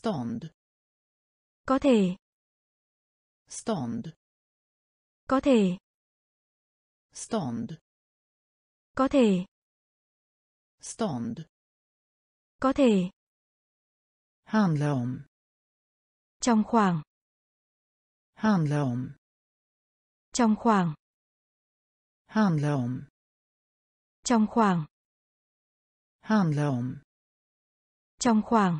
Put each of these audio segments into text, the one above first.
Stånd. Có thể. Stånd. Có thể. Stånd. Có thể. Stånd. Có thể. Handla om. Trong khoảng. Handla om. Trong khoảng. Handla om. Trong khoảng. Handla om. Trong khoảng.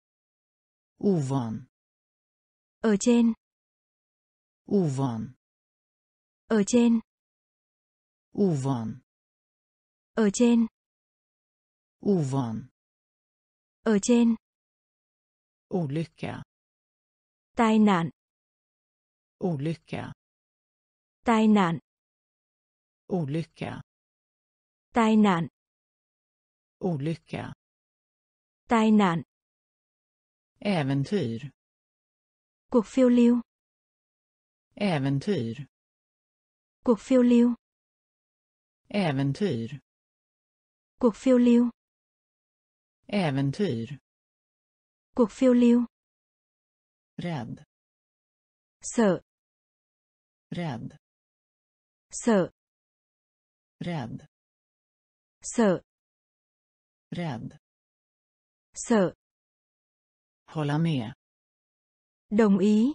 Ovan. Ở trên. Ovan. Ở trên. Ovan. Ở trên. Ovan. Ở trên. Olycka. Tai nạn. Olycka. Tai nạn. Olycka. Tai nạn. Olycka. Tai nạn. Äventyr. Cuộc phiêu lưu. Äventyr. Cuộc phiêu lưu. Äventyr. Cuộc phiêu lưu. Äventyr. Cuộc phiêu lưu. Rädd. Sợ. Rädd. Sợ. Rädd. Sợ. Rädd. Sợ. Hålla med. Đồng ý.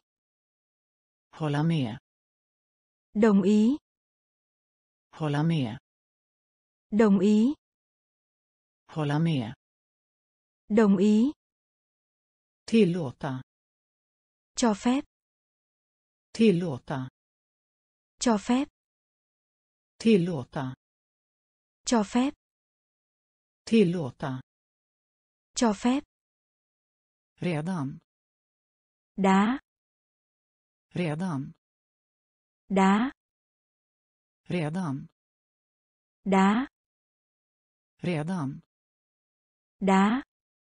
Hålla med. Đồng ý. Hålla med. Đồng ý. Hålla med. Đồng ý. Tillåta. Cho phép. Tillåta. Cho phép. Tillåta. Cho phép. Tillåta. Cho phép. Redan. Đá. Redan. Đá. Redan. Đá. Redan. Đá.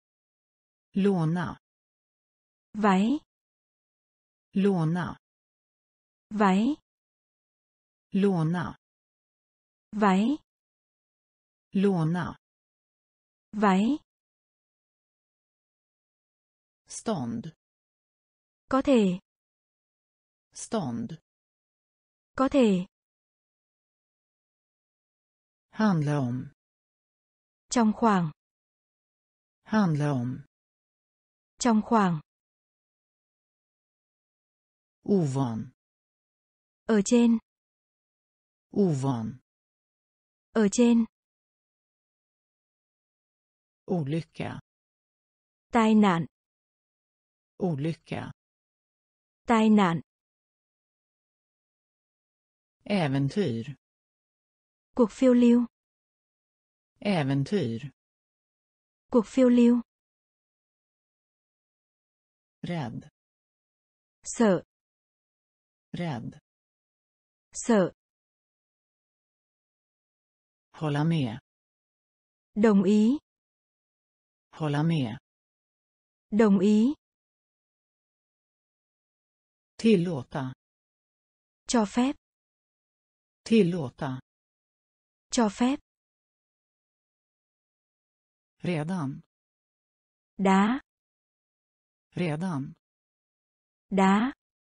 Låna. Váy. Låna. Váy. Låna. Váy. Låna. Váy. Stånd. Có thể. Stånd. Có thể. Handla om. Trong khoảng. Handla om. Trong khoảng. Ovan. Ở trên. Ovan. Ở trên. Olycka. Tai nạn. Olycka. Tai nạn. Äventyr. Cuộc phiêu lưu. Äventyr. Cuộc phiêu lưu. Rädd. Sợ. Rädd. Sợ. Hålla med. Đồng ý. Hålla med. Đồng ý. Tillåta. Cho phép. Tillåta. Cho phép. Redan. Đá. Redan. Đá.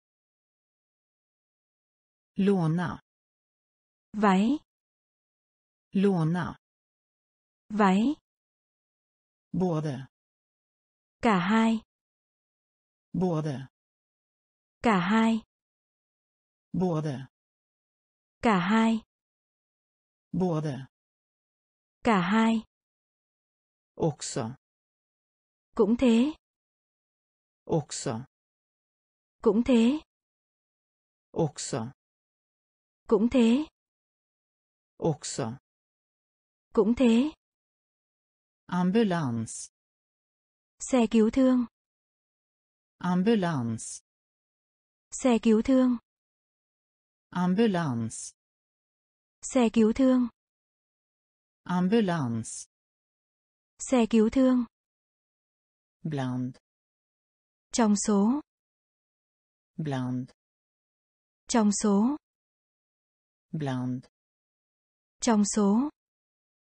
Låna. Váy. Låna. Váy. Både. Cả hai. Både. Cả hai. Både. Cả hai. Både. Cả hai. Också. Cũng thế. Också. Cũng thế. Också. Cũng thế. Också. Cũng thế. Ambulans. Xe cứu thương. Ambulans. Xe cứu thương. Ambulans. Xe cứu thương. Ambulans. Xe cứu thương. Bland. Trong số. Bland. Trong số. Bland. Trong số.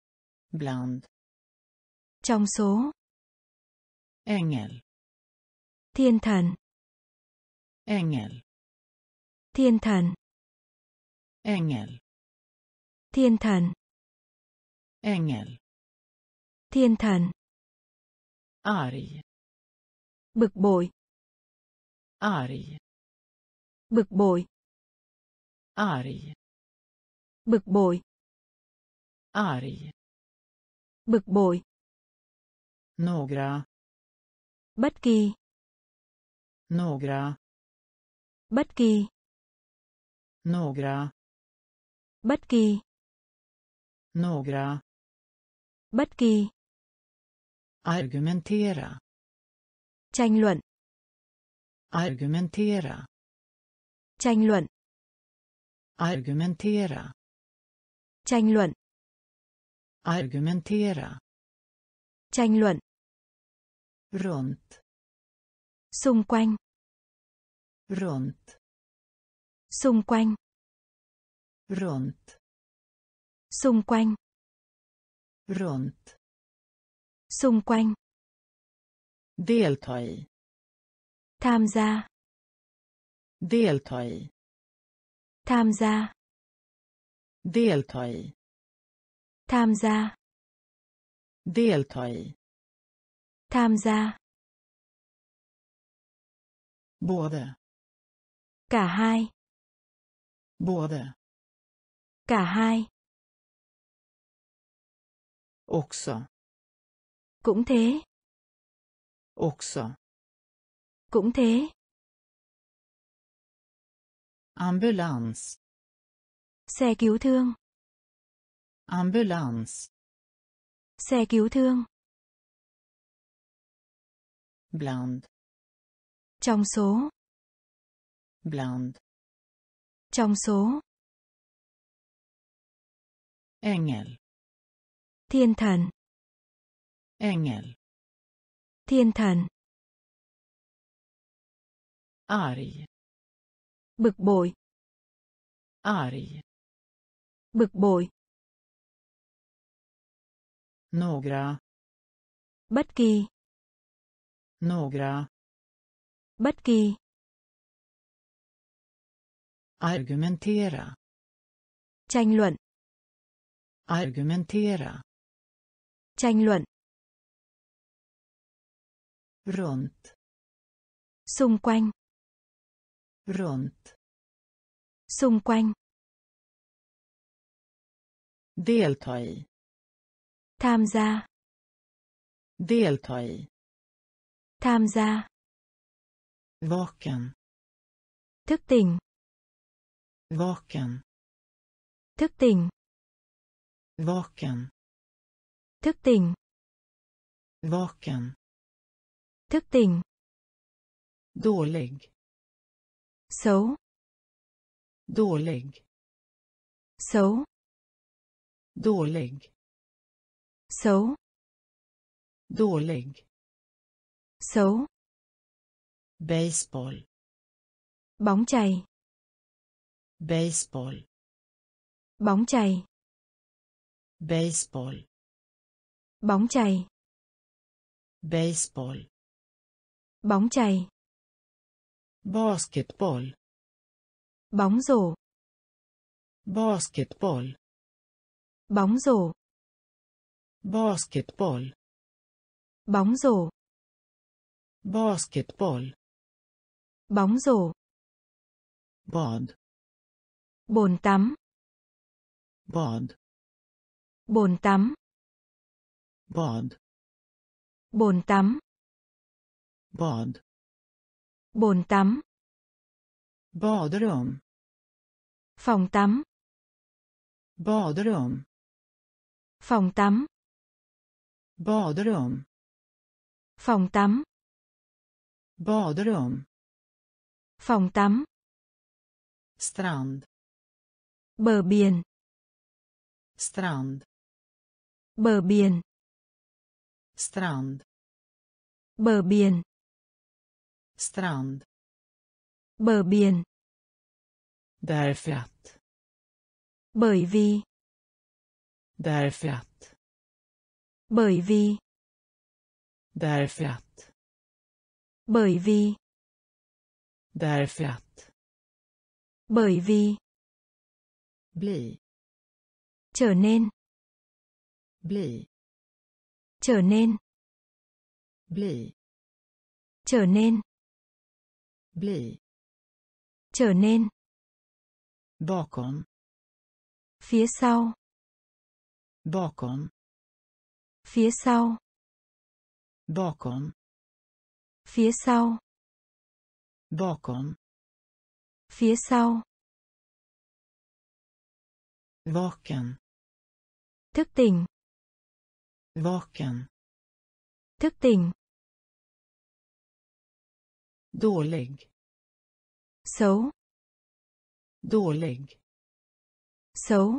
Bland. Trong số. Ängel. Thiên thần. Ängel. Thiên thần. Ängel. Thiên thần. Ängel. Thiên thần. Arg. Bực bội. Arg. Bực bội. Arg. Bực bội. Arg. Bực bội. Några. Bất kỳ. Några. Bất kỳ. Några. Bất kỳ. Några. Bất kỳ. Argumentera. Tranh luận. Argumentera. Tranh luận. Argumentera. Tranh luận. Argumentera. Tranh luận. Runt. Xung quanh. Runt. Xung quanh. Runt. Xung quanh. Runt. Xung quanh. Delta i. Tham gia. Delta i. Tham gia. Delta i. Tham gia. Delta i. Tham gia. Både. Cả hai. Både. Cả hai. Också. Cũng thế. Också. Cũng thế. Ambulans. Xe cứu thương. Ambulans. Xe cứu thương. Bland. Trong số. Bland. Trong số. Ängel. Thiên thần. Ängel. Thiên thần. Arg. Bực bội. Arg. Bực bội. Några. Bất kỳ. Några. Bất kỳ. Argumentera. Tranh luận. Argumentera. Tranh luận. Runt. Xung quanh. Runt. Xung quanh. Delta i. Tham gia. Delta i. Tham gia. Vaken. Thức tỉnh. Vaken. Thức tỉnh. Vaken. Thức tỉnh. Vaken. Thức tỉnh. Dålig. Xấu. Dålig. Xấu. Dålig. Xấu. Dålig. Xấu. Baseball. Bóng chày. Baseball. Bóng chày. Baseball. Bóng chày. Baseball. Bóng chày. Basketboll. Bóng rổ. Basketboll. Bóng rổ. Basketboll. Bóng rổ. Basketboll. Bóng rổ. Bad. Bồn tắm. Bad. Bồn tắm. Bad. Bồn tắm. Bad. Bồn tắm. Badrum. Phòng tắm. Badrum. Phòng tắm. Badrum. Phòng tắm. Badrum. Phòng tắm. Strand. Bờ biển. Strand. Bờ biển. Strand. Bờ biển. Strand. Bờ biển. Därför att. Bởi vì. Därför att. Bởi vì. Därför att. Bởi vì. Därför att. Bởi vì. Bli. Trở nên. Bli. Trở nên. Bli. Trở nên. Bli. Trở nên. Bakom. Phía sau. Bakom. Phía sau. Bakom. Phía sau. Bakom. Phía sau. Vaken. Thức tỉnh. Vaken. Thức tỉnh. Dålig. Xấu. Dålig. Xấu.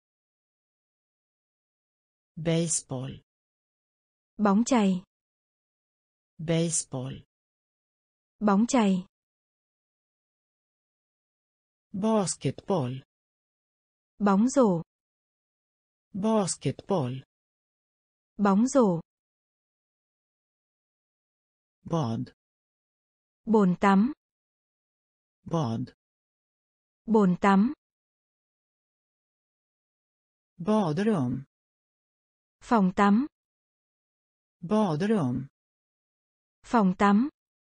Baseball. Bóng chày. Baseball. Bóng chày. Basketboll. Bóng rổ. Basketboll. Bóng rổ. Bad. Bồn tắm. Bad. Bồn tắm. Badrum. Phòng tắm. Badrum. Phòng tắm.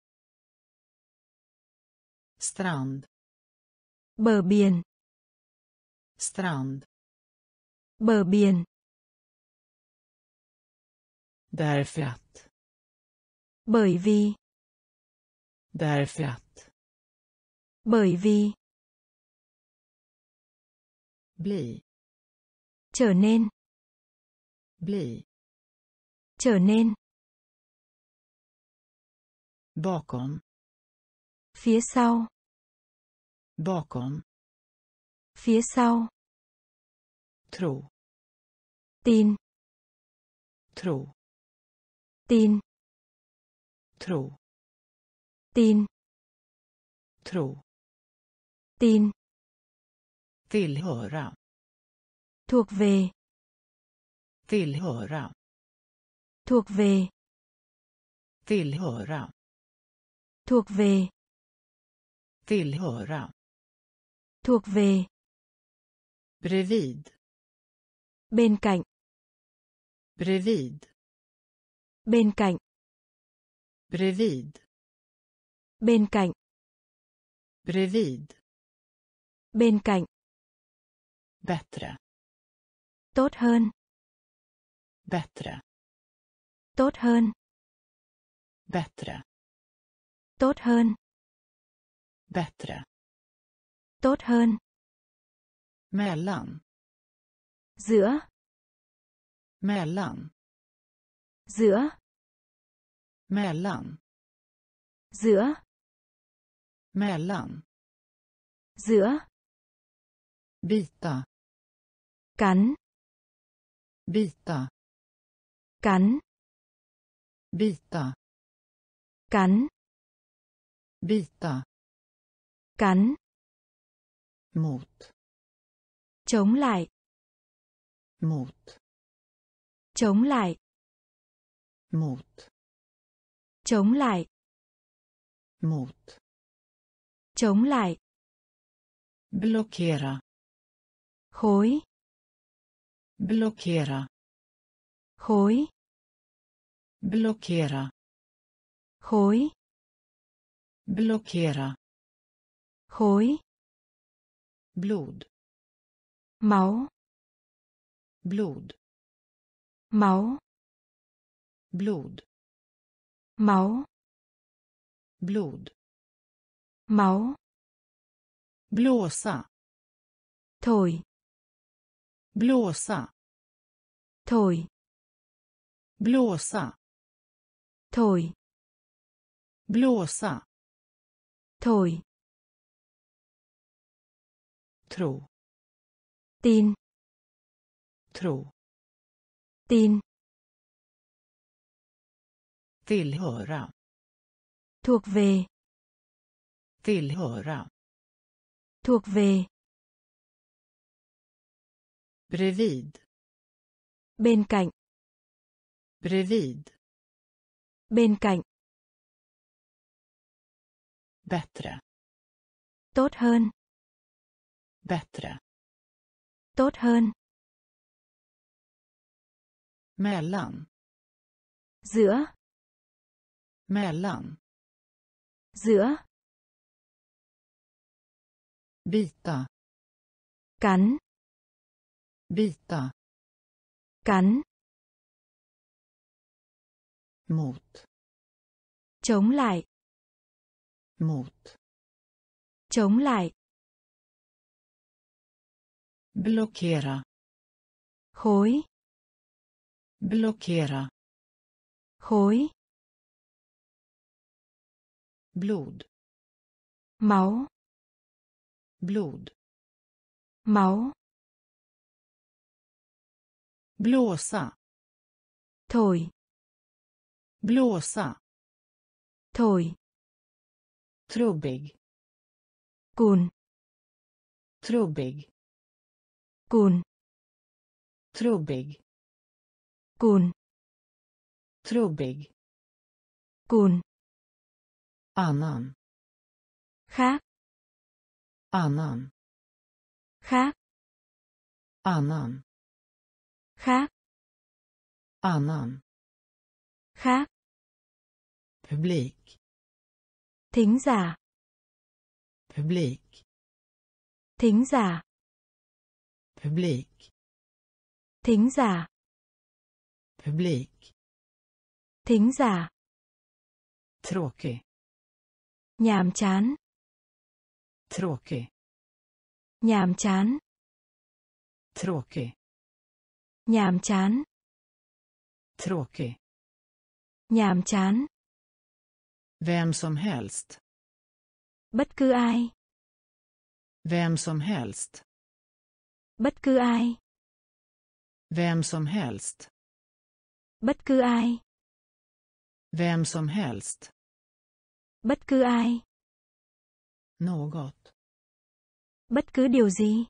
Strand. Bờ biển. Strand. Bờ biển. Därför att. Bởi vì. Därför att. Bởi vì. Bli. Trở nên. Bli. Trở nên. Bakom. Phía sau. Bakom. Phía sau. Tro. Tin. Tro. Tin. Tro. Tin. Tro. Tin. Tillhöra. Thuộc về. Tillhöra. Thuộc về. Tillhöra. Thuộc về. Tillhöra. Thuộc về. Bredvid. Bên cạnh. Bredvid. Bên cạnh. Bredvid. Bên cạnh. Bredvid. Bên cạnh. Bättre. Tốt hơn. Bättre. Tốt hơn. Bättre. Tốt hơn. Bättre. Tốt hơn. Mellan. Giữa. Mellan. Giữa. Mellan. Giữa. Mellan. Giữa. Bita. Cắn. Bita. Cắn. Bita. Cắn. Bita. Cắn. Mot. Chống lại. Mot. Chống lại. Mot. Chống lại. Mot. Chống lại. Blockera. Khối. Blockera. Khối. Blockera. Khối. Blockera. Khối. Blod. Máu. Blod. Máu. Blod. Máu. Blod. Máu. Blåsa. Thổi. Blåsa. Thổi. Blåsa. Thổi. Blåsa. Thổi. Tro. Tin. Tro. Tin. Tillhöra. Thuộc về. Tillhöra. Thuộc về. Bredvid. Bên cạnh. Bredvid. Bên cạnh. Bättre. Tốt hơn. Bättre. Tốt hơn. Mellan. Giữa. Mellan. Giữa. Bita. Cắn. Bita. Cắn. Mot. Chống lại. Mot. Chống lại. Blockera. Khối. Blockera. Khối. Blod. Máu. Blod. Máu. Blåsa. Thổi. Blåsa. Thổi. Trubbig. Cùn. Trubbig. Cùn. Trubbig. Cùn. Trubbig. Cùn. Annan. Khác. Annan. Khác. Annan. Khác. Annan. Khác. Publik. Thính giả. Publik. Thính giả. Publik. Thính giả. Publik. Thính giả. Tråkig. Nhàm chán. Tråkig. Nhàm chán. Tråkig. Nhàm chán. Tråkig. Nhàm chán. Vem som helst. Bất cứ ai. Vem som helst. Bất cứ ai. Vem som helst. Bất cứ ai. Vem som helst. Bất cứ ai. Något. Bất cứ điều gì.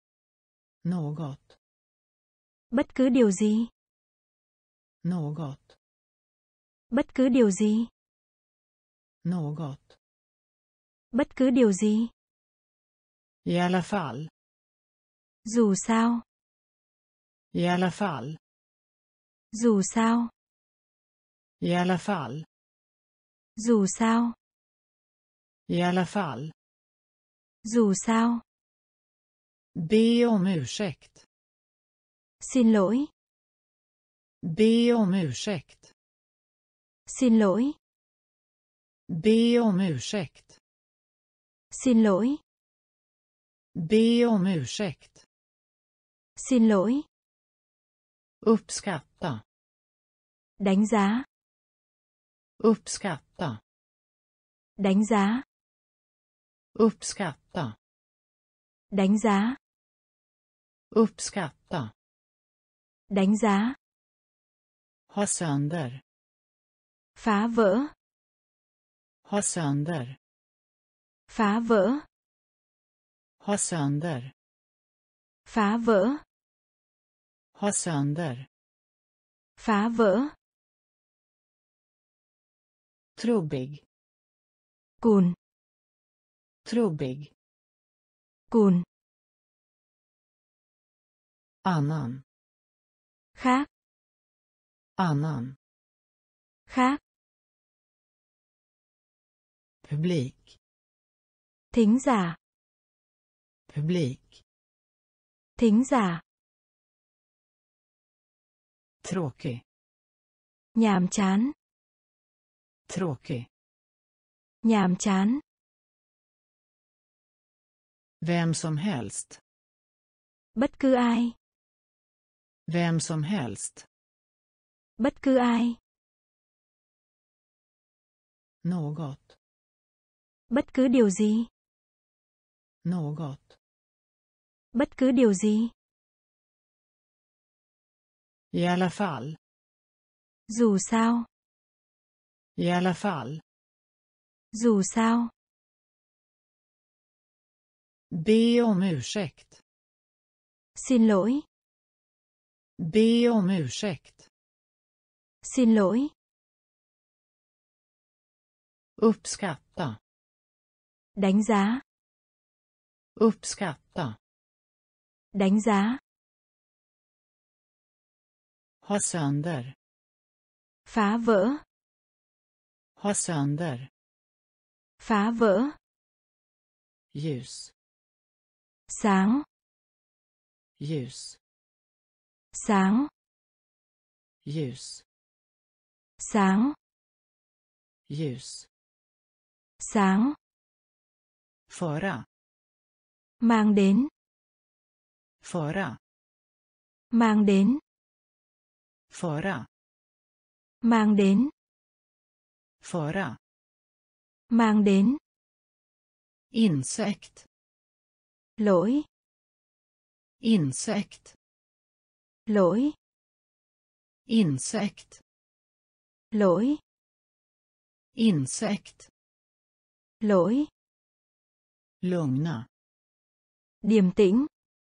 Något. Bất cứ điều gì. Något. Bất cứ điều gì. Något. Bất cứ điều gì. I alla fall. Dù sao. I alla fall. Dù sao. I alla fall. Dù sao. I alla fall. Dù sao. Be om ursäkt. Xin lỗi. Be om ursäkt. Xin lỗi. Be om ursäkt. Xin lỗi. Be om ursäkt. Xin lỗi. Uppskatta. Đánh giá. Uppskatta. Đánh giá. Uppskatta. Đánh giá. Uppskatta. Đánh giá. Ha sönder. Phá vỡ. Ha sönder. Phá vỡ. Ha sönder. Phá vỡ. Ha sönder. Phá vỡ. Trubbig. Cùn. Trubbig. Cùn. Annan. Khác. Annan. Khác. Publik. Thính giả. Publik. Thính giả. Tråkig. Nhàm chán. Tråkig. Nhàm chán. Vem som helst. Bất cứ ai. Vem som helst. Bất cứ ai. Något. Bất cứ điều gì. Något. Bất cứ điều gì. I alla fall. Dù sao. I alla fall. Dù sao. Be om ursäkt. Xin lỗi. Be om ursäkt. Xin lỗi. Uppskatta. Đánh giá. Uppskatta. Đánh giá. Ha sönder. Phá vỡ. Ha sönder. Phá vỡ. Ljus. Sáng. Ljus. Sáng. Ljus. Sáng. Ljus. Sáng. Föra. Mang đến. Föra. Mang đến. Föra. Mang đến. Föra. Mang đến. Insekt. Lỗi. Insekt. Lỗi. Insekt. Lỗi. Insekt. Lỗi. Lugna. Điềm tĩnh.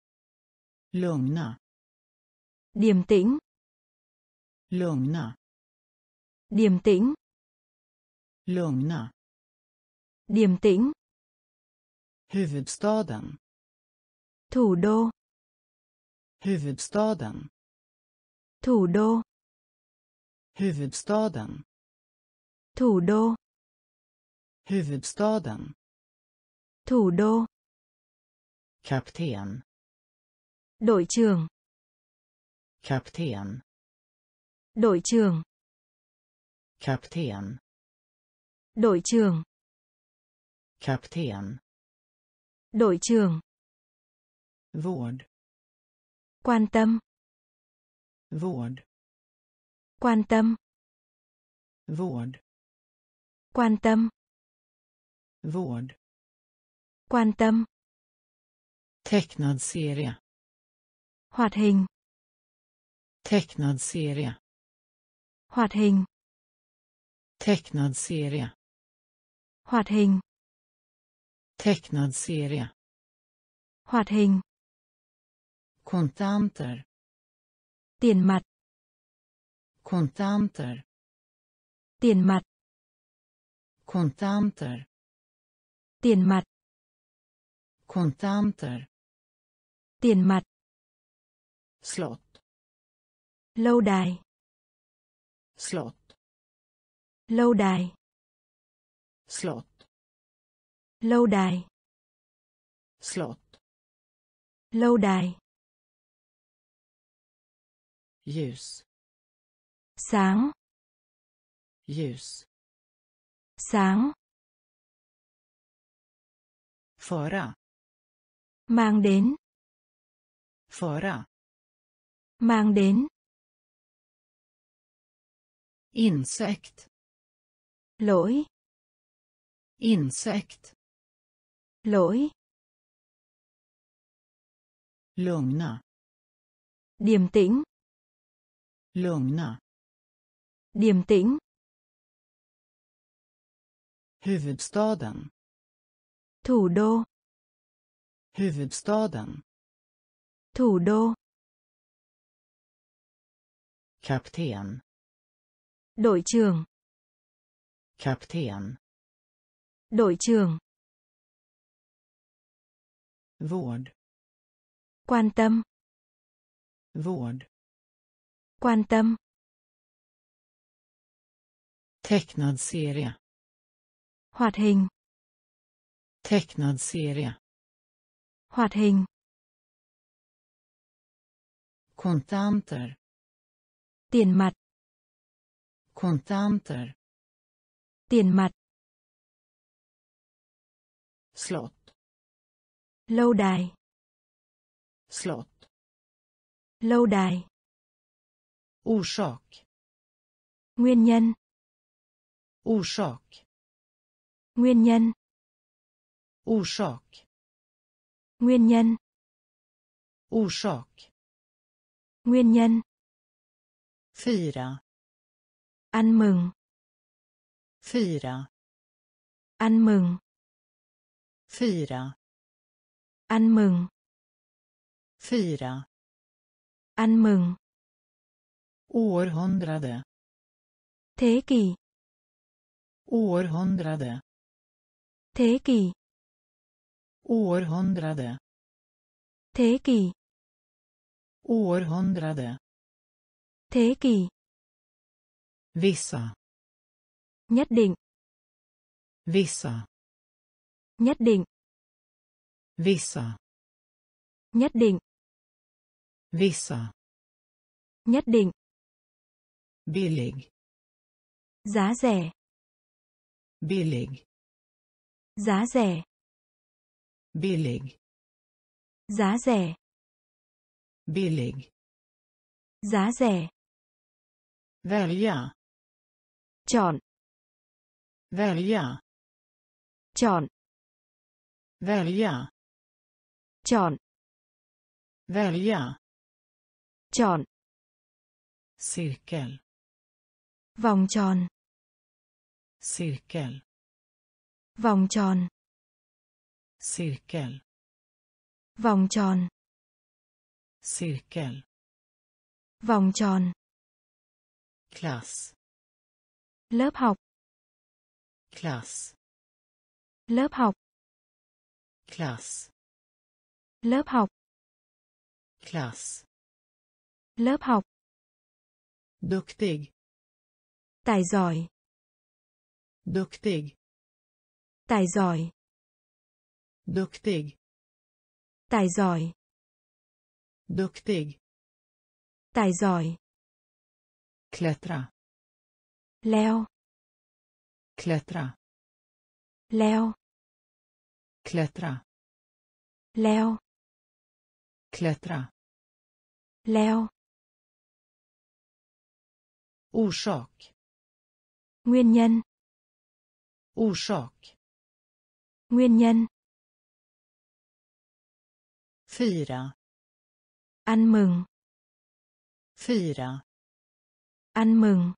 Lugna. Điềm tĩnh. Lugna. Điềm tĩnh. Lugna. Điềm tĩnh. Huvudstaden. Thủ đô. Huvudstaden. Thủ đô. Huvudstaden. Thủ đô. Huvudstaden. Thủ đô. Kapten. Đội trưởng. Kapten. Đội trưởng. Kapten. Đội trưởng. Kapten. Đội trưởng. Vård. Quan tâm. Vård. Quan tâm. Vård. Quan tâm. Vård. Quan tâm. Tecknad serie. Hoạt hình. Tecknad serie. Hoạt hình. Tecknad serie. Hoạt hình. Tecknad serie. Hoạt hình. Kontanter. Tiền mặt. Kontanter. Tiền mặt. Kontanter. Tiền mặt. Kontanter. Tiền mặt. Slott. Lâu đài. Slott. Lâu đài. Slott. Lâu đài. Slott. Lâu đài. Ljus. Sáng. Ljus. Sáng. Föra. Mang đến. Föra. Mang đến. Insekt. Lỗi. Insekt. Lỗi. Lugna. Điềm tĩnh. Lugna. Điềm tĩnh. Huvudstaden. Thủ đô. Huvudstaden. Thủ đô. Kapten. Đội trưởng. Kapten. Đội trưởng. Vård. Quan tâm. Vård. Quan tâm. Tecknad serie. Hoạt hình. Tecknad serie. Hoạt hình. Kontanter. Tiền mặt. Kontanter. Tiền mặt. Slott. Lâu đài. Slott. Lâu đài. Orsak. Nguyên nhân. Orsak. Nguyên nhân. Orsak. Nguyên nhân. Orsak. Nguyên nhân. Fira. Ăn mừng. Fira. Ăn mừng. Fira. Ăn mừng. Fira. Ăn mừng. Århundrade. Thế kỷ. Århundrade. Thế kỷ. Århundrade. Thế kỷ. Århundrade. Thế kỷ. Vissa. Nhất định. Vissa. Nhất định. Vissa. Nhất định. Vissa. Nhất định. Billig. Giá rẻ. Billig. Giá rẻ. Billig. Giá rẻ. Billig. Giá rẻ. Välja. Chọn. Välja. Chọn. Välja. Chọn. Välja. Chọn. Cirkel. Vòng tròn. Cirkel. Vòng tròn. Cirkel. Vòng tròn. Cirkel. Vòng tròn. Klass. Lớp học. Klass. Lớp học. Klass. Lớp học. Klass. Lớp học. Duktig. Tài giỏi. Duktig. Tài giỏi. Duktig. Tài giỏi. Duktig. Tài giỏi. Klättra. Leo. Klättra. Leo. Klättra. Leo. Klättra. Leo. Orsak. Nguyên nhân. Orsak. Nguyên nhân. Fira. Ăn mừng. Fira. Ăn mừng.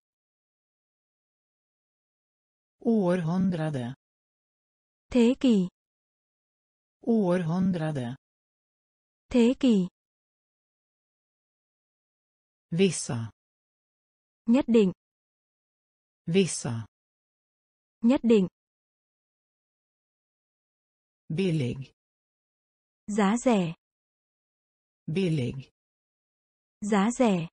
Århundrade. Thế kỷ. Århundrade. Thế kỷ. Vissa. Nhất định. Vissa. Nhất định. Billig. Giá rẻ. Billig. Giá rẻ.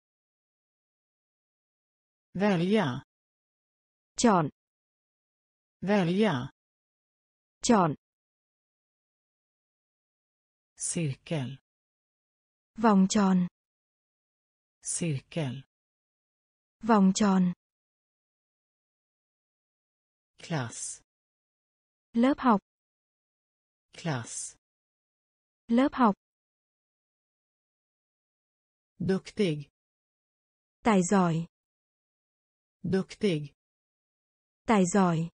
Välja. Chọn. Välja. Chọn. Cirkel. Vòng tròn. Cirkel. Vòng tròn. Klass. Lớp học. Klass. Lớp học. Duktig. Tài giỏi. Duktig. Tài giỏi.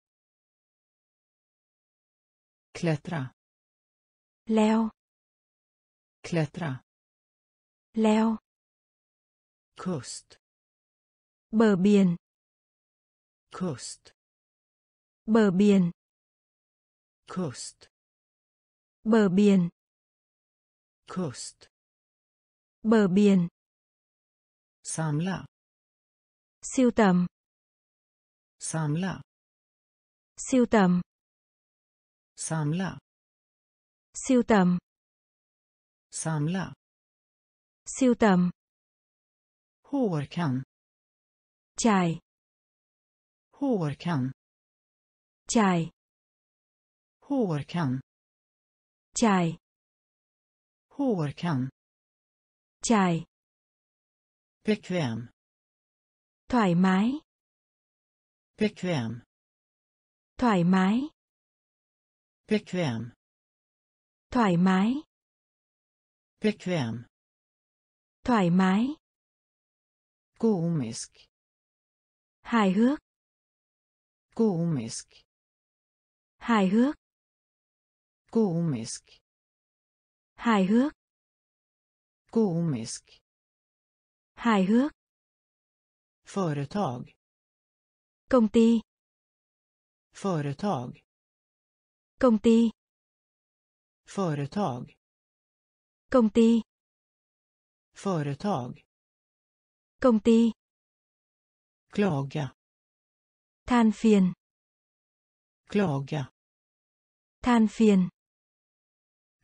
Klättra. Leo. Klättra. Leo. Kust. Bờ biển. Kust. Bờ biển. Kust. Bờ biển. Kust. Bờ biển. Samla. Sưu tầm. Samla. Sưu tầm. Samla. Sưu tầm. Samla. Sưu tầm. Hårkam. Trải. Hårkam. Trải. Hårkam. Trải. Hårkam. Trải. Bekväm. Thoải mái. Bekväm. Thoải mái. Bekväm. Thoải mái. Bekväm. Thoải mái. Komisk. Hài hước. Komisk. Hài hước. Komisk. Hài hước. Komisk. Hài hước. Företag. Công ty. Företag. Công ty. Företag. Công ty. Företag. Công ty. Klaga. Than phiền. Klaga. Than phiền.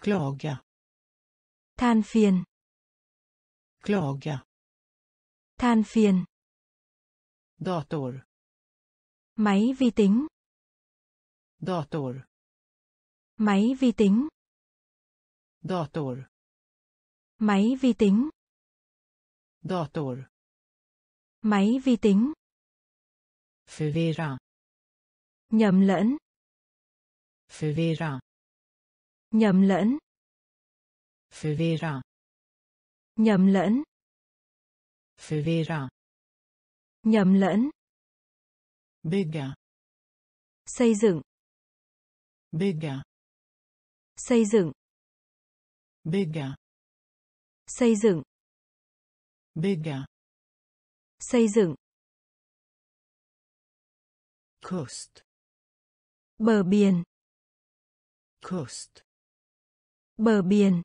Klaga. Than phiền. Klaga. Than phiền. Dator. Máy vi tính. Dator. Máy vi tính. Dator. Máy vi tính. Dator. Máy vi tính. Förvirra. Nhầm lẫn. Förvirra. Nhầm lẫn. Förvirra. Nhầm lẫn. Förvirra. Nhầm lẫn. Bygga. Xây dựng. Bygga. Xây dựng. Bygga. Xây dựng. Bygga. Xây dựng. Kust. Bờ biển. Kust. Bờ biển.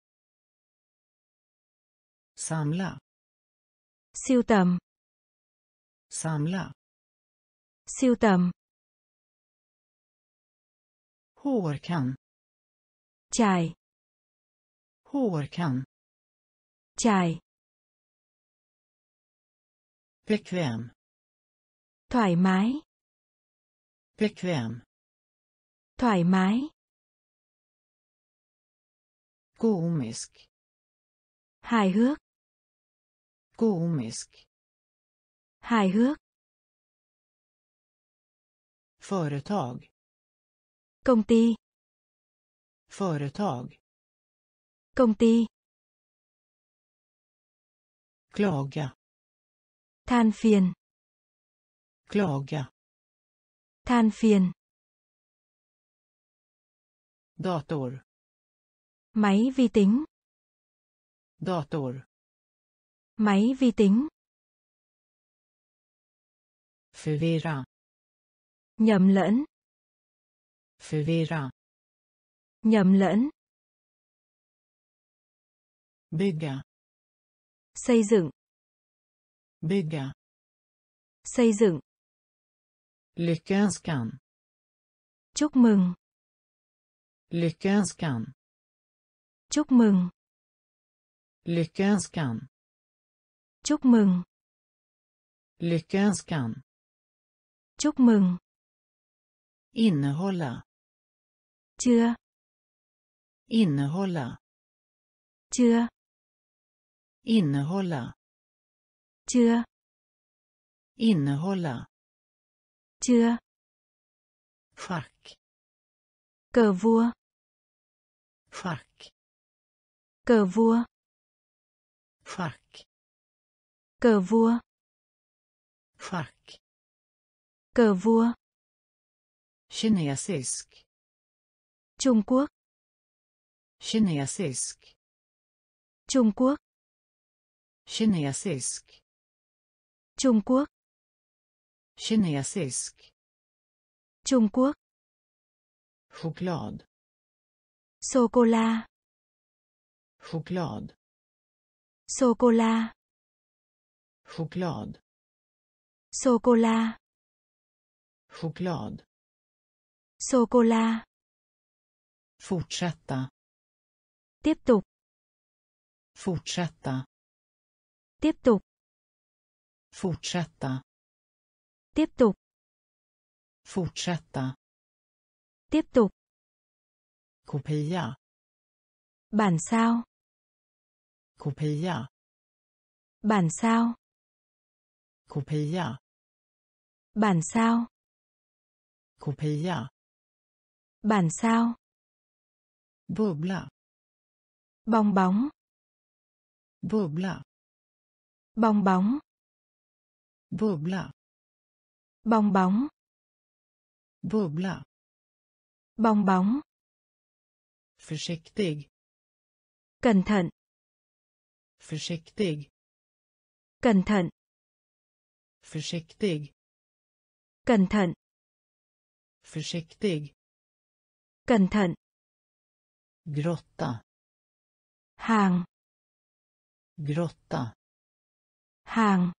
Samla. Sưu tầm. Samla. Sưu tầm. Hårkam. Trải. Hårkam. Trải. Bekväm. Thoải mái. Bekväm. Thoải mái. Komisk. Hài hước. Komisk. Hài hước. Företag. Công ty. Företag. Công ty. Klaga. Than phiền. Klaga. Than phiền. Dator. Máy vi tính. Dator. Máy vi tính. Förvirra. Nhầm lẫn. Förvirra. Nhầm lẫn. Bygga. Xây dựng. Bygga. Xây dựng. Lyckönskan. Chúc mừng. Lyckönskan. Chúc mừng. Lyckönskan. Chúc mừng. Lyckönskan. Chúc mừng. Innehålla. Chưa. Innehålla. Chưa. Innehålla. Chưa. Innehålla. Chưa. Schack. Cờ vua. Schack. Cờ vua. Schack. Cờ vua. Schack. Cờ vua. Kinesisk. Trung Quốc. Kinesisk. Trung Quốc. Kinesisk. Trung Quốc. Kinesisk. Trung Quốc. Choklad. Sô cô la. Choklad. Sô cô la. Choklad. Sô cô la. Choklad. Sô cô la. Fortsätta. Tiếp tục. Fortsätta. Tiếp tục. Fortsätta. Tiếp tục. Fortsätta. Tiếp tục. Kopia. Bản sao. Kopia. Bản sao. Kopia. Bản sao. Kopia. Bản sao. Bubbla. Bong bóng. Bubbla. Bong bóng. Bubbla. Bong bóng. Bubbla. Bong bóng. Försiktig. Cẩn thận. Försiktig. Cẩn thận. Försiktig. Cẩn thận. Försiktig. Cẩn thận. Grotta. Hàng. Grotta. Hàng.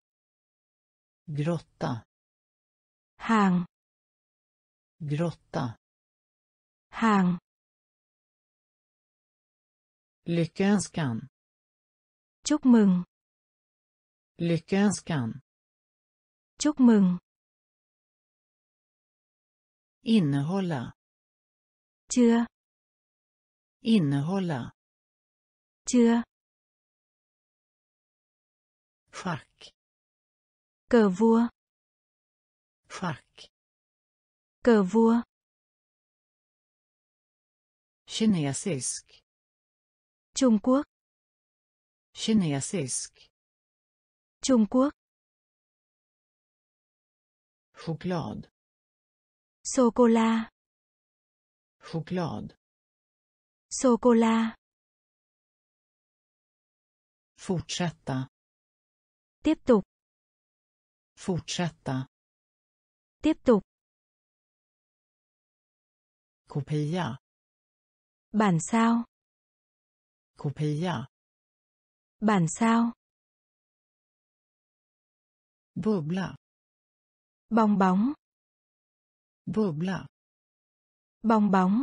Grotta. Hàng. Grotta. Hàng. Lyckönskan. Chúc mừng. Lyckönskan. Chúc mừng. Innehålla. Chưa. Innehålla. Chưa. Schack. Cờ vua. Schack. Cờ vua. Kinesisk. Trung Quốc. Kinesisk. Trung Quốc. Choklad. Sô cô la. Choklad. Sô cô la. Fortsätta. Tiếp tục. Fortsätta. Tiếp tục. Kopia. Bản sao. Kopia. Bản sao. Bubbla. Bong bóng. Bubbla. Bong bóng.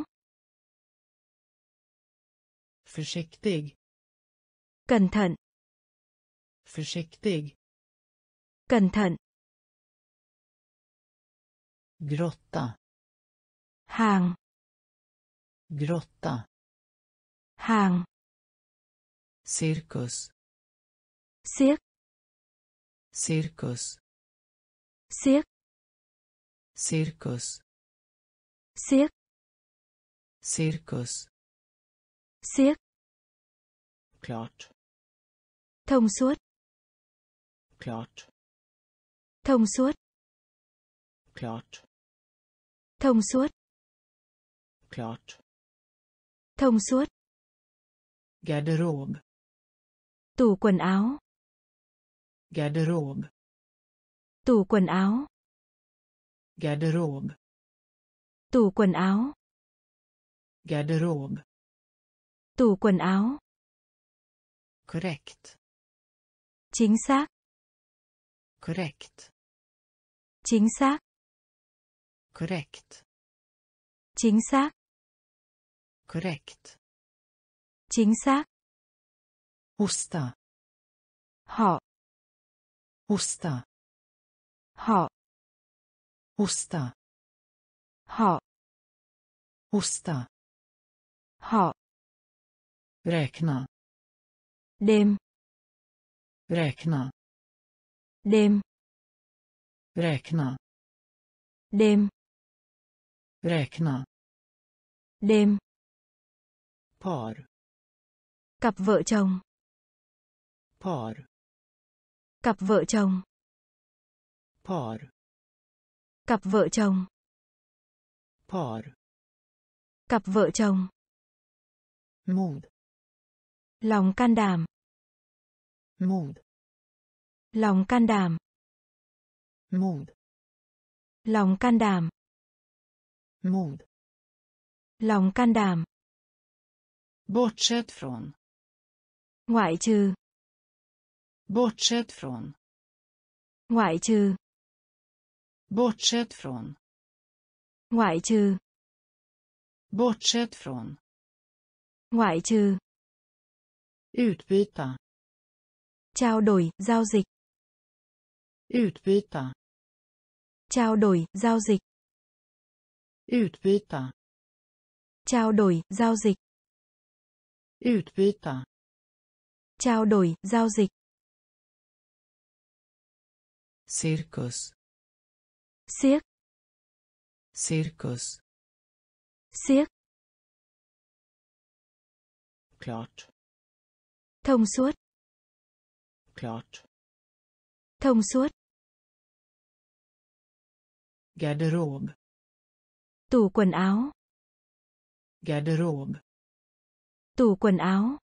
Försiktig. Cẩn thận. Försiktig. Cẩn thận. Grotta. Hàng. Grotta. Hàng. Cirkus. Xiếc. Cirkus. Xiếc. Cirkus. Xiếc. Cirkus. Xiếc. Klart. Thông suốt. Klart. Thông suốt. Klart. Thông suốt. Klart. Thông suốt. Garderob. Tủ quần áo. Garderob. Tủ quần áo. Garderob. Tủ quần áo. Garderob. Tủ quần áo. Korrekt. Chính xác. Korrekt. Chính xác. Korrekt. Chính xác. Korrekt. Chính xác. Hosta. Họ. Hosta. Họ. Hosta. Họ. Hosta. Họ. Räkna. Đêm. Räkna. Đêm. Räkna. Đêm. Räkna. Đêm. Par. Cặp vợ chồng. Par. Cặp vợ chồng. Par. Cặp vợ chồng. Par. Cặp vợ chồng. Mod. Lòng can đảm. Mod. Lòng can đảm. Mod. Lòng can đảm. Mod. Lòng can đảm. Bortsett från. Ngoại trừ. Bortsett från. Ngoại trừ. Bortsett från. Ngoại trừ. Bortsett från. Ngoại trừ. Utbyta. Trao đổi, giao dịch. Utbyta. Trao đổi, giao dịch. Utbyta. Trao đổi, giao dịch. Utbyta. Trao đổi, giao dịch. Cirkus. Xiếc. Cirkus. Xiếc. Klart. Thông suốt. Klart. Thông suốt. Garderob. Tủ quần áo. Garderob. Tủ quần áo.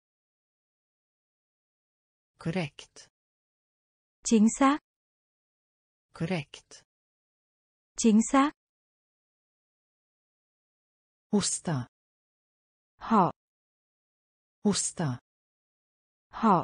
Korrekt. Chính xác. Korrekt. Chính xác. Hosta. Họ. Hosta. Họ.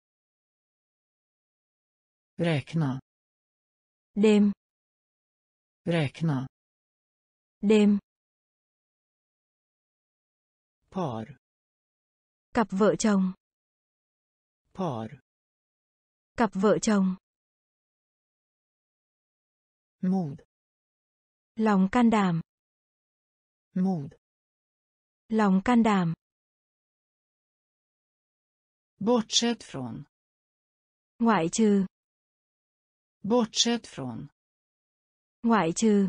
Räkna. Đêm. Räkna. Đêm. Par. Cặp vợ chồng. Par. Cặp vợ chồng. Mod. Lòng can đảm. Mod. Lòng can đảm. Bortsett från. Ngoại trừ. Bortsett från. Ngoại trừ.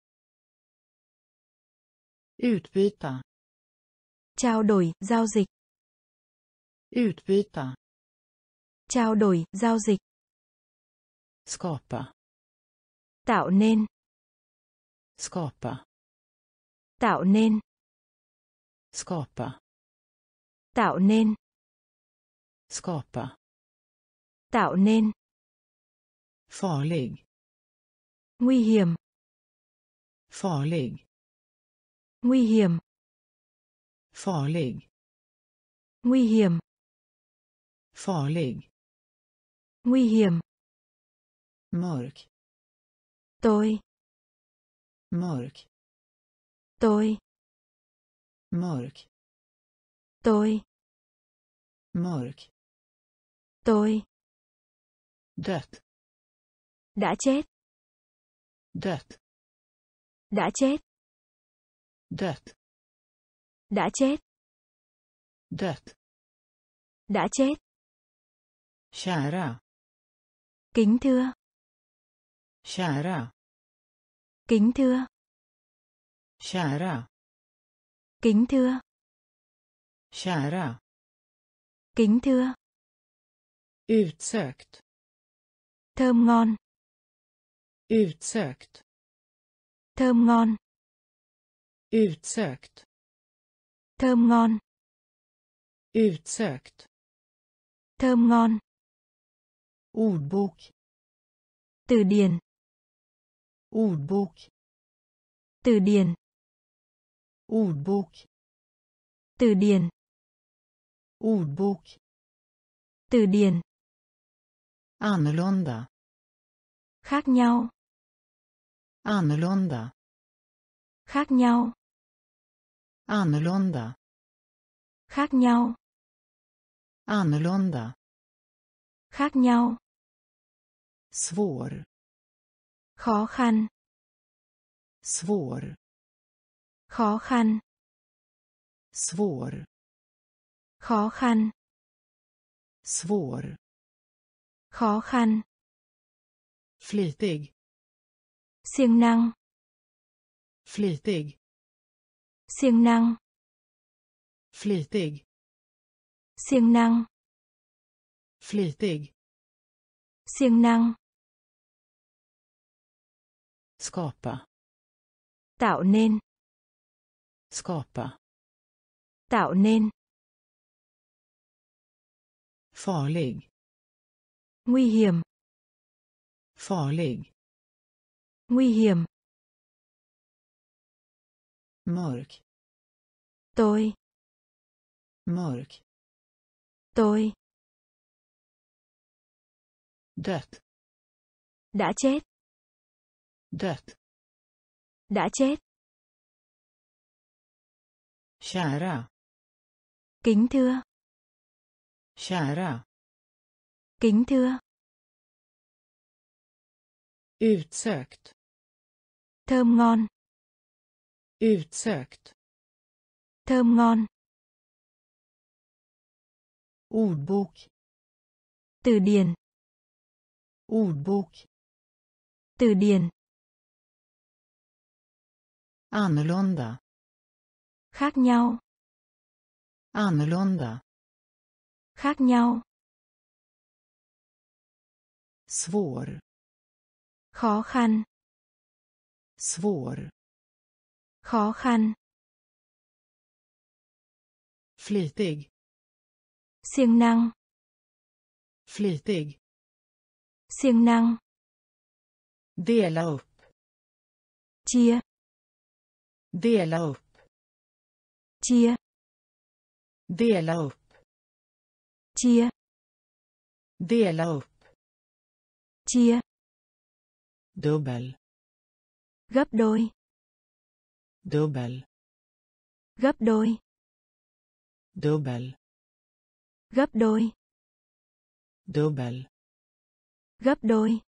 Utbyta. Trao đổi, giao dịch. Utbyta. Trao đổi, giao dịch. Skapa. Tạo nên. Skapa. Tạo nên. Skapa. Tạo nên. Skapa. Tạo nên. Farlig. Nguy hiểm. Farlig. Nguy hiểm. Farlig. Nguy hiểm. Farlig. Nguy hiểm. Mörk. Tôi. Mörk. Tôi. Mörk. Tôi. Mörk. Tôi. Dött. Đã chết. Dött. Đã chết. Dött. Đã chết. Dött. Đã chết. Kära. Kính thưa. Kära. Kính thưa. Kära. Kính thưa. Kära. Kính thưa. Utsökt. Thơm ngon. Utsökt. Thơm ngon. Utsökt. Thơm ngon. Utsökt. Thơm ngon. Ordbok. Từ điển. Ordbok. Từ điển. Ordbok. Từ điển. Ordbok. Từ điển. Annorlunda. Khác nhau. Annorlunda. Khác nhau. Annorlunda. Khác nhau. Annorlunda. Khác nhau. Svår. Khó khăn. Svår. Khó khăn. Svår. Khó khăn. Svår. Khó khăn. Flitig. Siêng năng. Flitig. Siêng năng. Flitig. Siêng năng. Flitig. Siêng năng. Skapa. Tạo nên. Skapa. Tạo nên. Farlig. Nguy hiểm. Farlig. Nguy hiểm. Mörk. Tôi. Mörk. Tôi. Dött. Đã chết. Dött. Đã chết. Kära. Kính thưa. Kära. Kính thưa. Utsökt. Thơm ngon. Utsökt. Thơm ngon. Ordbok. Từ điển. Ordbok. Từ điển. Annorlunda. Khác nhau. Annorlunda. Khác nhau. Svår. Khó khăn. Svår. Khó khăn. Flitig. Siêng năng. Flitig. Siêng năng. Dela upp. Chia. Dela upp. Chia. Dela upp. Chia. Dela upp. Chia. Dubbel. Gấp đôi. Dubbel. Gấp đôi. Dubbel. Gấp đôi. Dubbel. Gấp đôi.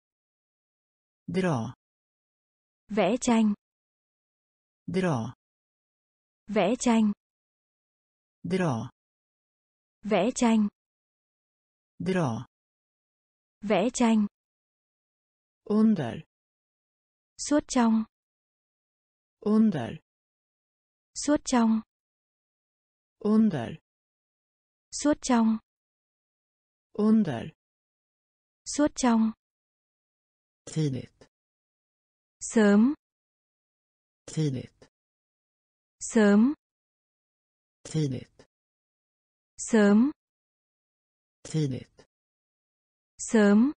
Dra. Vẽ tranh. Dra. Vẽ tranh. Dra. Vẽ tranh. Dra. Vẽ tranh. Under. Suốt trong. Under. Suốt trong. Under. Suốt trong. Under. Suốt trong. Tidigt. Sớm. Tidigt. Sớm. Tidigt. Sớm. Tidigt. Sớm.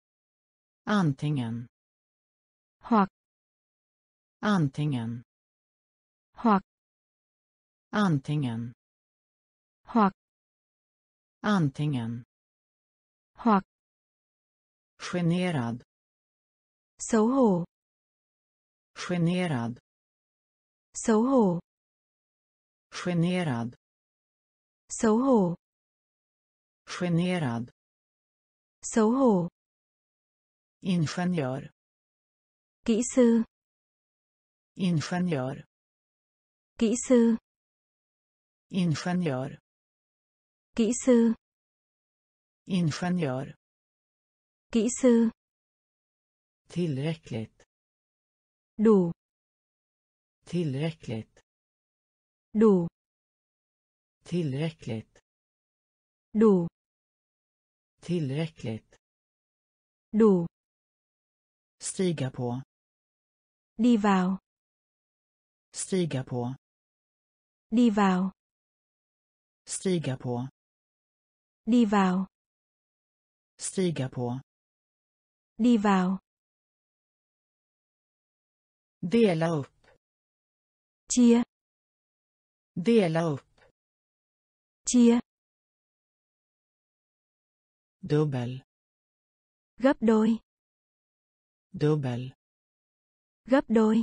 Antingen. Hoặc. Antingen. Hoặc. Antingen. Hoặc. Antingen. Hoặc. Generad. Xấu hổ. Generad. Xấu hổ. Generad. Xấu hổ. Generad. Xấu hổ. Ingenjör. Kỹ sư. Ingenjör. Kỹ sư. Ingenjör. Kỹ sư. Ingenjör. Kỹ sư. Tillräckligt. Đủ. Tillräckligt. Đủ. Tillräckligt. Đủ. Tillräckligt. Đủ. Stiga på. Đi vào. Stiga på. Đi vào. Stiga på. Đi vào. Stiga på. Đi vào. Dela upp. Chia. Dela upp. Chia. Dubbel. Gấp đôi. Dubbel. Gấp đôi.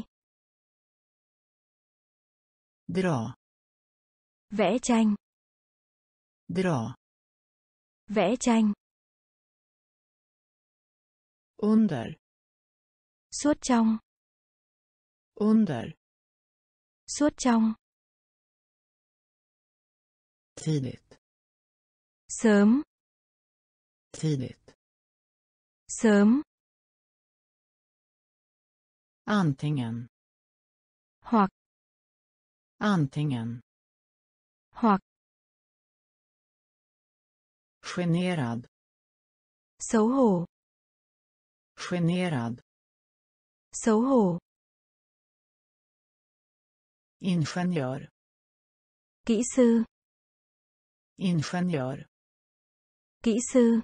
Dra. Vẽ tranh. Dra. Vẽ tranh. Under. Suốt trong. Under. Suốt trong. Tidigt. Sớm. Tidigt. Sớm. Antingen. Hoặc. Antingen. Hoặc. Generad. Xấu hổ. Generad. Xấu hổ. Ingenjör. Kỹ sư. Ingenjör. Kỹ sư.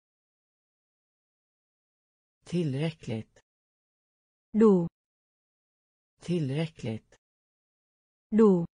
Tillräckligt. Đủ. Tillräckligt. Đủ.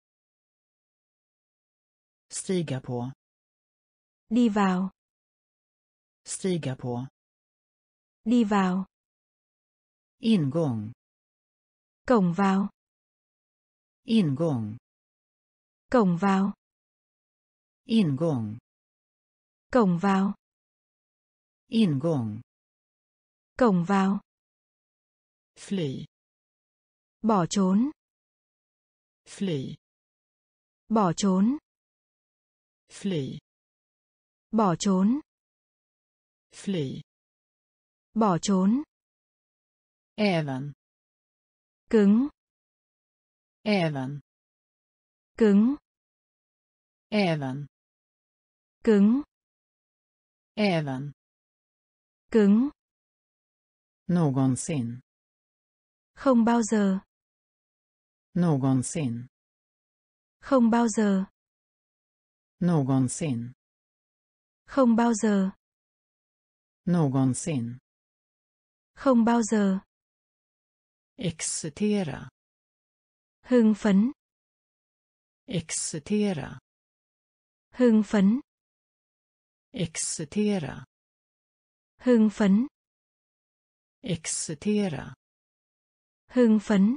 Stiga på. Đi vào. Stiga på. Đi vào. Ingång. Cổng vào. Ingång. Cổng vào. Ingång. Cổng vào. Ingång. Cổng vào. Fly. Bỏ trốn. Fly. Bỏ trốn. Fly. Bỏ trốn. Fly. Bỏ trốn. Även. Cứng. Även. Cứng. Även. Cứng. Även. Cứng. Någonsin. Không bao giờ. Någonsin. Không bao giờ. Någonsin. Không bao giờ. Någonsin. Không bao giờ. Excitera. Hưng phấn. Excitera. Hưng phấn. Excitera. Hưng phấn. Excitera. Hưng phấn.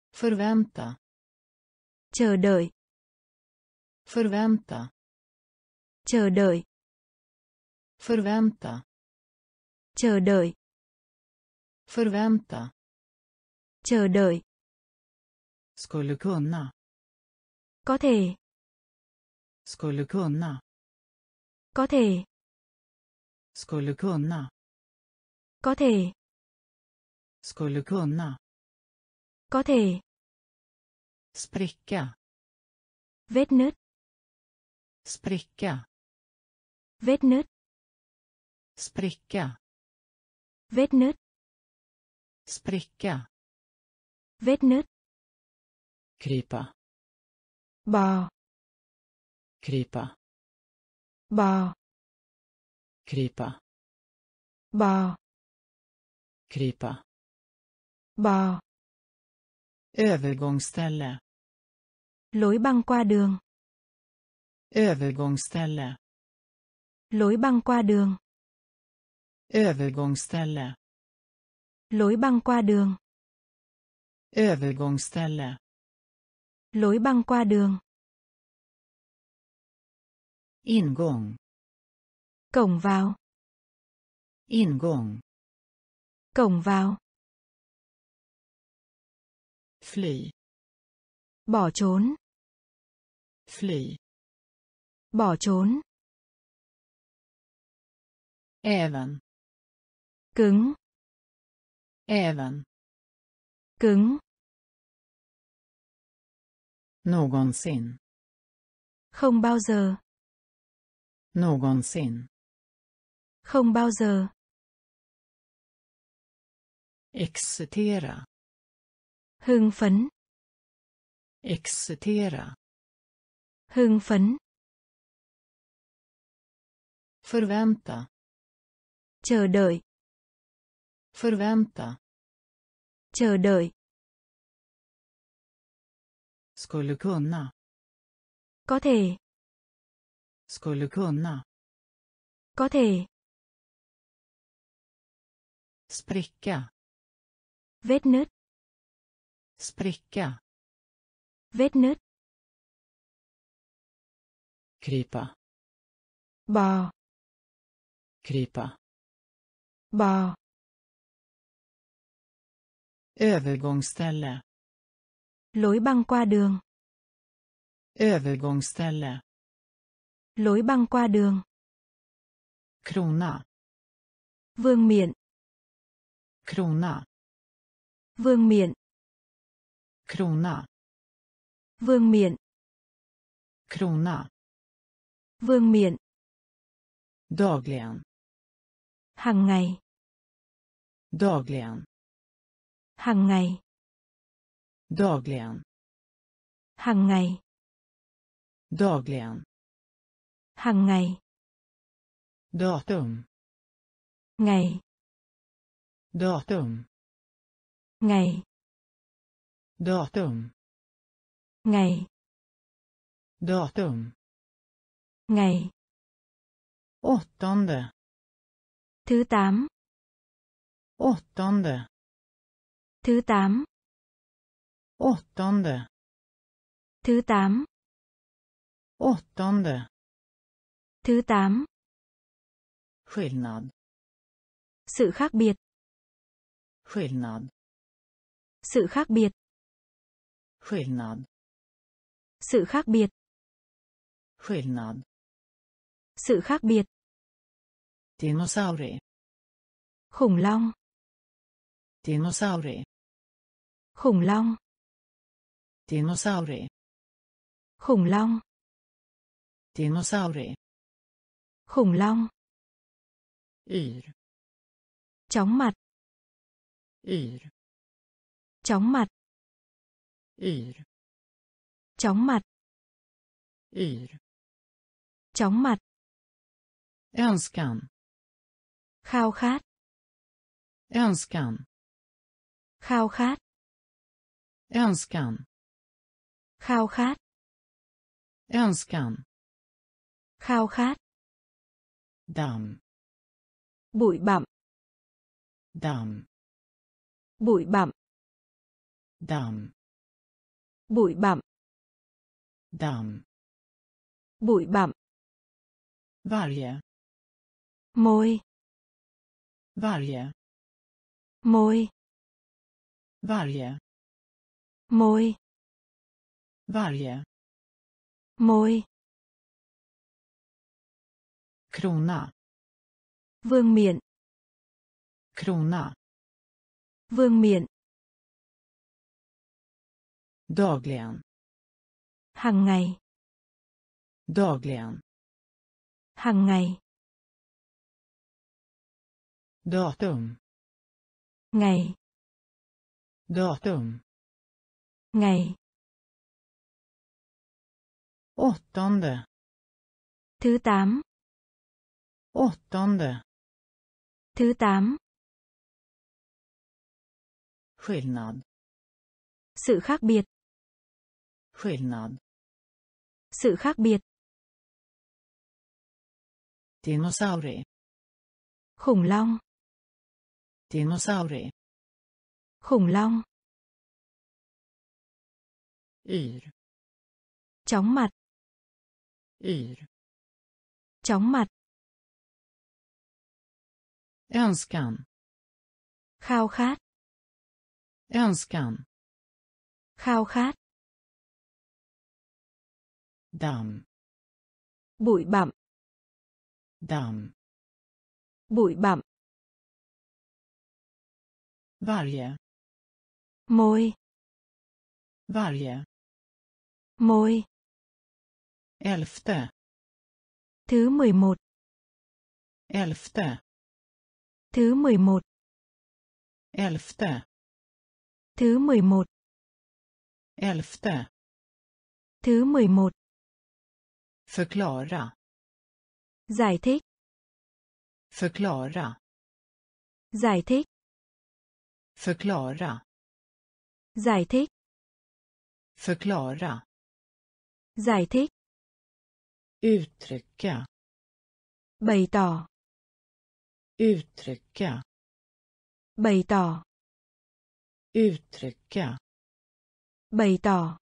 Förvänta. Chờ đợi. Förvänta. Chờ đợi. Förvänta. Chờ đợi. Förvänta. Chờ đợi. Skulle kunna. Có thể. Skulle kunna. Có thể. Skulle kunna. Có thể. Skulle kunna. Có thể. Spricka. Vết nứt. Spricka. Vết nứt. Spricka. Vết nứt. Spricka. Vết nứt. Krypa. Bò. Krypa. Bò. Krypa. Bò. Krypa. Bò. Övergångsställe. Lối băng qua đường. Övergångsställe. Lối băng qua đường. Övergångsställe. Lối băng qua đường. Övergångsställe. Lối băng qua đường. Ingång. Cổng vào. Ingång. Cổng vào. Fly. Bỏ trốn. Fly. Bỏ trốn. Även. Cứng. Även. Cứng. Någonsin. Không bao giờ. Någonsin. Không bao giờ. Excitera. Hưng phấn. Excitera. Hưng phấn. Förvänta. Chờ đợi. Förvänta. Chờ đợi. Skulle kunna. Có thể. Skulle kunna. Có thể. Spricka. Vết nứt. Spricka. Vết nứt. Krypa. Bò. Krypa. Bò. Övergångsställe. Lối băng qua đường. Övergångsställe. Lối băng qua đường. Krona. Vương miện. Krona. Vương miện. Krona. Vương miện. Krona. Vương miện. Dagligen. Hàng ngày. Dagligen. Hàng ngày. Dagligen. Hàng ngày. Dagligen. Hàng ngày. Datum. Ngày. Datum. Ngày. Datum. Ngày. Datum. Ngày. Åttonde. Thứ 8. Åttonde. Thứ 8. Åttonde. Thứ 8. Åttonde. Thứ 8. Skillnad. Sự khác biệt. Skillnad. Sự khác biệt. Skillnad. Sự khác biệt. Skillnad. Sự khác biệt. Dinosaurie. Khủng long. Dinosaurie. Khủng long. Dinosaurie. Khủng long. Dinosaurie. Khủng long. Yr. Chóng mặt. Yr. Chóng mặt. Yr. Chóng mặt. Yr. Chóng mặt. Önskan. Khao khát. Önskan. Khao khát. Önskan. Khao khát. Önskan. Khao khát. Damm. Bụi bặm. Damm. Bụi bặm. Damm. Bụi bặm. Damm. Bụi bặm. Varje. Môi. Varje. Môi. Varje. Môi. Varje. Môi. Krona. Vương miện. Krona. Vương miện. Dagligen. Hàng ngày. Dagligen. Hàng ngày. Datum. Ngày. Datum. Ngày. Åttonde. Thứ 8. Åttonde. Thứ 8. Skillnad. Sự khác biệt. Skillnad. Sự khác biệt. Dinosaurie. Khủng long. Dinosaurie. Khủng long. Yr. Chóng mặt. Yr. Chóng mặt. Önskan. Khao khát. Önskan. Khao khát. Damm. Bụi bặm. Damm. Bụi bặm. Varje. Môi. Varje. Môi. Elfte. Thứ 11. Elfte. Thứ 11. Elfte. Thứ 11. Elfte. Thứ 11. Förklara. Giải thích. Förklara. Giải thích. Förklara. Giải thích. Förklara. Giải thích. Uttrycka. Bày tỏ. Uttrycka. Bày tỏ. Uttrycka. Bày tỏ.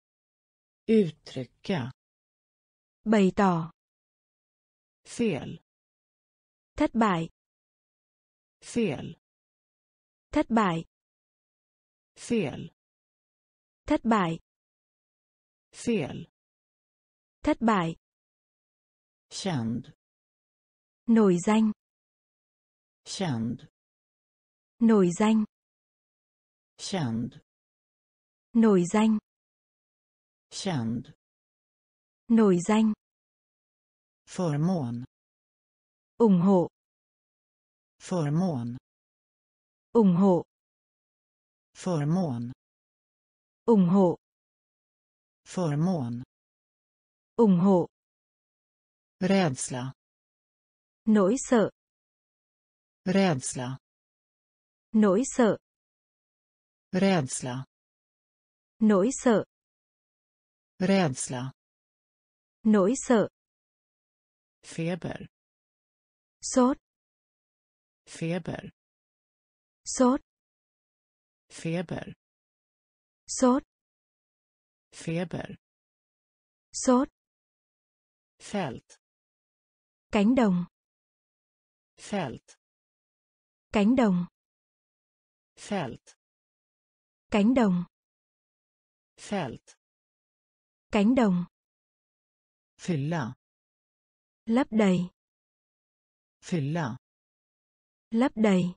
Uttrycka. Bày tỏ. Fel. Thất bại. Fel. Thất bại. Fel. Thất bại. Fel. Thất bại. Känd. Nổi danh. Känd. Nổi danh. Känd. Nổi danh. Känd. Nổi danh. Förmån. Ủng hộ. Förmån. Ủng hộ. Förmån. Ủng hộ. Förmån. Ủng hộ. Rädsla. Nỗi sợ. Rädsla. Nỗi sợ. Rädsla. Nỗi sợ. Rädsla. Nỗi sợ. Feber. Sốt. Feber. Sốt. Feber. Sốt. Feber. Sốt. Fält. Cánh đồng. Fält. Cánh đồng. Fält. Cánh đồng. Fält. Cánh đồng. Fylla. Lấp đầy. Fylla. Lấp đầy.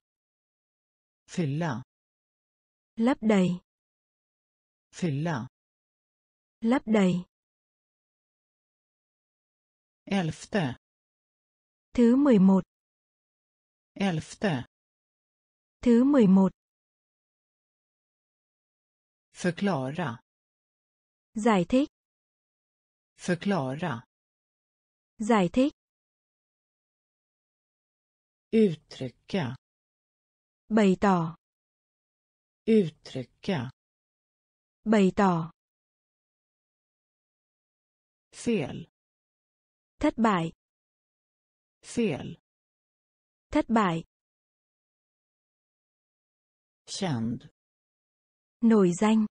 Fylla. Lấp đầy. Fylla. Lấp đầy. Elfte. Thứ 11. Elfte. Thứ 11. Förklara. Giải thích. Förklara. Giải thích. Uttrycka. Bày tỏ. Uttrycka. Bày tỏ. Fel. Thất bại. Fel. Thất bại. Känd. Nổi danh.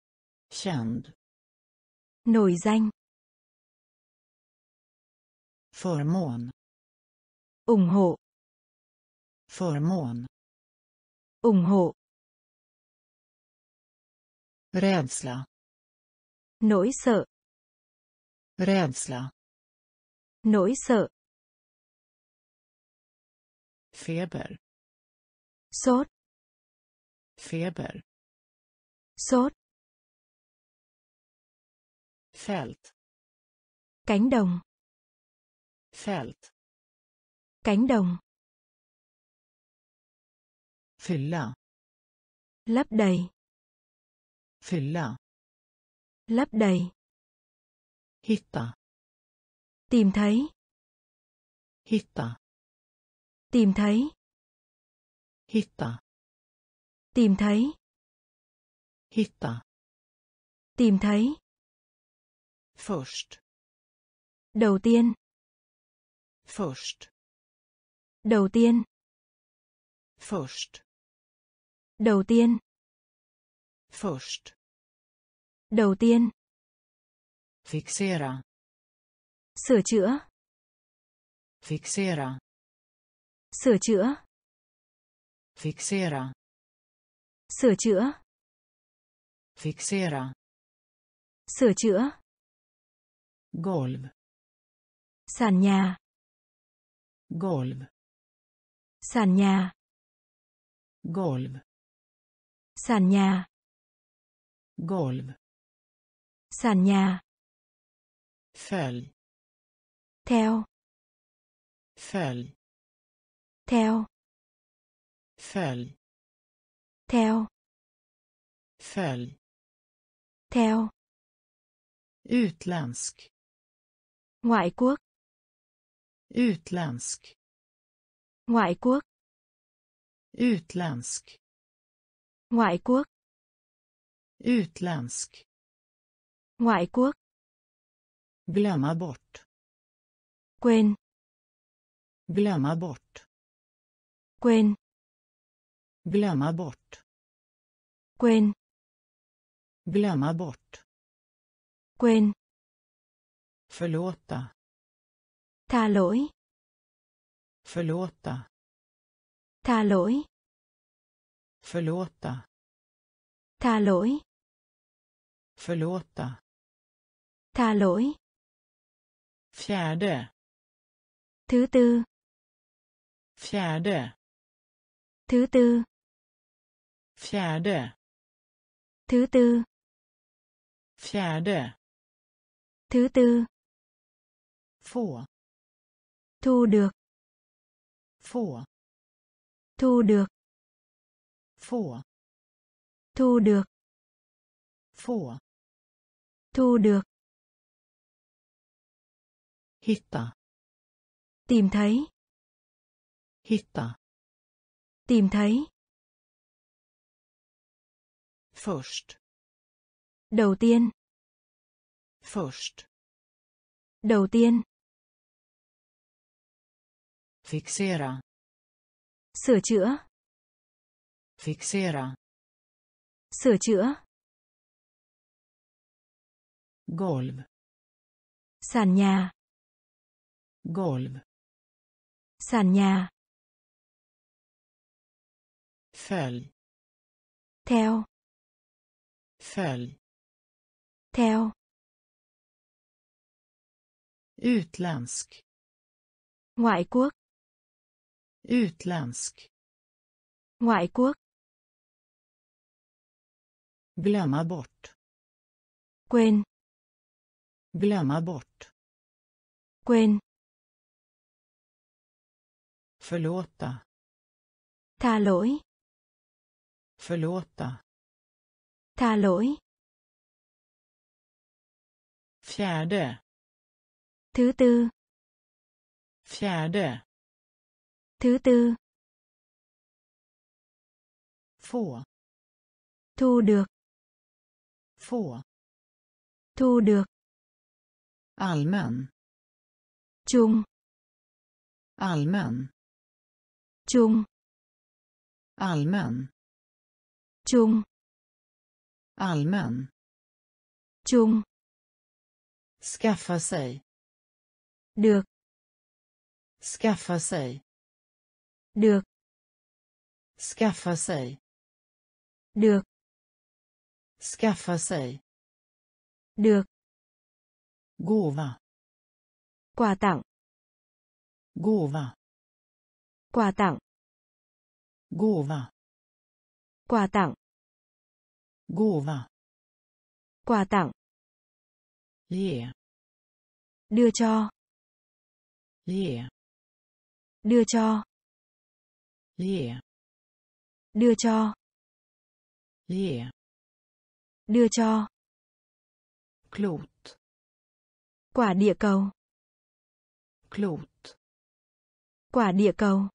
Känd. Nổi danh. Förmån. ủng hộ, Förmån. ủng hộ, Rädsla. nỗi sợ, Rädsla. nỗi sợ, Feber. sốt, Feber. sốt, Fält. cánh đồng, Fält. cánh đồng, Fylla. lấp đầy, Fylla. lấp đầy, Hitta. tìm thấy, Hitta. tìm thấy, Hitta. tìm thấy, Hitta. tìm thấy, Först. đầu tiên, Först. đầu tiên, Först. đầu tiên, Först. đầu tiên, Fixera. sửa chữa, Fixera. sửa chữa, Fixera. sửa chữa, Fixera. sửa chữa, Golv. sàn nhà, Golv. sàn nhà, Golv. sàn nhà, Golv. sàn nhà, Följ. theo, Följ. theo, Följ. theo, Följ. theo, Utländsk. ngoại quốc, Utländsk. ngoại quốc, Utländsk. ngoại quốc, Utländsk. ngoại quốc, Glömma bort. quên, Glömma bort. quên, Glömma bort. quên, Glömma bort. quên, Förlåta. tha lỗi, Förlåta. tha lỗi, Förlåta. tha lỗi, Förlåta. tha lỗi, Fjärde. thứ tư, Fjärde. thứ tư, Fjärde. thứ tư, Fjärde. thứ tư, Få. thu được, Få. thu được, Få. thu được, Få. thu được, Hitta. tìm thấy, Hitta. tìm thấy, Först. đầu tiên, Först. đầu tiên, Fixera. sửa chữa, Fixera. sửa chữa, Golv. sàn nhà, Golv. sàn nhà, Följ. theo, Följ. theo, Utländsk. ngoại quốc, Utländsk. ngoại quốc, Glömma bort. quên, Glömma bort. quên, Förlåta. tha lỗi, Förlåta. tha lỗi, Fjärde. thứ tư, Fjärde. thứ tư, Få. thu được, Få. thu được, Allmän. chung, Allmän. chung, Allmän. chung, Allmän. chung, Skaffa sig. được, Skaffa sig. Được. Skaffa sig. Được. Skaffa sig. Được. Gåva. Quà tặng. Gåva. Quà tặng. Gåva. Quà tặng. Gåva. Quà tặng. Ge. Đưa cho. Ge. Đưa cho. Ge. Đưa cho. Ge. Đưa cho. Klot. Quả địa cầu. Klot. Quả địa cầu.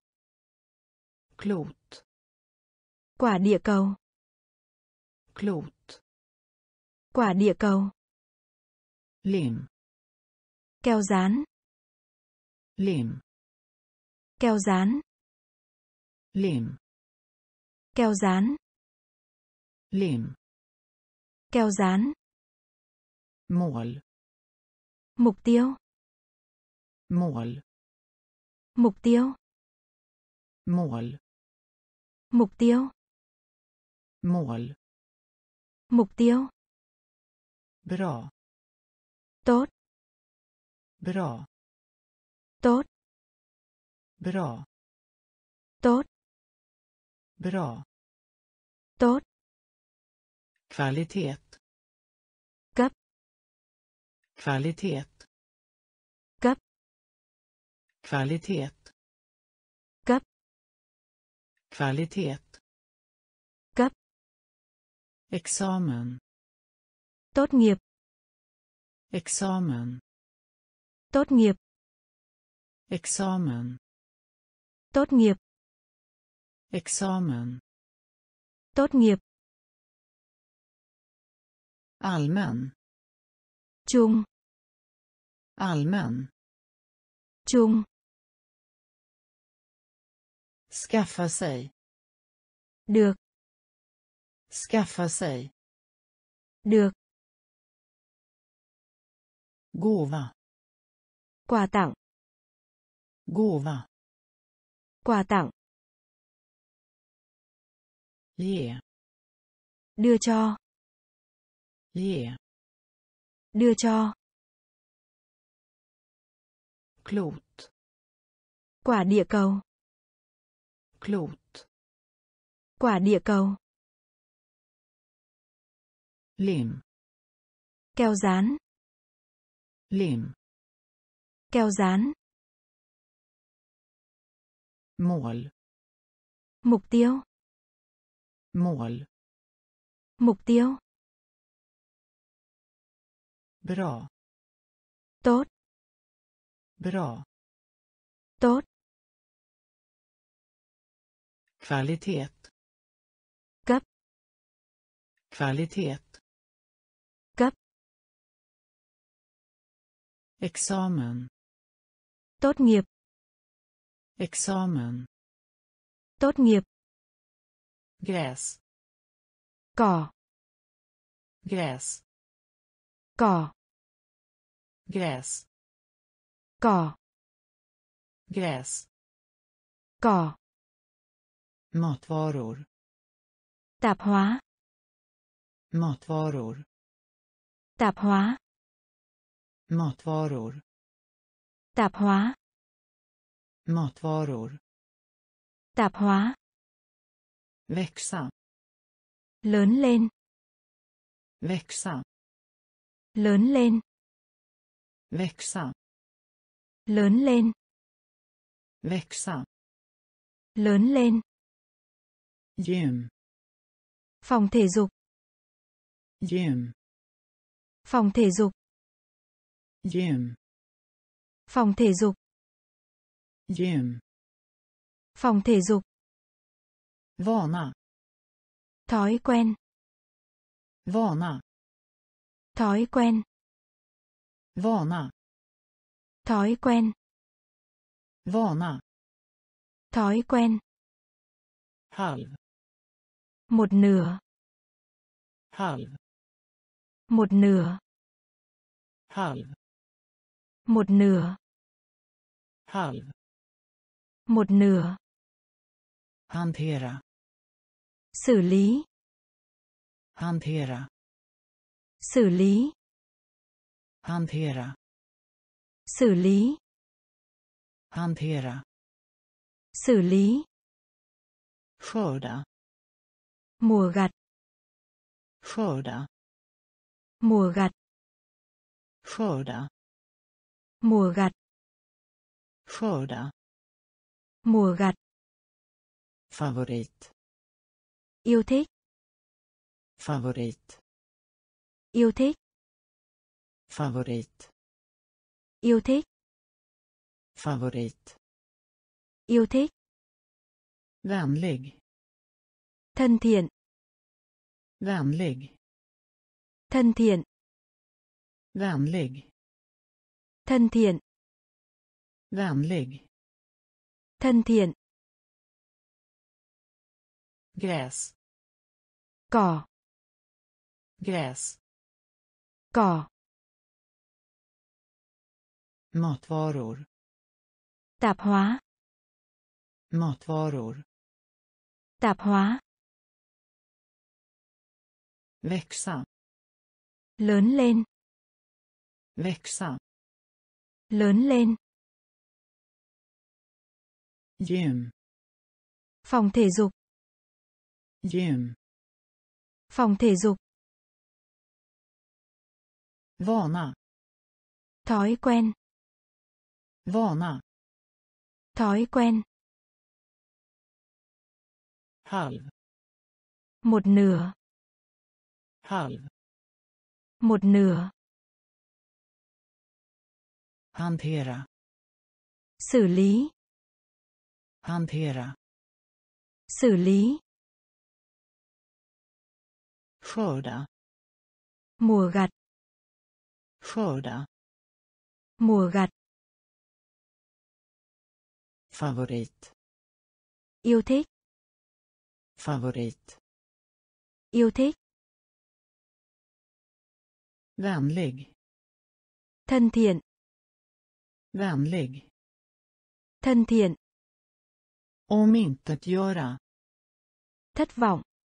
Klot. Quả địa cầu. Klot. Quả địa cầu. Lim. Keo dán. Lim. Keo dán. Lim. Keo dán. Lim. Keo dán. Mål. Mục tiêu. Mål. Mục tiêu. Mål. Mục tiêu. Mål. Mục tiêu. Bra. Tốt. Bra. Tốt. Bra. Tốt. Bra. Tốt. Kvalitet. Cấp. Kvalitet. Cấp. Kvalitet. Cấp. Kvalitet. Cấp. Examen. Tốt nghiệp. Examen. Tốt nghiệp. Examen. Tốt nghiệp. Examen. Tốt nghiệp. Allmän. Chung. Allmän. Chung. Skaffa sig. Được. Skaffa sig. Được. Gåva. Quà tặng. Gåva. Quà tặng. Ge. Đưa cho. Ge. Đưa cho. Klot. Quả địa cầu. Klot. Quả địa cầu. Lim. Keo dán. Lim. Keo dán. Mål. Mục tiêu. Mål. Mục tiêu. Bra. Tốt. Bra. Tốt. Kvalitet. Cấp. Kvalitet. Cấp. Examen. Tốt nghiệp. Examen. Tốt nghiệp. Gräs. Cỏ. Gräs. Cỏ. Gräs. Cỏ. Gräs. Cỏ. Matvaror. Tạp hóa. Matvaror. Tạp hóa. Matvaror. Tạp hóa. Matvaror. Tạp hóa. Växa. Lớn lên. Växa. Lớn lên. Växa. Lớn lên. Växa. Lớn lên. Gym. Phòng thể dục. Gym. Phòng thể dục. Gym. Phòng thể dục. Gym. Phòng thể dục. Vana. Thói quen. Vana. Thói quen. Vana. Thói quen. Vana. Thói quen. Halv. Một nửa. Halv. Một nửa. Halv. Một nửa. Halv. Một nửa. Hantera. Xử lý. Hantera. Xử lý. Hantera. Xử lý. Hantera. Xử lý. Skörda. Mùa gặt. Skörda. Mùa gặt. Skörda. Mùa gặt. Skörda. Mùa gặt. Favorit. Yêu thích. Favorit. Yêu thích. Favorit. Yêu thích. Favorit. Yêu thích. Vänlig. Thân thiện. Vänlig. Thân thiện. Vänlig. Thân thiện. Vänlig. Thân thiện. Gräs. Cỏ. Gräs. Cỏ. Matvaror. Tạp hóa. Matvaror. Tạp hóa. Växa. Lớn lên. Växa. Lớn lên. Gym. Phòng thể dục. Gym. Phòng thể dục. Vana. Thói quen. Vana. Thói quen. Halv. Một nửa. Halv. Một nửa. Hantera. Xử lý. Hantera. Xử lý. Skörda. Mùa gặt. Skörda. Mùa gặt. Favorit. Yêu thích. Favorit. Yêu thích. Vänlig. Thân thiện. Vänlig. Thân thiện. Omintetgöra. Thất vọng.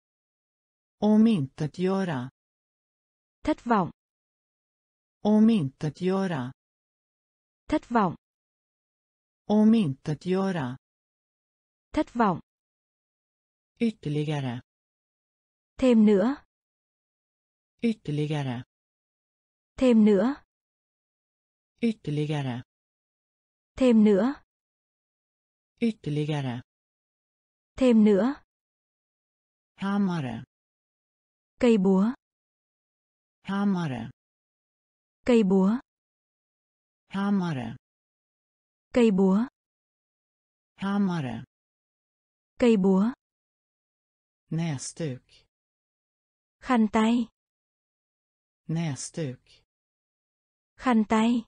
Omintetgöra. Thất vọng. Omintetgöra. Thất vọng. Omintetgöra. Thất vọng. Ytterligare. Thêm nữa. Ytterligare. Thêm nữa. Ytterligare. Thêm nữa. Ytterligare. Thêm nữa. Hammare. Cây búa. Hammare. Cây búa. Hammare. Cây búa. Hammare. Cây búa. Näsduk. Khăn tay. Näsduk. Khăn tay.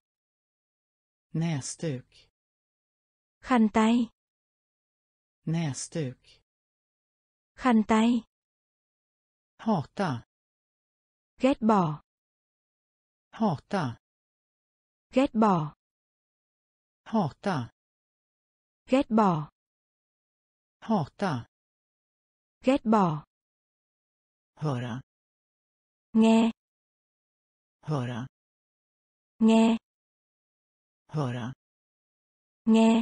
Näsduk. Khăn tay. Näsduk. Khăn tay. Hata. Ghét bỏ. Hata. Ghét bỏ. Hata. Ghét bỏ. Hata. Ghét bỏ. Höra. Nghe. Höra. Nghe. Höra. Nghe.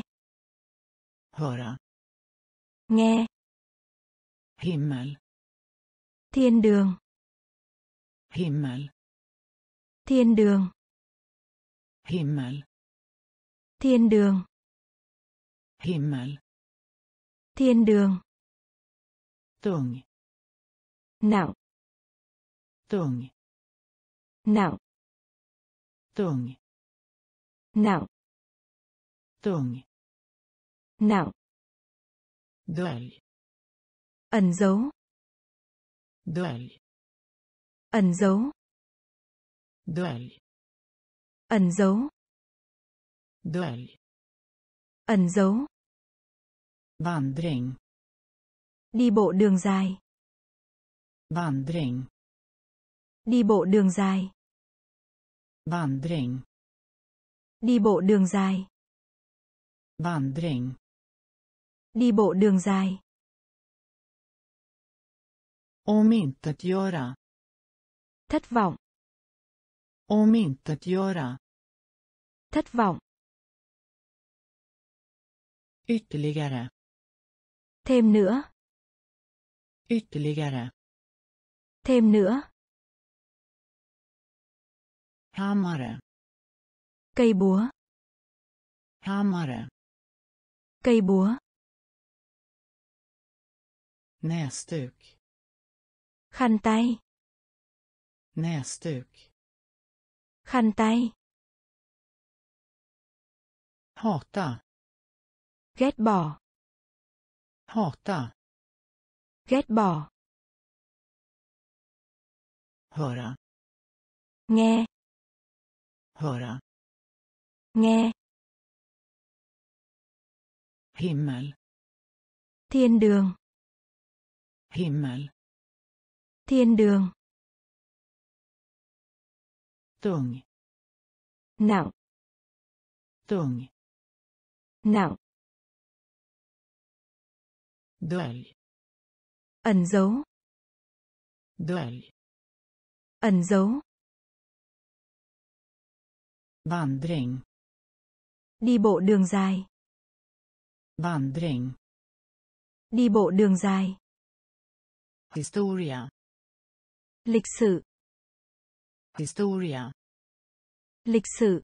Höra. Nghe. Himmel. Thiên đường. Himmel. Thiên đường. Himmel. Thiên đường. Himmel. Thiên đường. Tung. Nặng. Tung. Nặng. Tung. Nặng. Tung. Nặng. Dölj. Ẩn giấu. Dölj. Ẩn giấu. Dölj. Ẩn giấu. Dölj. Ẩn giấu. Vandring. Đi bộ đường dài. Vandring. Đi bộ đường dài. Vandring. Đi bộ đường dài. Vandring. Đi bộ đường dài. Omintetgöra. Thất vọng. Omintetgöra. Thất vọng. Ytterligare. Thêm nữa. Ytterligare. Thêm nữa. Hammare. Cây búa. Hammare. Cây búa. Näsduk. Khăn tay. Näsduk. Khăn tay. Hata. Ghét bỏ. Hata. Ghét bỏ. Höra. Nghe. Höra. Nghe. Himmel. Thiên đường. Himmel. Thiên đường. Tung. Nặng. Tung. Nặng. Dölj. Ẩn giấu. Dölj. Ẩn giấu. Vandring. Đi bộ đường dài. Vandring. Đi bộ đường dài. Historia. Lịch sử. Historia. Lịch sử.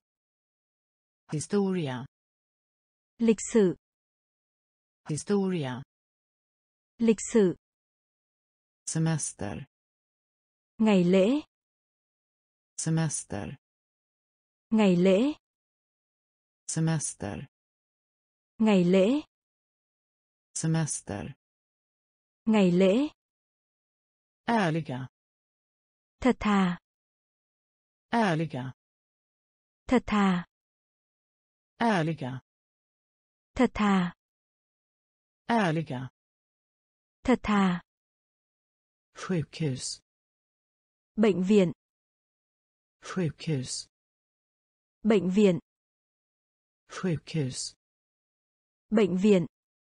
Historia. Lịch sử. Historia. Lịch sử. Semester. Ngày lễ. Semester. Ngày lễ. Semester. Ngày lễ. Semester. Ngày lễ. Ärliga. Thật thà. Ärliga. Thật thà. Ärliga. Thật thà. Ärliga. Thật thà. Sjukhus. Bệnh viện. Sjukhus. Bệnh viện. Sjukhus. Bệnh viện.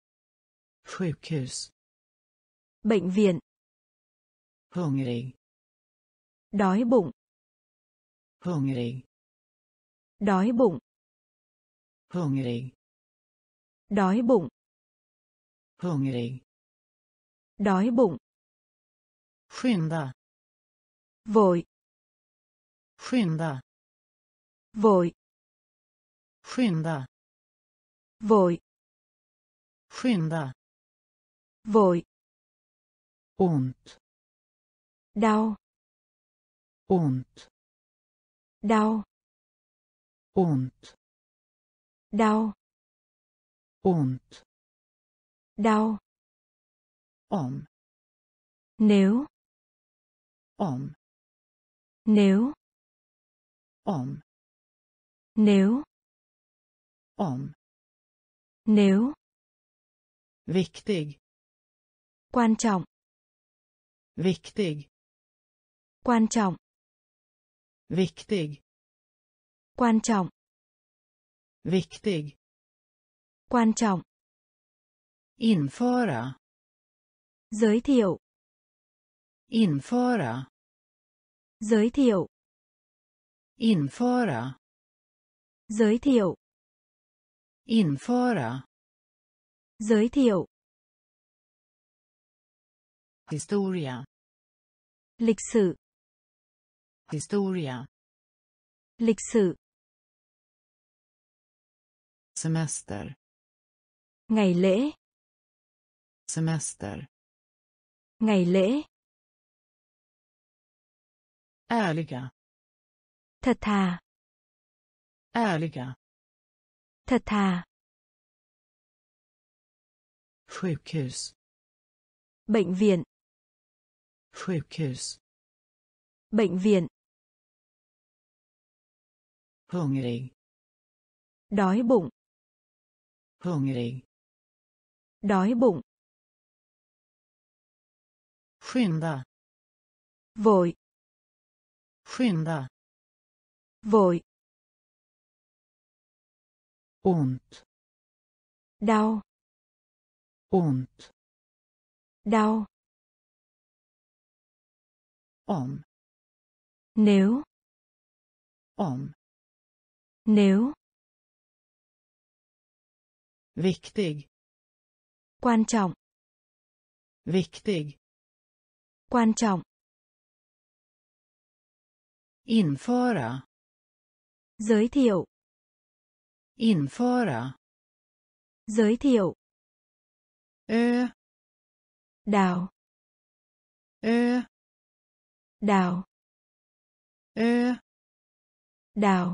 Sjukhus. Bệnh viện. Hungrig. Đói bụng. Hungrig. Đói bụng. Hungrig. Đói bụng. Hungrig. Đói bụng. Skynda. Vội. Skynda. Vội. Skynda. Vội. Skynda. Vội. Ont. Đau. Ont. Đau. Ont. Đau. Ont. Đau. Om. Nếu. Om. Nếu. Om. Nếu. Om. Nếu. Viktig. Quan trọng. Viktig. Quan trọng. Viktig. Quan trọng. Viktig. Quan trọng. Införa. Giới thiệu. Införa. Giới thiệu. Införa. Giới thiệu. Införa. Giới thiệu. Historia. Lịch sử. Historia. Lịch sử. Semester. Ngày lễ. Semester. Ngày lễ. Ärliga. Thật thà. Ärliga. Thật thà. Sjukhus. Bệnh viện. Sjukhus. Bệnh viện. Hungrig. Đói bụng. Hungrig. Đói bụng. Skynda. Vội. Skynda. Vội. Ont. Đau. ont, đau, om, nếu, om, nếu, viktig, quan trọng, viktig, quan trọng, införa, giới thiệu, införa, giới thiệu, ö, đào, ö, đào, ö, đào,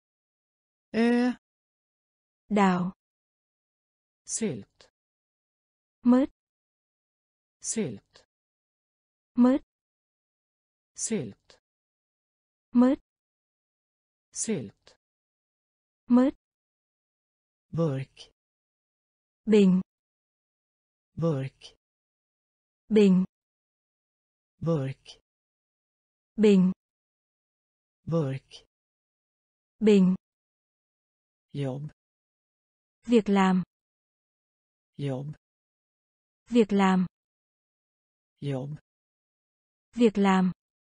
ö, đào, sylt, mứt, sylt, mứt, sylt, mứt, sylt, mứt, burk, bình, burk, bình, burk, bình, burk, bình, jobb, việc làm, jobb, việc làm, jobb, việc làm,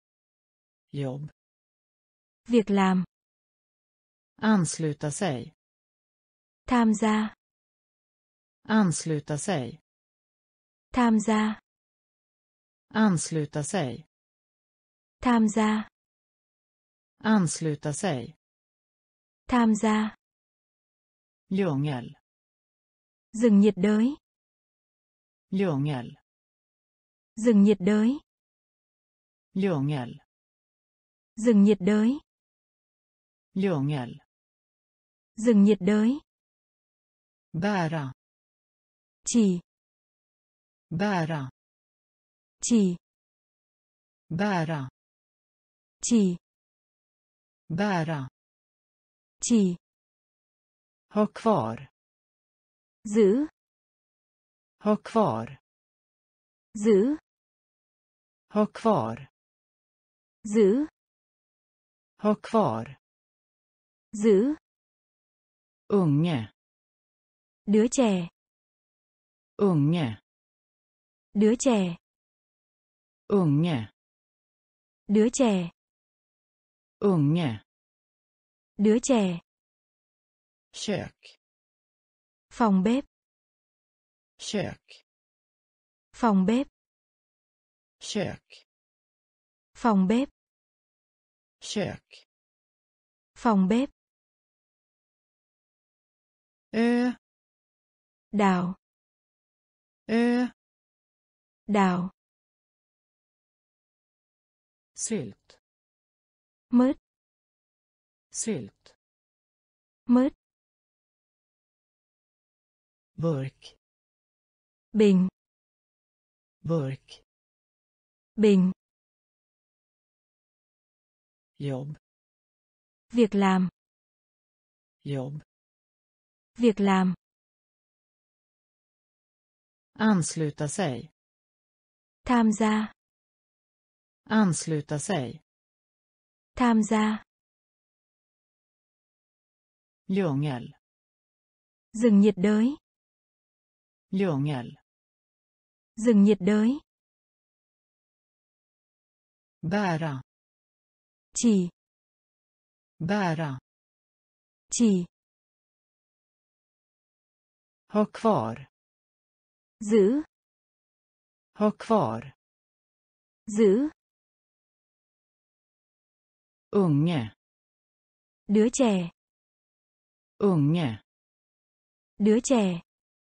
jobb, việc làm, ansluta sig, tham gia, ansluta sig, tham gia, ansluta sig, tham gia, ansluta sig, tham gia, djungel, rừng nhiệt đới, djungel, rừng nhiệt đới, djungel, rừng nhiệt đới, djungel, rừng nhiệt đới, bära, chỉ, bära, chỉ, bära, chỉ, bära, chỉ, ha kvar, giữ, ha kvar, giữ, ha kvar, giữ, ha kvar, giữ, unge, đứa trẻ, unge, đứa trẻ, unge, đứa trẻ, unge, đứa trẻ, kök, phòng bếp, kök, phòng bếp, kök, phòng bếp, kök, phòng bếp, ö, đào, ö, đào, sylt, mứt, sylt, mứt, burk, bình, burk, bình, jobb, việc làm, jobb, việc làm, ansluta sig, tham gia, ansluta sig, tham gia, djungel, rừng nhiệt đới, djungel, rừng nhiệt đới, bära, chỉ, bära, chỉ, ha kvar, giữ, ha kvar, giữ, unge, đứa trẻ, unge, đứa trẻ,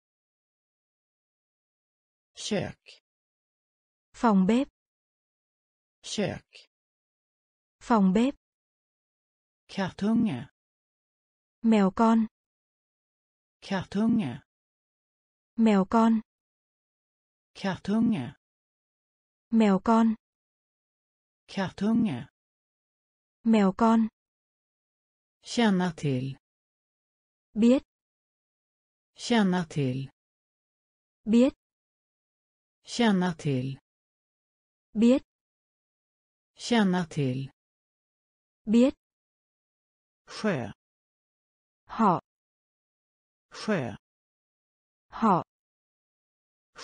kök, phòng bếp, kök, phòng bếp, kattunge, mèo con, kattunge, mèo con, kattunge, mèo con, kattunge, mèo con, känna till, biết, känna till, biết, känna till, biết, känna till, biết, sjö, họ, sjö, họ,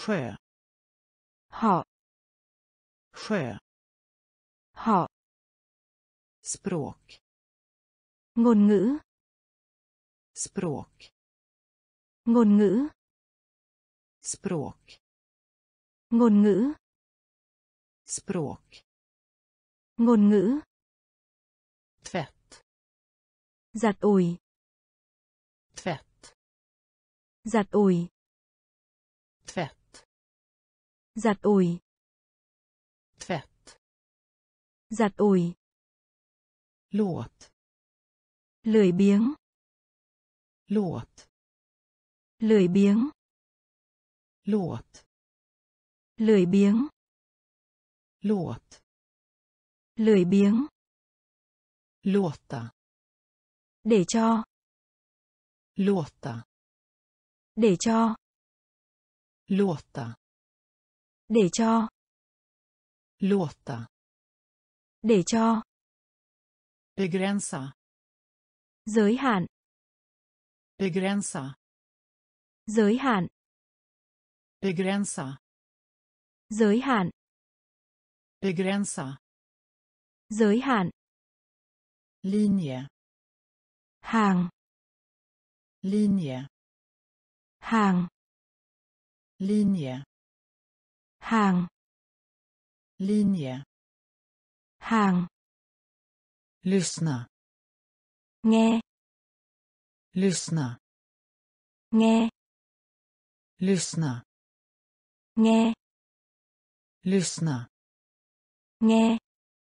sjö, Họ. sjö, Họ. språk, Ngôn ngữ. språk, Ngôn ngữ. språk, Ngôn ngữ. språk, Ngôn ngữ. tvätt, Giặt ủi. tvätt, Giặt ủi. tvätt, Giặt ủi. tvätt, Giặt ủi. låt, Lười biếng. låt, Lười biếng. låt, Lười biếng. låt, Lười biếng. låta, Để cho. låta, Để cho. låta, Để cho. låta, Để cho. begränsa, Giới hạn. begränsa, Giới hạn. begränsa, Giới hạn. begränsa, Giới hạn. linje, Hàng. linje, Hàng. linje, Hàng. linje, Hàng. lyssna, Nghe. lyssna, Nghe. lyssna, Nghe. lyssna, Nghe.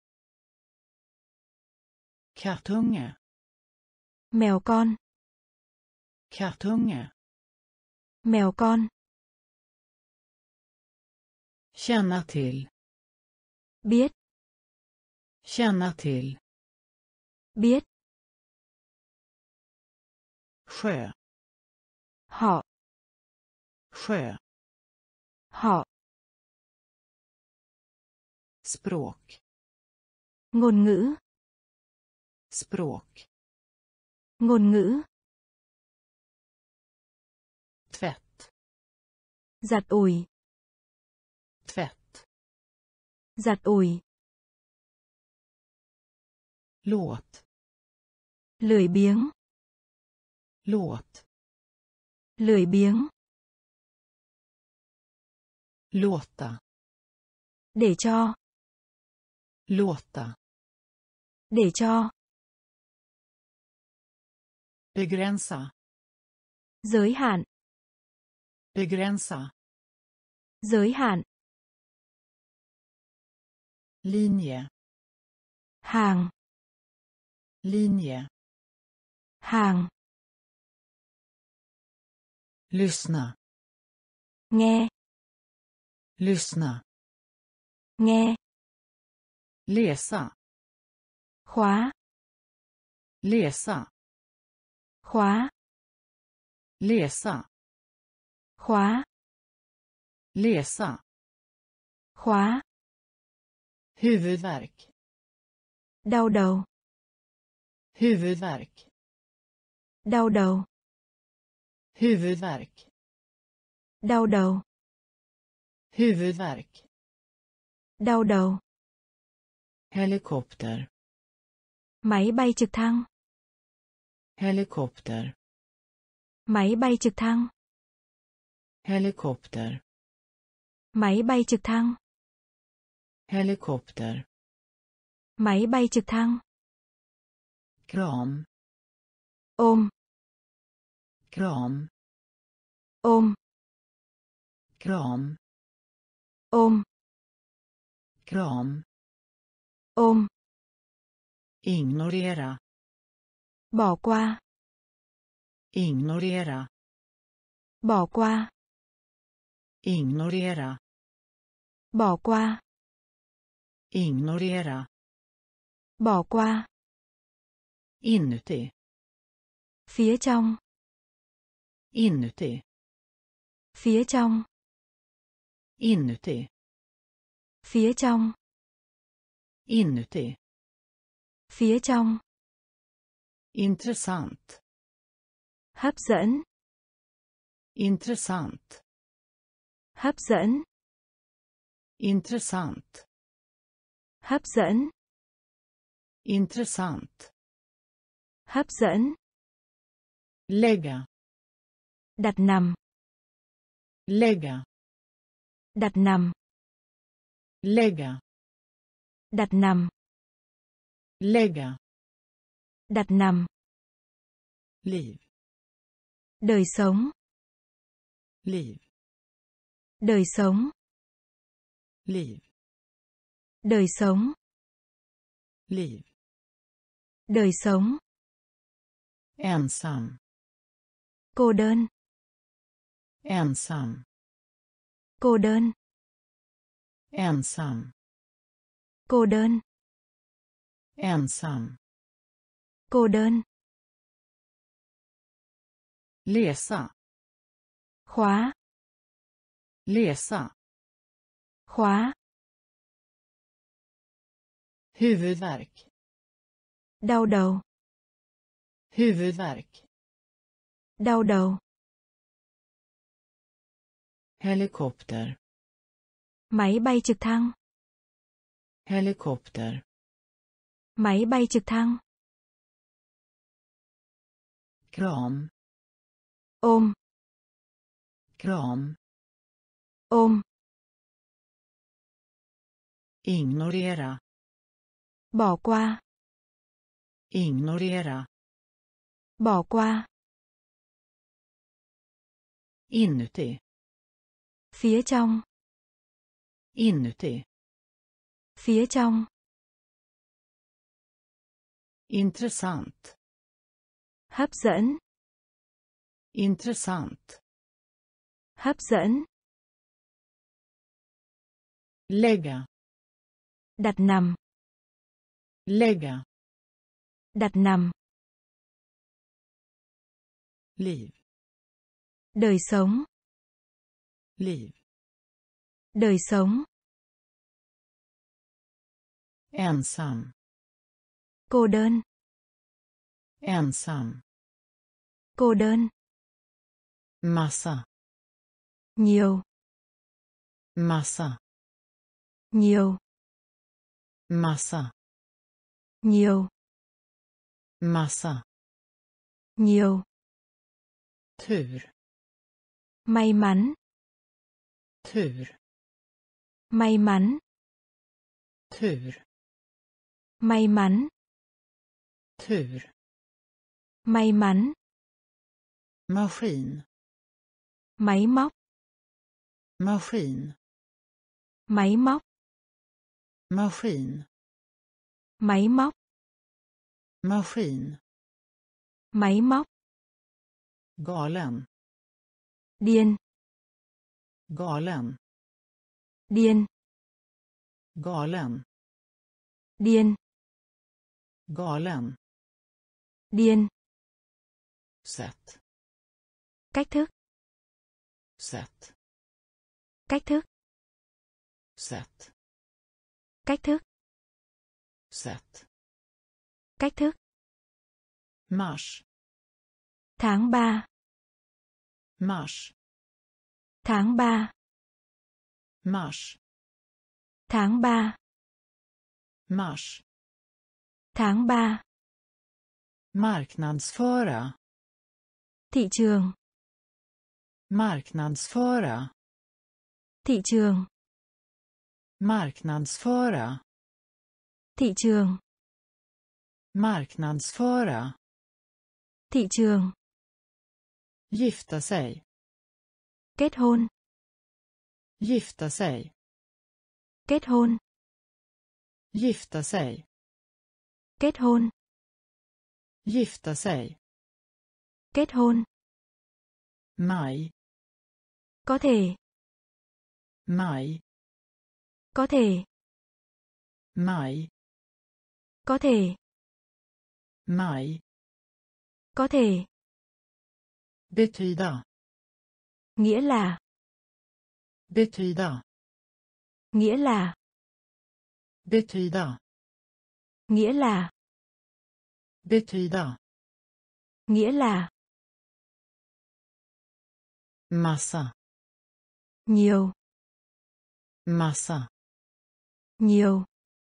kattunge, Mèo con. kattunge, Mèo con. känna till, Biết. känna till, Biết. sjö, Họ. sjö, Họ. språk, Ngôn ngữ. språk, Ngôn ngữ. tvätt, Giặt ủi. tvätt, Giặt ủi. låt, Lười biếng. låt, Lười biếng. låta, Để cho. låta, Để cho. begränsa, Giới hạn. begränsa, Giới hạn. linje, Hàng. linje, Hàng. lyssna, Nghe. lyssna, Nghe. läsa, Khóa. läsa, Khóa. läsa, Khóa. läsa, Khóa. huvudvärk, Đau đầu. huvudvärk, Đau đầu. huvudvärk, Đau đầu. huvudvärk, Đau đầu. helikopter, Máy bay trực thăng. helikopter, Máy bay trực thăng. helikopter, Máy bay trực thăng. helikopter, Máy bay trực thăng. kram, Ôm. kram, Ôm. kram, Ôm. kram, Ôm. ignorera, Bỏ qua. ignorera, Bỏ qua. ignorera, Bỏ qua. ignorera, Bỏ qua. inuti, Phía trong. inuti, Phía trong. inuti, Phía trong. inuti, Phía trong. Hấp dẫn. Intressant. Hấp dẫn. Intressant. Hấp dẫn. Lägga. Đặt nằm. Lägga. Đặt nằm. Lägga. Đặt nằm. Lägga. Đặt nằm. Liv. Đời sống. Liv. Đời sống. Liv. Đời sống. Liv. Đời sống. Ensam. Cô đơn. Ensam. Cô đơn. Ensam. Cô đơn. Ensam. Cô đơn. Läsa. Khóa. Läsa. Khóa. Huvudvärk. Đau đầu. Huvudvärk. Đau đầu. Helikopter. Máy bay trực thăng. Helikopter. Máy bay trực thăng. Kram. Ôm. Kram. Ôm. Ignorera. Bỏ qua. Ignorera. Bỏ qua. Inuti. Phía trong. Inuti. Phía trong. Intressant. Hấp dẫn. Intressant. Hấp dẫn. Lägga. Đặt nằm. Lägga. Đặt nằm. Liv. Đời sống. Liv. Đời sống. Ensam. Cô đơn. Ensam. Cô đơn. Massa. Nhiều. Massa. Nhiều. Massa. Nhiều. Massa. Nhiều. Tur. May mắn. Tur. May mắn. Tur. May mắn. Tur. May mắn. Maskin. Máy móc. Maskin. Máy móc. Maskin. Máy móc. Maskin. Máy móc. Galen. Điên. Galen. Điên. Galen. Điên. Galen. Điên. Sätt. Cách thức. Sätt. Cách thức. Sätt. Cách thức. Sätt. Cách thức. Mars. Tháng 3. Mars. Tháng 3. Mars. Tháng 3. Mars. Tháng 3. Marknadsföra. Thị trường. Marknadsföra. Thị trường. Marknadsföra. Thị trường. Marknadsföra. Thị trường. Gifta sig. Kết hôn. Gifta sig. Kết hôn. Gifta sig. Kết hôn. Gifta sig. Kết hôn. Maj. Có thể. Maj. Có thể. Maj. Có thể. Maj. Có thể. Betyda. Nghĩa là. Betyda. Nghĩa là. Betyda. Nghĩa là. Betyda. Nghĩa là. Massa. Nhiều. Massa. Nhiều.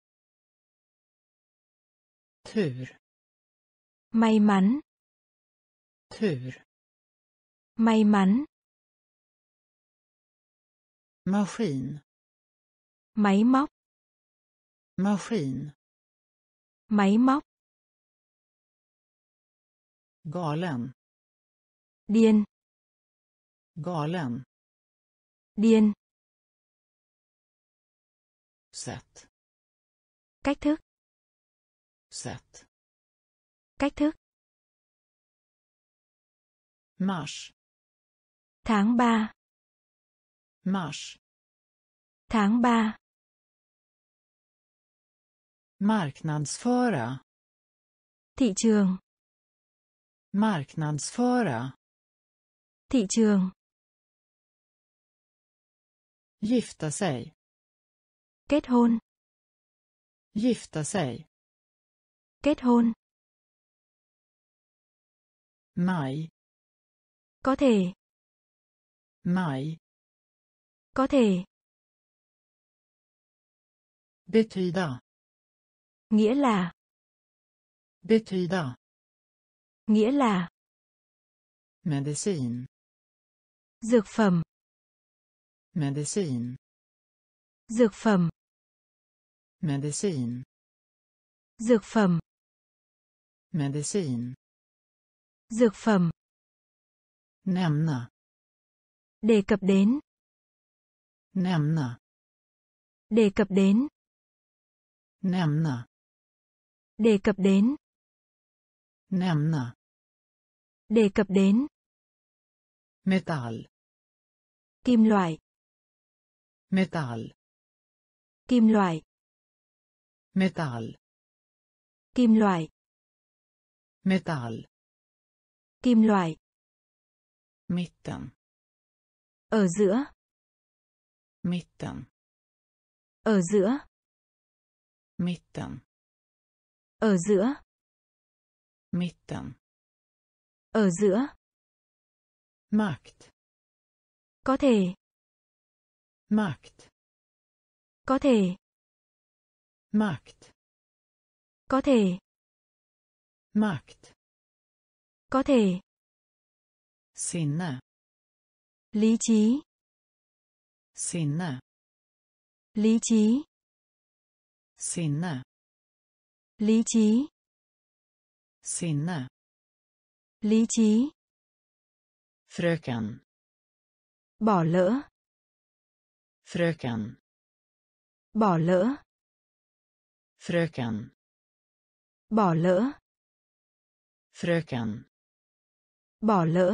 Tur. May mắn. Tur. May mắn. Maskin. Máy móc. Maskin. Máy móc. Galen. Điên. Galen. Điên. Sätt. Cách thức. Sätt. Cách thức. Mars. Tháng 3. Mars. Tháng 3. Marknadsföra. Thị trường. Marknadsföra. Thị trường. Gifta sig. Kết hôn. Gifta sig. Kết hôn. Maj. Có thể. Maj. Có thể. Betyda. Nghĩa là. Betyda. Nghĩa là. Medicin. Dược phẩm. Medicin. Dược phẩm. Medicin. Dược phẩm. Medicin. Dược phẩm. Nämna. Đề cập đến. Nämna. Đề cập đến. Nämna. Đề cập đến. Nämna. Đề cập đến. Metall. Kim loại. Metall. Kim loại. Metall. Kim loại. Metall. Kim loại. Mitten. Ở giữa. Mitten. Ở giữa. Mitten. Ở giữa. Mitten. Ở giữa. Makt. Có thể. Makt. Có thể. Makt. Có thể. Makt. Có thể. Sinne. Lý trí. Sinne. Lý trí. Sinne. Lý trí. Sinne. Lý trí. Fröken. Bỏ lỡ. Fröken. Bỏ lỡ. Fröken. Bỏ lỡ. Fröken. Bỏ lỡ.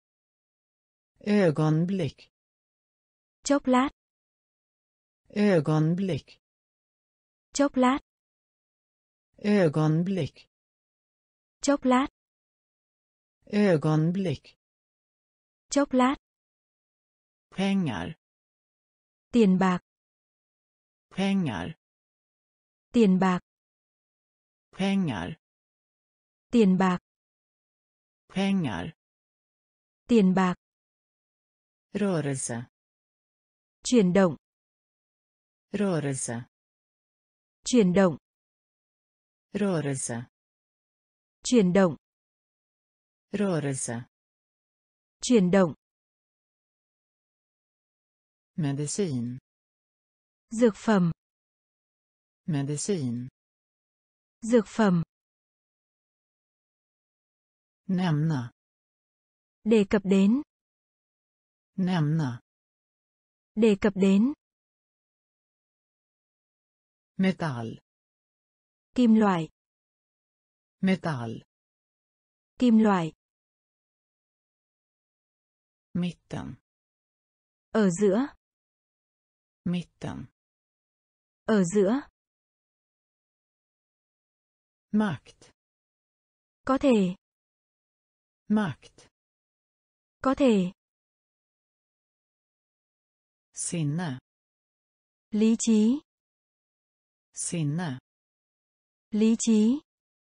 Ögonblick. Chốc lát. Ögonblick. Chốc lát. Ögonblick. Chốc lát. Ögonblick. Chốc lát. Pengar. Tiền bạc. Pengar. Tiền bạc. Pengar. Tiền bạc. Pengar. Tiền bạc. Rörelse. Chuyển động. Rörelse. Chuyển động. Rörelse. Chuyển động. Rörelse. Chuyển động. Medicin. Dược phẩm. Medicin. Dược phẩm. Nämna. Đề cập đến. Nämna. Đề cập đến. Metall. Kim loại. Metall. Kim loại. Mitten. Ở giữa. Mitten. Ở giữa. Makt. Có thể. Makt. Có thể. Sinne. Lý trí. Sinne. Lý trí.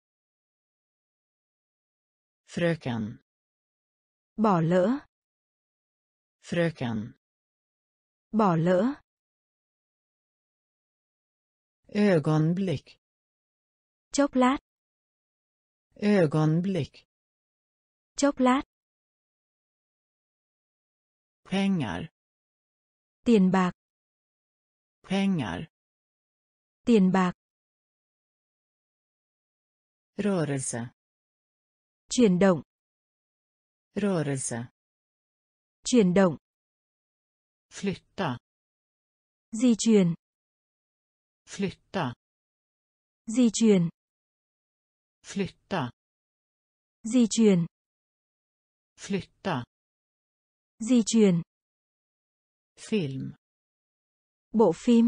Fröken. Bỏ lỡ. Fröken. Bỏ lỡ. Ögonblick. Chốc lát. Ögonblick. Chốc lát. Pengar. Tiền bạc. Pengar. Tiền bạc. Rörelse. Chuyển động. Rörelse. Chuyển động. Flytta. Di chuyển. Flytta. Di chuyển. Flytta. Di chuyển. Flytta. Di chuyển. Film. Bộ phim.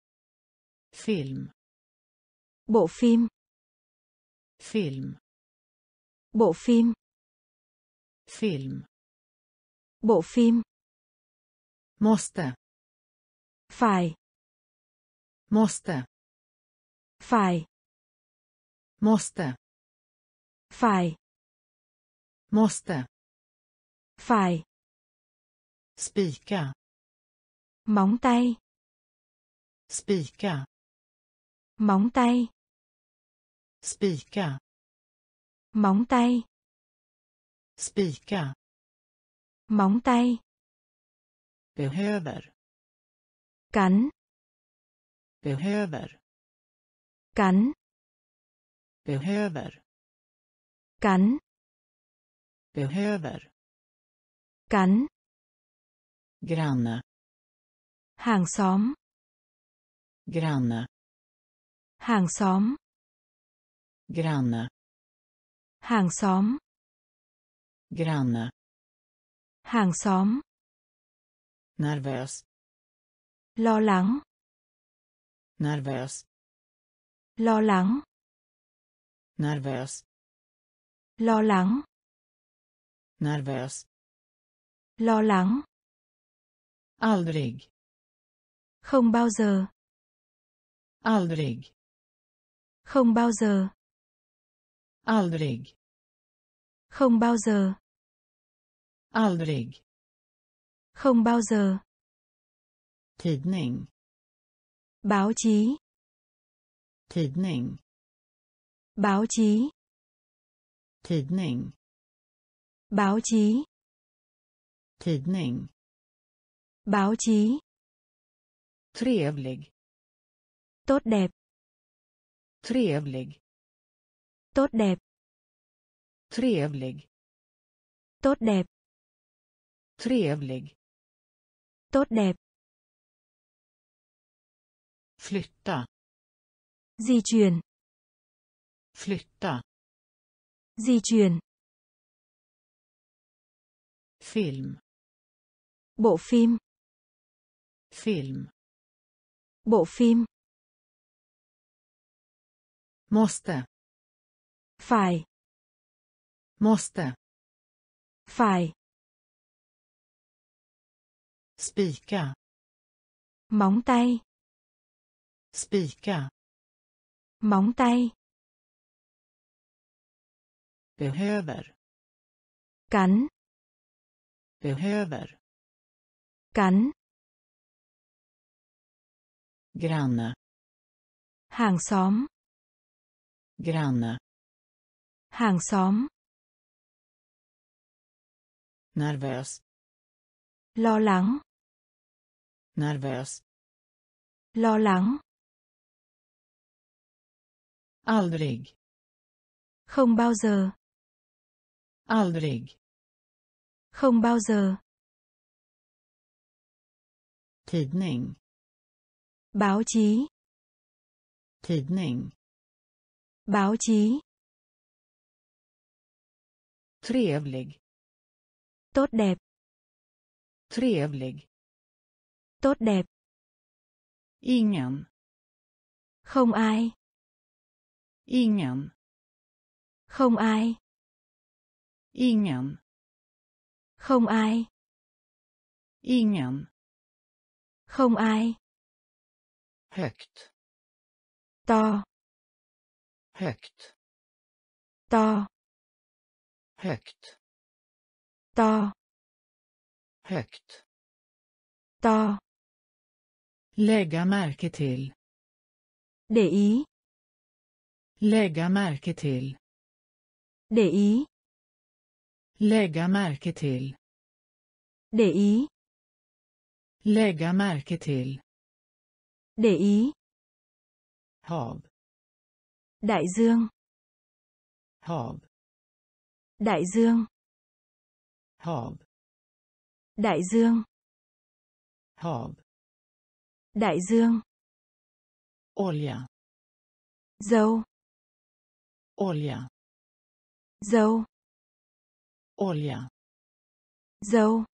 Film. Bộ phim. Film. Bộ phim. Film. Bộ phim. Måste. Phải. Måste. Phải. Måste. Phải. Måste. Phải. Spika. Móng tay. Spika. Móng tay. Spika. Móng tay. Spika. Móng tay. Behöver. Cắn. Behöver. Cắn. Behöver. Cắn. Behöver. Cắn. Granne. Hàng xóm. Granne. Hàng xóm. Granne. Hàng xóm. Granne. Hàng xóm. Nervös. Lo lắng. Nervös. Lo lắng. Nervös. Lo lắng. Nervös. Lo lắng. Aldrig. Không bao giờ. Aldrig. Không bao giờ. Aldrig. Không bao giờ. Aldrig. Không bao giờ. Tidning. Báo chí. Tidning. Báo chí. Tidning. Báo chí. Tidning. Báo chí. Trevlig. Tốt đẹp. Trevlig. Tốt đẹp. Trevlig. Tốt đẹp. Trevlig. Tốt đẹp. Flytta. Di chuyển. Flytta. Di chuyển. Film. Bộ phim. Film. Bộ phim. Måste. Phải. Måste. Phải. Spika. Móng tay. Spika. Móng tay. Behöver. Cắn. Behöver. Cắn. Granne. Hàng xóm. Granne. Hàng xóm. Nervös. Lo lắng. Nervös. Lo lắng. Aldrig. Không bao giờ. Aldrig. Không bao giờ. Tidning. Báo chí. Tidning. Báo chí. Trevlig. Tốt đẹp. Trevlig. Tốt đẹp. Ingen. Không ai. Ingen. Không ai. Ingen. Không ai. Ingen. Không ai. Högt. To. Högt. To. Högt. To. Högt. To. Lägga märke till. Để ý. Lägga märke till. Để ý. Lägga märke till. Để ý. Lägga märke till. Để ý. Hav. Đại dương. Hav. Đại dương. Hav. Đại dương. Hav. Đại dương. Olja. Dầu. Olja. Dầu. Olja. Dầu.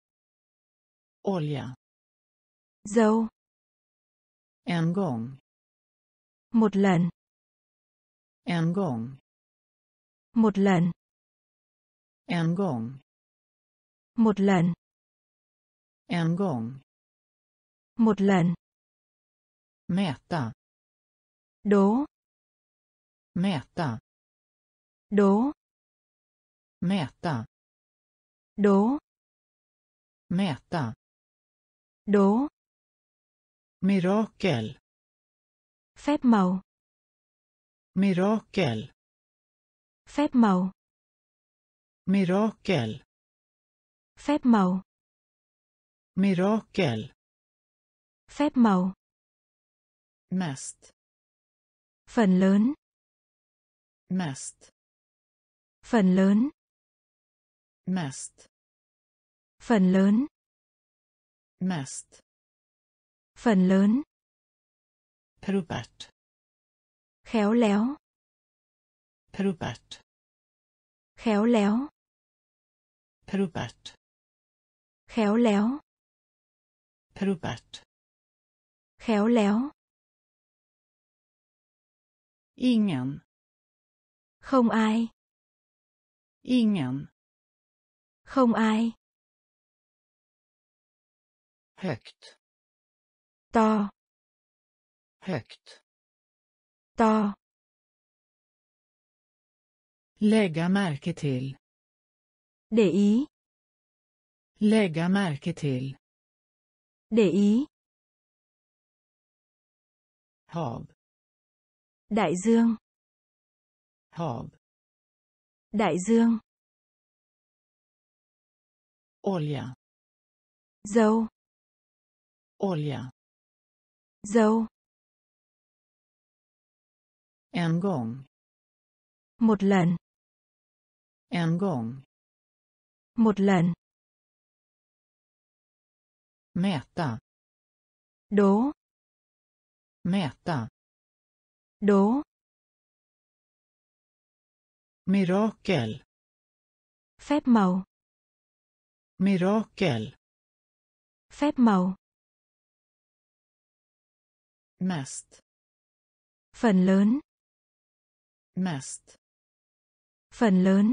Olja. Dầu. En gång. Một lần. En gång. Một lần. En gång. Một lần. En gång. Một lần. Mäta. Đố. Mäta. Đố. Mäta. Đố. Mäta. Đố. Mirakel. Phép màu. Mirakel. Phép màu. Mirakel. Phép màu. Mirakel. Phép màu. Mest. Phần lớn. Mest. Phần lớn. Mest. Phần lớn. Mest. Phần lớn. Probert. Khéo léo. Probert. Khéo léo. Probert. Khéo léo. Probert. Khéo léo. Ingen. Không ai. Ingen. Không ai. Högt. To. Högt. To. Lägga märke till. Để ý. Lägga märke till. Để ý. Hav. Đại dương. Hav. Đại dương. Olja. Dầu. Olja. Dầu. En gång. Một lần. En gång. Một lần. Mäta. Đố. Mäta. Đố. Mirakel. Phép màu. Mirakel. Phép màu. Mest. Phần lớn. Mest. Phần lớn.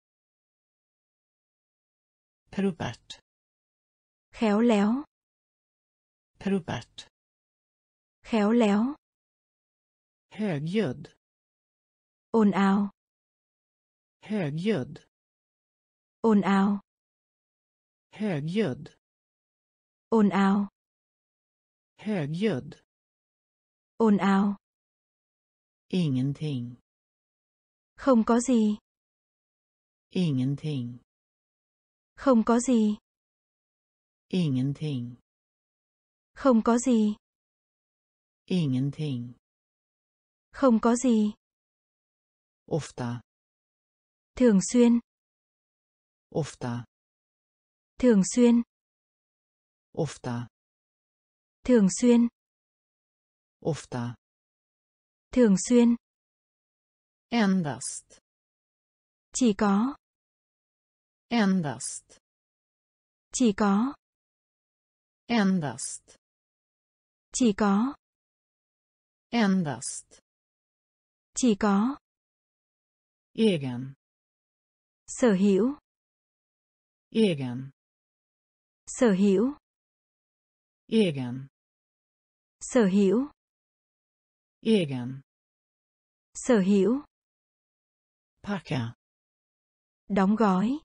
Probert. Khéo léo. Probert. Khéo léo. Högljudd. Ồn ào. Högljudd. Ồn ào. Högljudd. Ồn ào. Högljudd. Ồn ào. Ingenting. Không có gì. Ingenting. Không có gì. Ingenting. Không có gì. Ingenting. Không có gì. Ofta. Thường xuyên. Ofta. Thường xuyên. Ofta. Thường xuyên. Ofta. Thường xuyên. Endast. Chỉ có. Endast. Chỉ có. Endast. Chỉ có. Endast. Chỉ có. Egen. Sở hữu. Egen. Sở hữu. Egen. Sở hữu. Egen. Sở hữu. Packa. Đóng gói.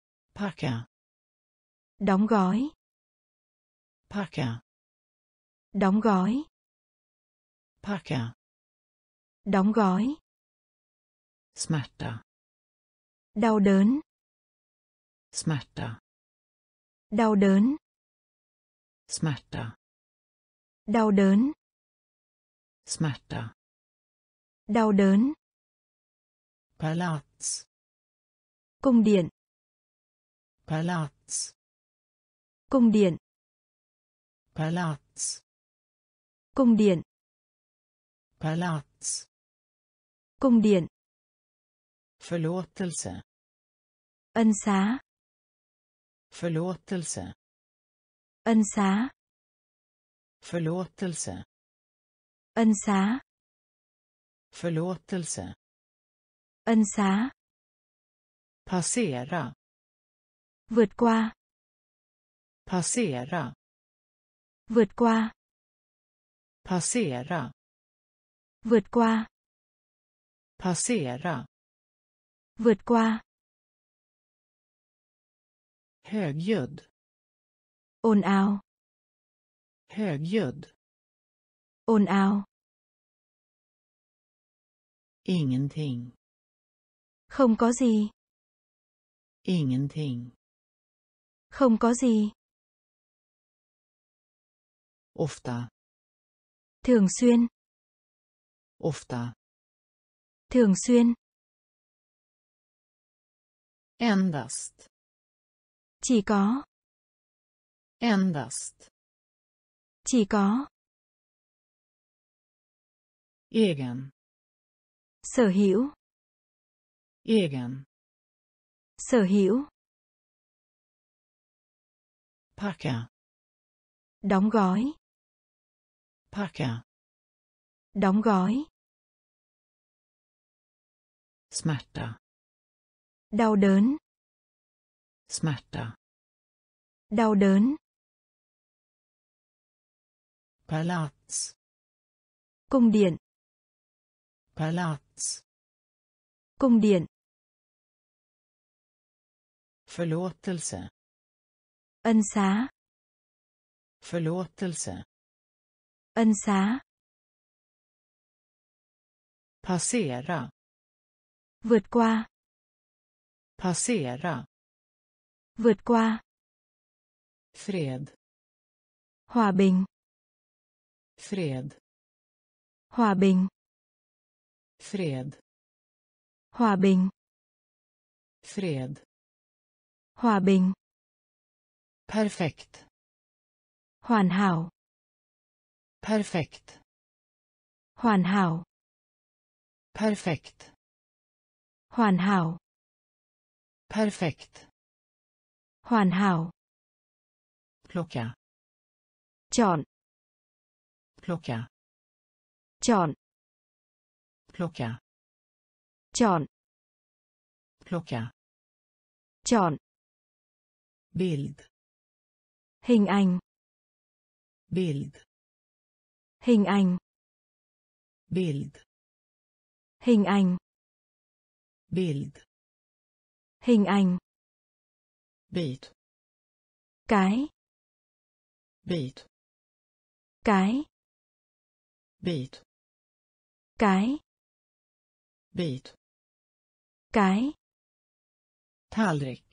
Packa. Đóng gói. Packa. Đóng gói. Packa. Đóng gói. Smärta. Đau đớn. Smärta. Đau đớn. Smärta. Đau đớn. Smärta. Đau đớn. Palats. Cung điện. Palats. Cung điện. Palats. Cung điện. Palats. Cung điện. Förlåtelse. Ân xá. Förlåtelse. Ân xá. Förlåtelse. Ân xá. Förlåtelse. Ân xá. Passera. Vượt qua. Passera. Vượt qua. Passera. Vượt qua. Passera. Vượt qua. Högljudd. Ồn ào. Högljudd. Ồn ào. Ingenting. Không có gì. Ingenting. Không có gì. Ofta. Thường xuyên. Ofta. Thường xuyên. Endast. Chỉ có. Endast. Chỉ có. Egen. Sở hữu. Egen. Sở hữu. Packa. Đóng gói. Packa. Đóng gói. Smärta. Đau đớn. Smärta. Đau đớn. Palats. Cung điện. Palats. Cung điện. Förlåtelse. Ân xá. Förlåtelse. Ân xá. Passera. Vượt qua. Passera. Vượt qua. Fred. Hòa bình. Fred. Hòa bình. Fred. Hòa bình. Fred. Hòa bình. Perfekt. Hoàn hảo. Perfekt. Hoàn hảo. Perfekt. Hoàn hảo. Perfekt. Hoàn hảo. Plocka. Chọn. Plocka. Chọn. Plocka. Chọn. Plocka. Chọn. Bild. Hình ảnh. Bild. Hình ảnh. Bild. Hình ảnh. Bild. Hình ảnh. Bit. Cái. Bit. Cái. Bit. Cái. Bit. Cái. Tallrik.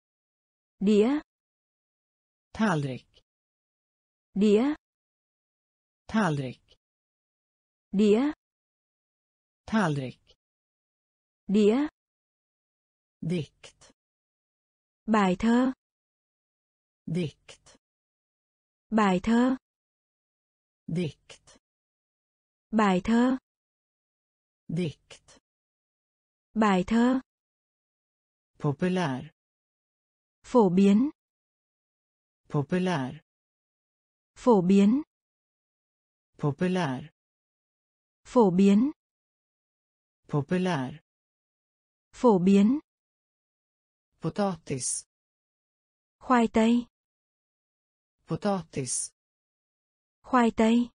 Đĩa. Tallrik. Đĩa. Tallrik. Đĩa. Tallrik. Đĩa. Dikt. Bài thơ. Dikt. Bài thơ. Dikt. Bài thơ. Dikt. Bài thơ. Populär. Phổ biến. Populär. Phổ biến. Populär. Phổ biến. Populär. Phổ biến. Potatis. Khoai tây. Potatis. Khoai tây.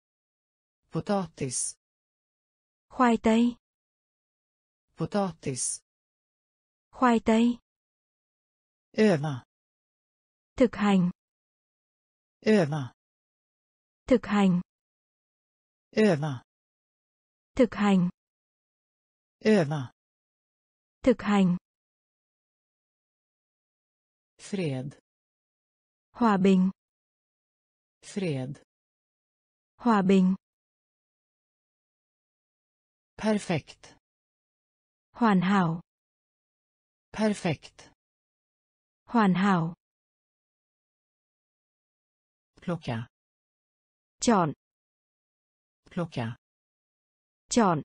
Potatis. Khoai tây. Potatis. Khoai tây. Öva. Thực hành. Öva. Thực hành. Öva. Thực hành. Öva. Thực hành. Fred. Hòa bình. Fred. Hòa bình. Perfekt. Hoàn hảo. Perfekt. Hoàn hảo. Plocka. Chọn. Plocka. Chọn.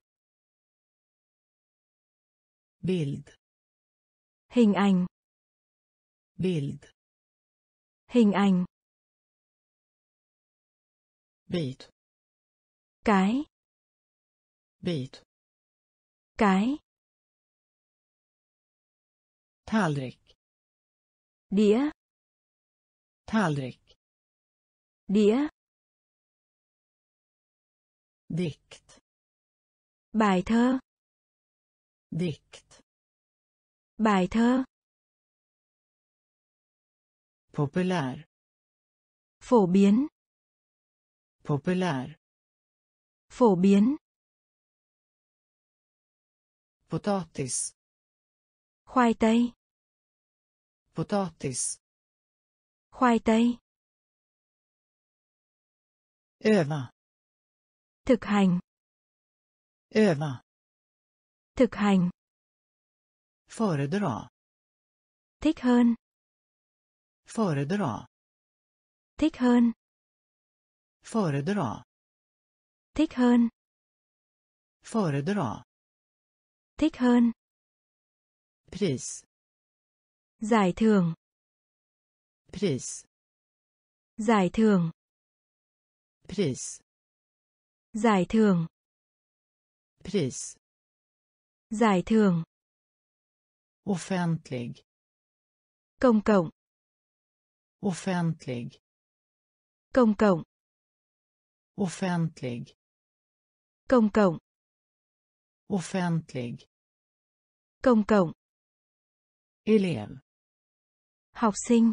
Bild. Hình ảnh. Bild. Hình ảnh. Bit. Cái. Bit. Cái. Tallrik. Đĩa. Tallrik. Đĩa. Dikt. Bài thơ. Dikt. Bài thơ. Populär. Phổ biến. Populär. Phổ biến. Potatis. Khoai tây. Potatis. Khoai tây. Öva. Thực hành. Öva. Thực hành. Föredra. Thích hơn. Föredra. Thích hơn. Föredra. Thích hơn. Föredra. Thích hơn. Pris. Giải thưởng. Pris. Giải thưởng. Pris. Giải thưởng. Pris. Giải thưởng. Offentlig. Công cộng. Offentlig. Công cộng. Offentlig. Công cộng. Offentlig. Công cộng. Elev. Học sinh.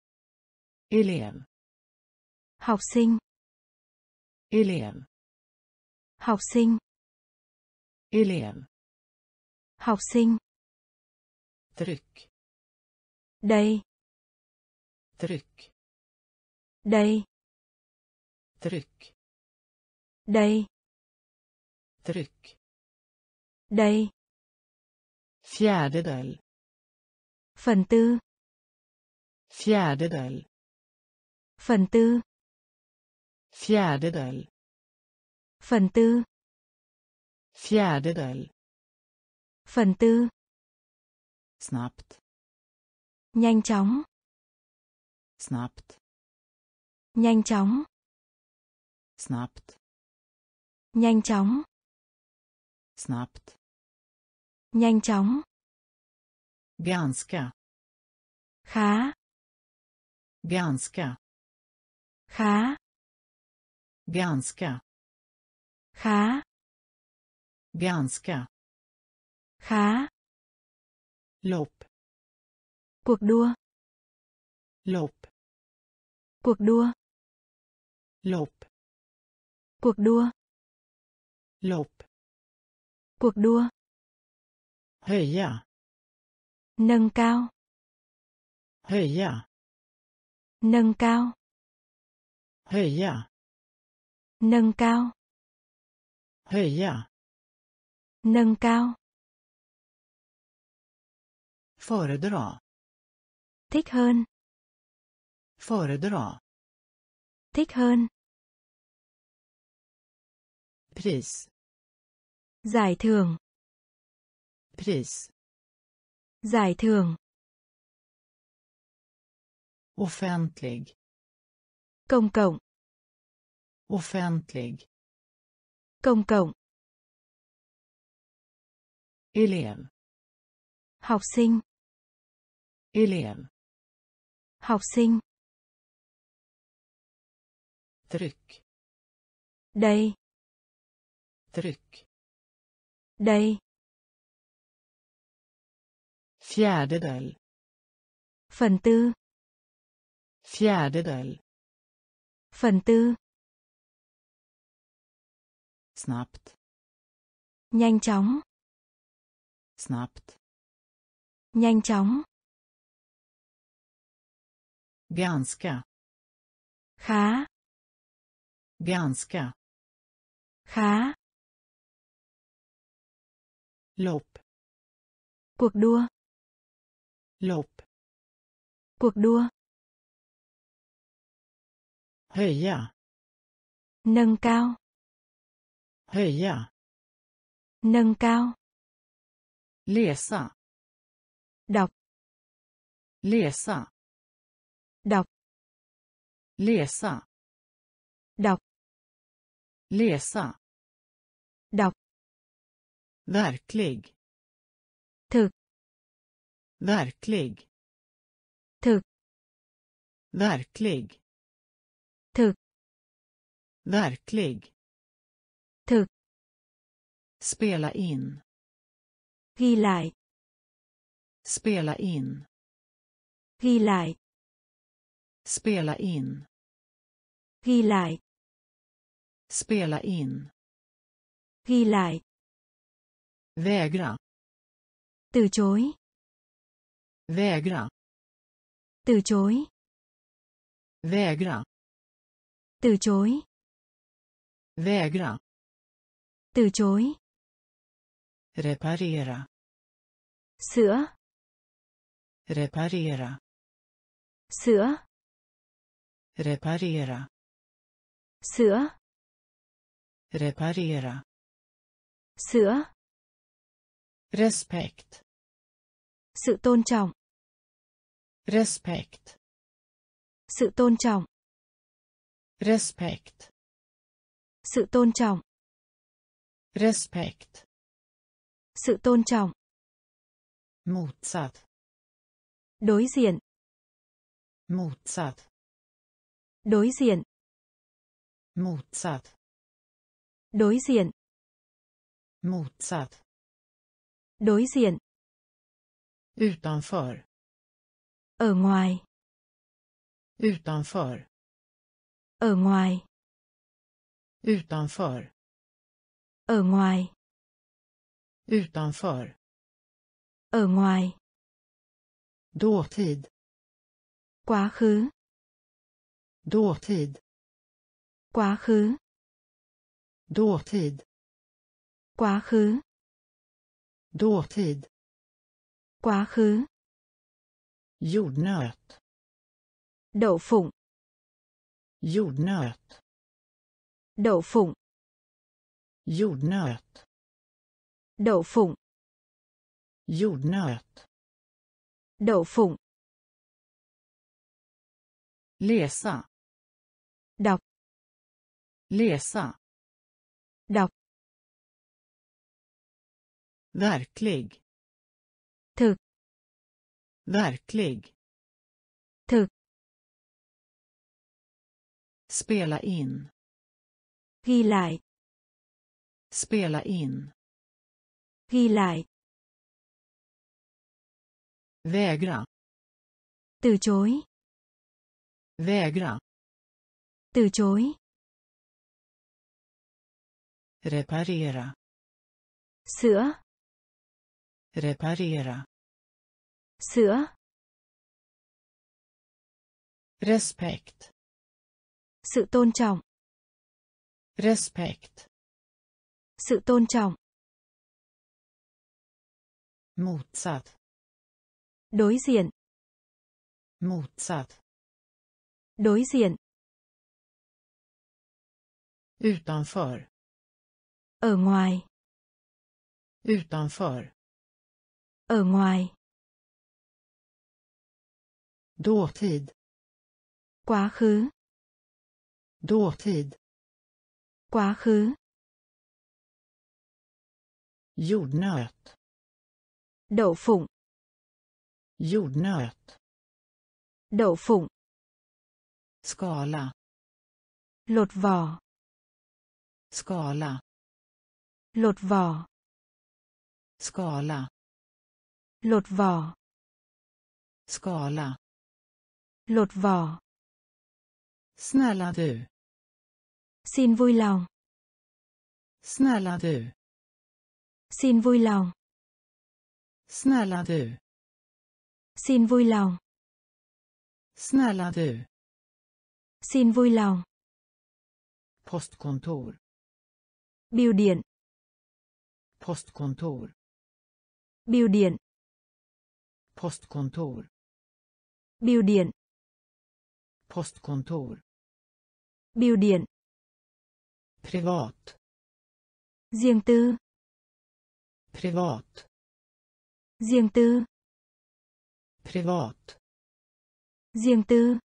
Elev. Học sinh. Elev. Học sinh. Elev. Học sinh. Tryck. Đây. Tryck. Đây. Tryck. Đây. Tryck. Đây. Fjärdedel. Phần tư. Fjärdedel. Phần tư. Fjärdedel. Phần tư. Fjärdedel. Phần tư. Snabbt. Nhanh chóng. Snabbt. Nhanh chóng. Snabbt. Nhanh chóng. Snabbt. Nhanh chóng. Ganska. Khá. Ganska. Khá. Ganska. Khá. Ganska. Khá. Lopp. Cuộc đua. Lopp. Cuộc đua. Lopp. Cuộc đua. Lopp. Cuộc đua. Höja. Nâng cao. Höja. Nâng cao. Höja. Nâng cao. Höja. Nâng cao. Föredra. Thích hơn. Föredra. Thích hơn. Pris. Giải thưởng. Pris. Giải thưởng. Offentlig. Công cộng. Offentlig. Công cộng. Elev. Học sinh. Elev. Học sinh. Tryck. Đây. Tryck. Đây. Fjärdedel. Phần tư. Fjärdedel. Phần tư. Snabbt. Nhanh chóng. Snabbt. Nhanh chóng. Ganska. Khá. Ganska. Khá. Lopp. Cuộc đua. Lopp. Cuộc đua. Höja. Nâng cao. Höja. Nâng cao. Läsa. Đọc. Läsa. Đọc. Läsa. Đọc. Läsa. Đọc. Verklig. Thực. Verklig. Thực. Verklig. Thực. Verklig. Thực. Spela in. Ghi lại. Spela in. Ghi lại. Spela in. Ghi lại. Spela in. Ghi lại. Vägra. Từ chối. Vägra. Từ chối. Vägra. Từ chối. Vägra. Từ chối. Reparera. Sữa. Reparera. Sữa. Reparera. Sữa. Reparera. Sữa. Respekt. Sự tôn trọng. Respekt. Sự tôn trọng. Respekt. Sự tôn trọng. Respekt. Sự tôn trọng. Motsatt. Đối diện. Motsatt. Đối diện. Motsatt. Đối diện. Motsatt. Đối diện. Utanför. Ở ngoài. Utanför. Ở ngoài. Utanför. Ở ngoài. Utanför. Ở ngoài. Dåtid. Quá khứ. Dåtid. Quá khứ. Dåtid. Quá khứ. Dåtid. Quá khứ. Jordnöt. Đậu phụng. Jordnöt. Đậu phụng. Jordnöt. Đậu phụng. Jordnöt. Đậu phụng. Läsa. Đọc. Läsa. Đọc. Verklig. Thực. Verklig. Thực. Spela in. Ghi lại. Spela in. Ghi lại. Vägra. Từ chối. Vägra. Từ chối. Reparera. Sữa. Reparera. Sữa. Respekt. Sự tôn trọng. Respekt. Sự tôn trọng. Motsatt. Đối diện. Motsatt. Đối diện. Utanför. Ở ngoài. Utanför. Ở ngoài. Dåtid. Quá khứ. Dåtid. Quá khứ. Jordnöt. Đậu phụng. Jordnöt. Đậu phụng. Skala. Lột vỏ. Skala. Lột vỏ. Skala. Lột vỏ. Skala. Lột vỏ. Snälla du. Xin vui lòng. Snälla du. Xin vui lòng. Snälla du. Xin vui lòng. Snälla du. Xin vui lòng. Postkontor. Bưu điện. Postkontor. Bưu điện. Postkontor. Bưu điện. Postkontor. Bưu điện. Privat. Riêng tư. Privat. Riêng tư. Privat. Riêng tư.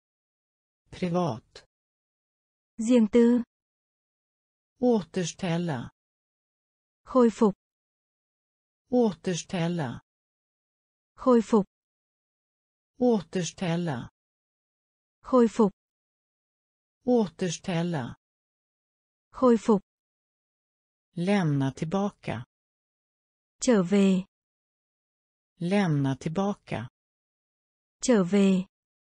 Privat. Riêng tư. Återställa. Khôi phục. Återställa. Khôi phục. Återställa. Khôi phục. Återställa. Khôi phục. Lämna tillbaka. Trở về. Lämna tillbaka. Trở về.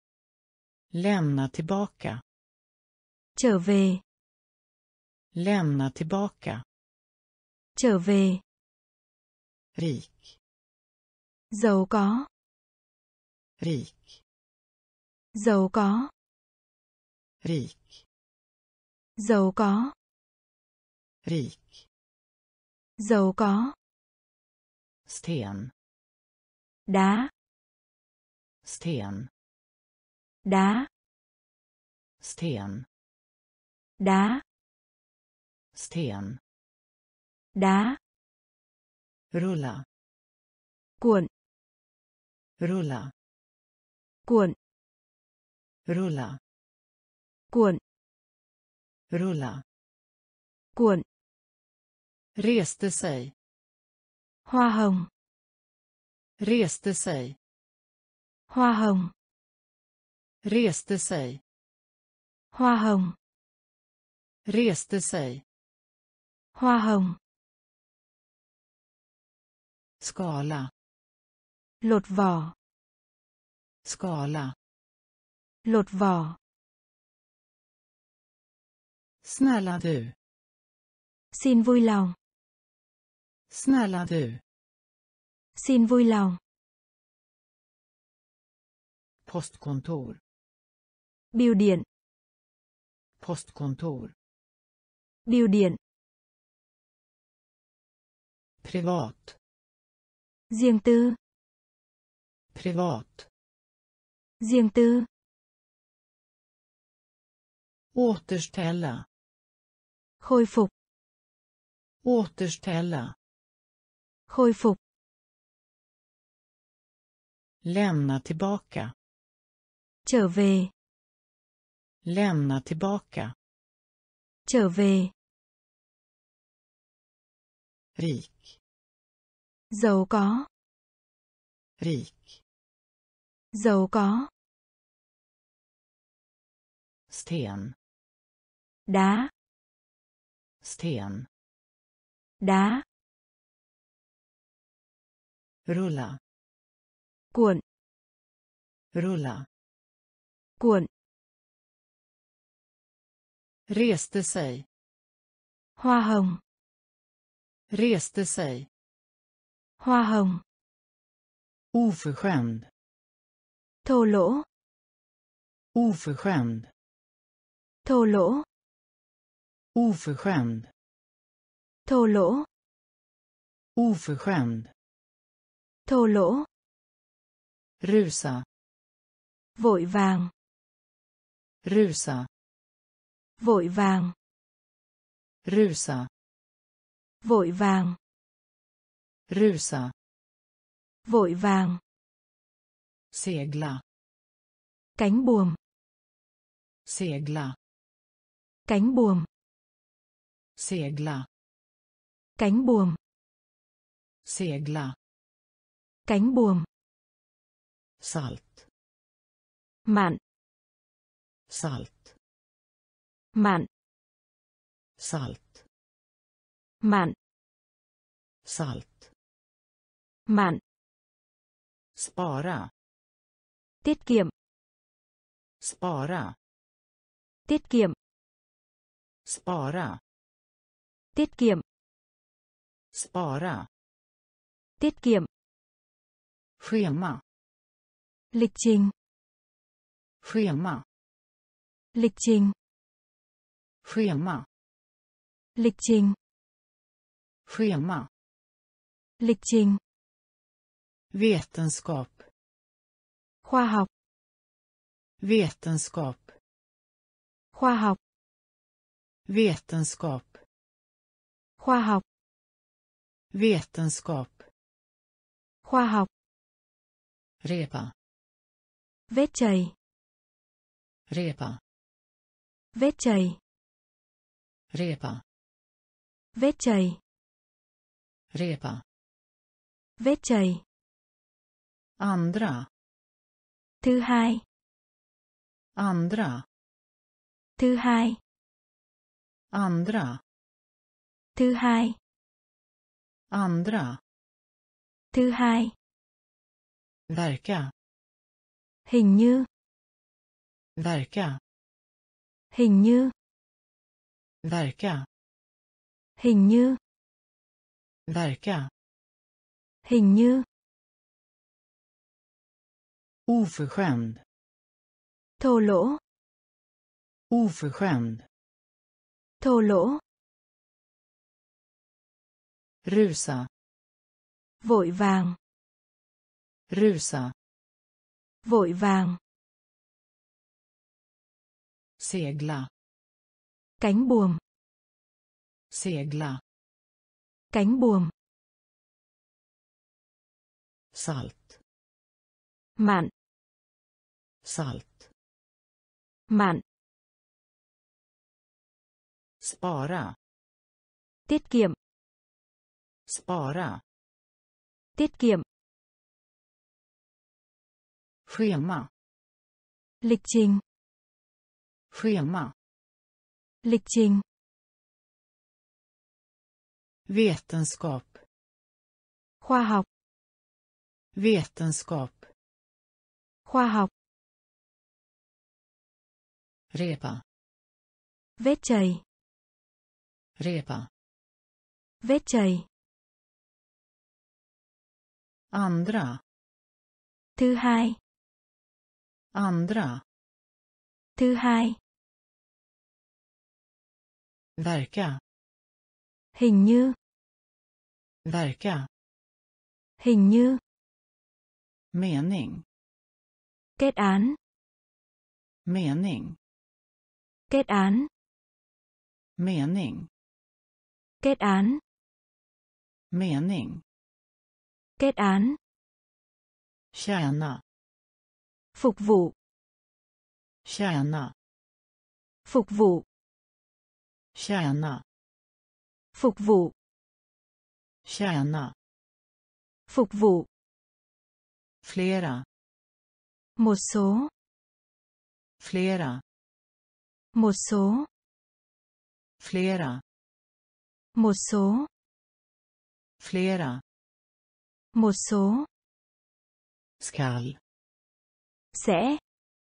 Lämna tillbaka. Trở về. Lämna tillbaka. Trở về. Rik. Giàu có. Rik. Giàu có. Rik. Giàu có. Rik. Giàu có. Sten. Đá. Sten. Đá. Sten. Đá. Sten. Đá. Rulla. Cuộn. Rulla. Cuộn. Rulla. Cuộn. Rulla. Cuộn. Reste sig. Hoa hồng. Reste sig. Hoa hồng. Reste sig. Hoa hồng. Reste sig. Hoa hồng. Skala. Lột vỏ. Skala. Lột vỏ. Snälla du. Xin vui lòng. Snälla du. Xin vui lòng. Postkontor. Bưu điện. Postkontor. Bưu điện. Privat. Riêng tư. Privat. Riêng tư. Återställa. Khôi phục. Återställa. Khôi phục. Lämna tillbaka. Trở về. Lämna tillbaka. Trở về. Rik. Giàu có. Rik. Giàu có. Sten. Đá. Sten. Đá. Rulla. Cuộn. Rulla. Cuộn. Reste sig. Hoa hồng. Reste sig. Hoa hồng. Oförskämd. Thô lỗ. Oförskämd. Thô lỗ. Oförskämd. Thô lỗ. Oförskämd. Thô lỗ. Rusa. Vội vàng. Rusa. Vội vàng. Rusa. Vội vàng. Rusa. Vội vàng. Segla. Cánh buồm. Segla. Cánh buồm. Segla. Cánh buồm. Segla. Cánh buồm. Salt. Mặn. Salt. Mặn. Salt. Mặn. Salt. Mặn. Spara. Tiết kiệm. Spara. Tiết kiệm. Spara. Tiết kiệm. Spara. Tiết kiệm. Schema. Lịch trình. Schema. Lịch trình. Schema. Lịch trình. Schema. Lịch trình. Vetenskap. Khoa học. Vetenskap. Khoa học. Vetenskap. Khoa học. Vetenskap. Khoa học. Repa. Vết chày. Repa. Vết chày. Repa. Vết chày. Repa. Vết chày. Andra. Thứ hai. Andra. Thứ hai. Andra. Thứ hai. Andra. Thứ hai. Verka. Hình như. Verka. Hình như. Verka. Hình như. Verka. Hình như. Oförskämd. Thô lỗ. Oförskämd. Thô lỗ. Rusa. Vội vàng. Rusa. Vội vàng. Segla. Cánh buồm. Segla. Cánh buồm. Salt. Mặn. Salt. Mặn. Spara. Tiết kiệm. Spara. Tiết kiệm. Schema. Lịch trình. Schema. Lịch trình. Vetenskap. Khoa học. Vetenskap. Khoa học. Repa. Vết chày. Repa. Vết chày. Andra. Thứ hai. Andra. Thứ hai. Verka. Hình như. Verka. Hình như. Mening. Kết án. Mening. Kết án. Mening. Kết án. Mening. Kết án. Tjäna. Phục vụ. Tjäna. Phục vụ. Tjäna. Phục vụ. Tjäna. Phục vụ. Flera. Một số. Flera. Một số. Flera. Một số. Flera. Một số. Skall. Sẽ.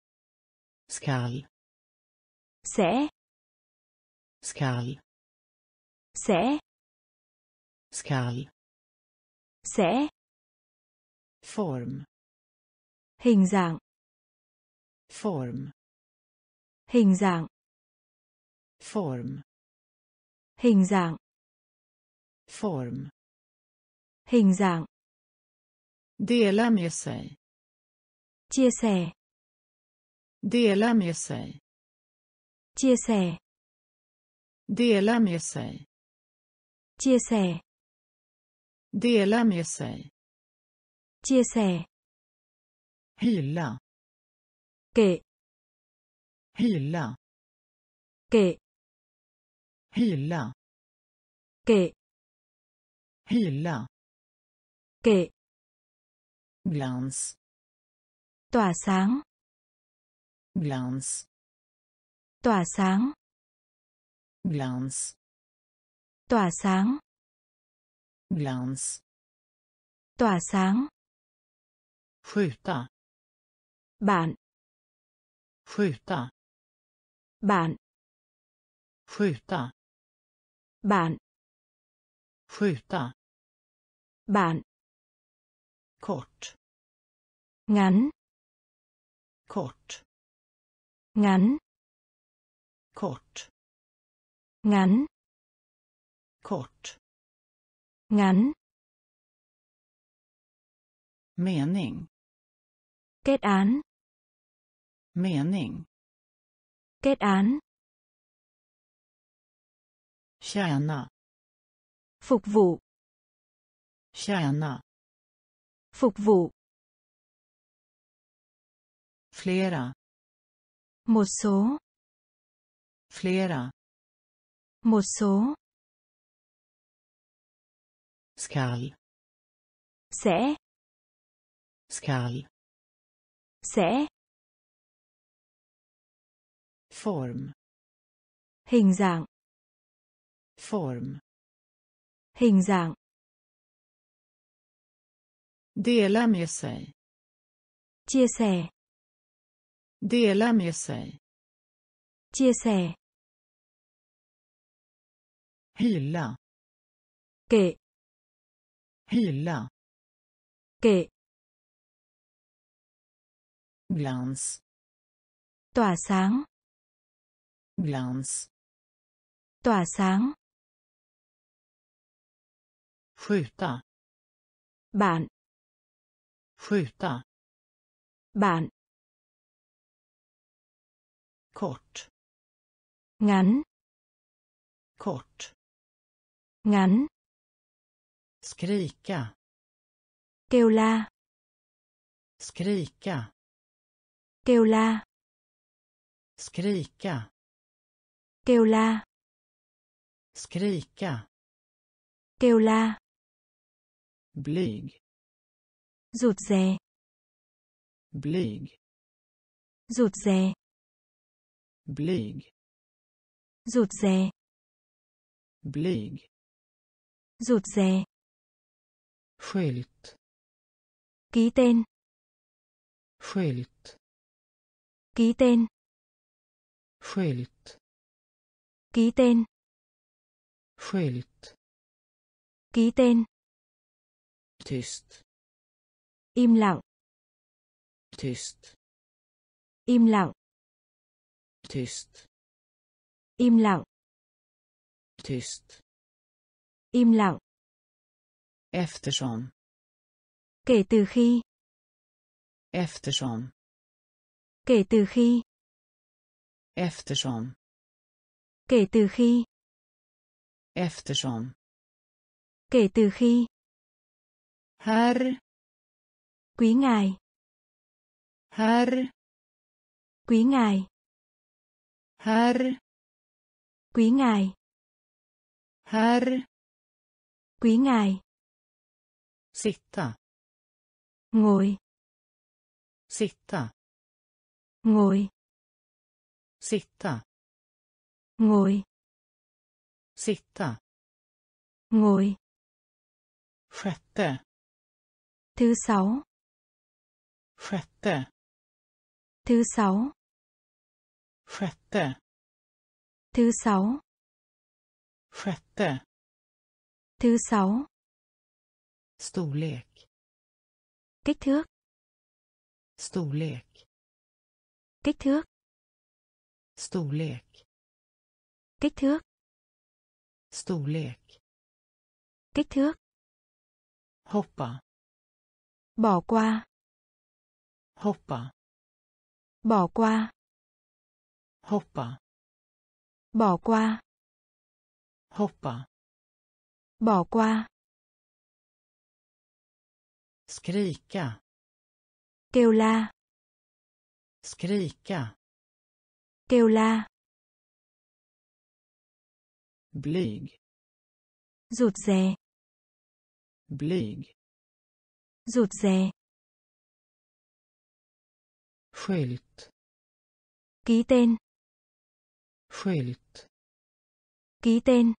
Skall. Sẽ. Skall. Sẽ. Skall. Sẽ. Form. Hình dạng. Form. Hình dạng. Form. Hình dạng. Form. Hình dạng. Dela med sig. Chia sẻ. Dela med sig. Chia sẻ. Dela med sig. Chia sẻ. Dela med sig. Chia sẻ. Hylla. Kệ. Hylla. Kệ. Hylla. Kệ. Hylla. Kệ. Glans. Tỏa sáng. Glans. Tỏa sáng. Glans. Tỏa sáng. Glans. Tỏa sáng. Skjuta. Bạn. Skjuta. Bạn. Skjuta. Bạn. Skjuta. Bạn. Kort. Ngắn. Kort. Ngắn. Kort. Ngắn. Kort. Ngắn. Mening. Kết án. Mening. Kết án. Tjäna. Phục vụ. Tjäna. Phục vụ. Flera. Một số. Flera. Một số. Skall. Sẽ. Skall. Sẽ. Form. Hình dạng. Form. Hình dạng. Dela med sig. Chia sẻ. Dela med sig. Chia sẻ. Hylla. Kệ. Hylla. Kệ. Glans. Tỏa sáng. Glans. Tỏa sáng. Skjuta. Bạn. Skjuta. Bạn. Kort. Ngắn. Kort. Ngắn. Skrika. Kêu la. Skrika. Kêu la. Skrika. Kêu la. Skrika. Kêu la. Blyg. Rụt rè. Blyg. Rụt rè. Blyg. Rụt rè. Blyg. Rụt rè. Skylt. Ký tên. Skylt. Ký tên. Skylt. Ký tên. Skylt. Ký tên. Tyst. Im lặng. Tyst. Im lặng. Tyst. Im lặng. Tyst. Im lặng. Eftersom. Kể từ khi. Eftersom. Kể từ khi. Eftersom. Kể từ khi. Eftersom. Kể từ khi. Herr. Quý ngài. Herr. Quý ngài. Herr. Quý ngài. Herr. Quý ngài. Sitta. Ngồi. Sitta. Ngồi. Sitta. Ngồi. Sitta. Ngồi. Sjätte. Thứ sáu. Sjätte. Thứ sáu. Sjätte. Thứ sáu. Sjätte. Thứ sáu. Storlek. Kích thước. Storlek. Kích thước. Storlek. Kích thước. Storlek. Kích thước. Hoppa. Bỏ qua. Hoppa. Bỏ qua. Hoppa. Bỏ qua. Hoppa. Bỏ qua. Skrika. Kêu la. Skrika. Kêu la. Blyg. Rụt rè. Blyg. Rụt rè. Skylt. Ký tên. Skylt. Ký tên.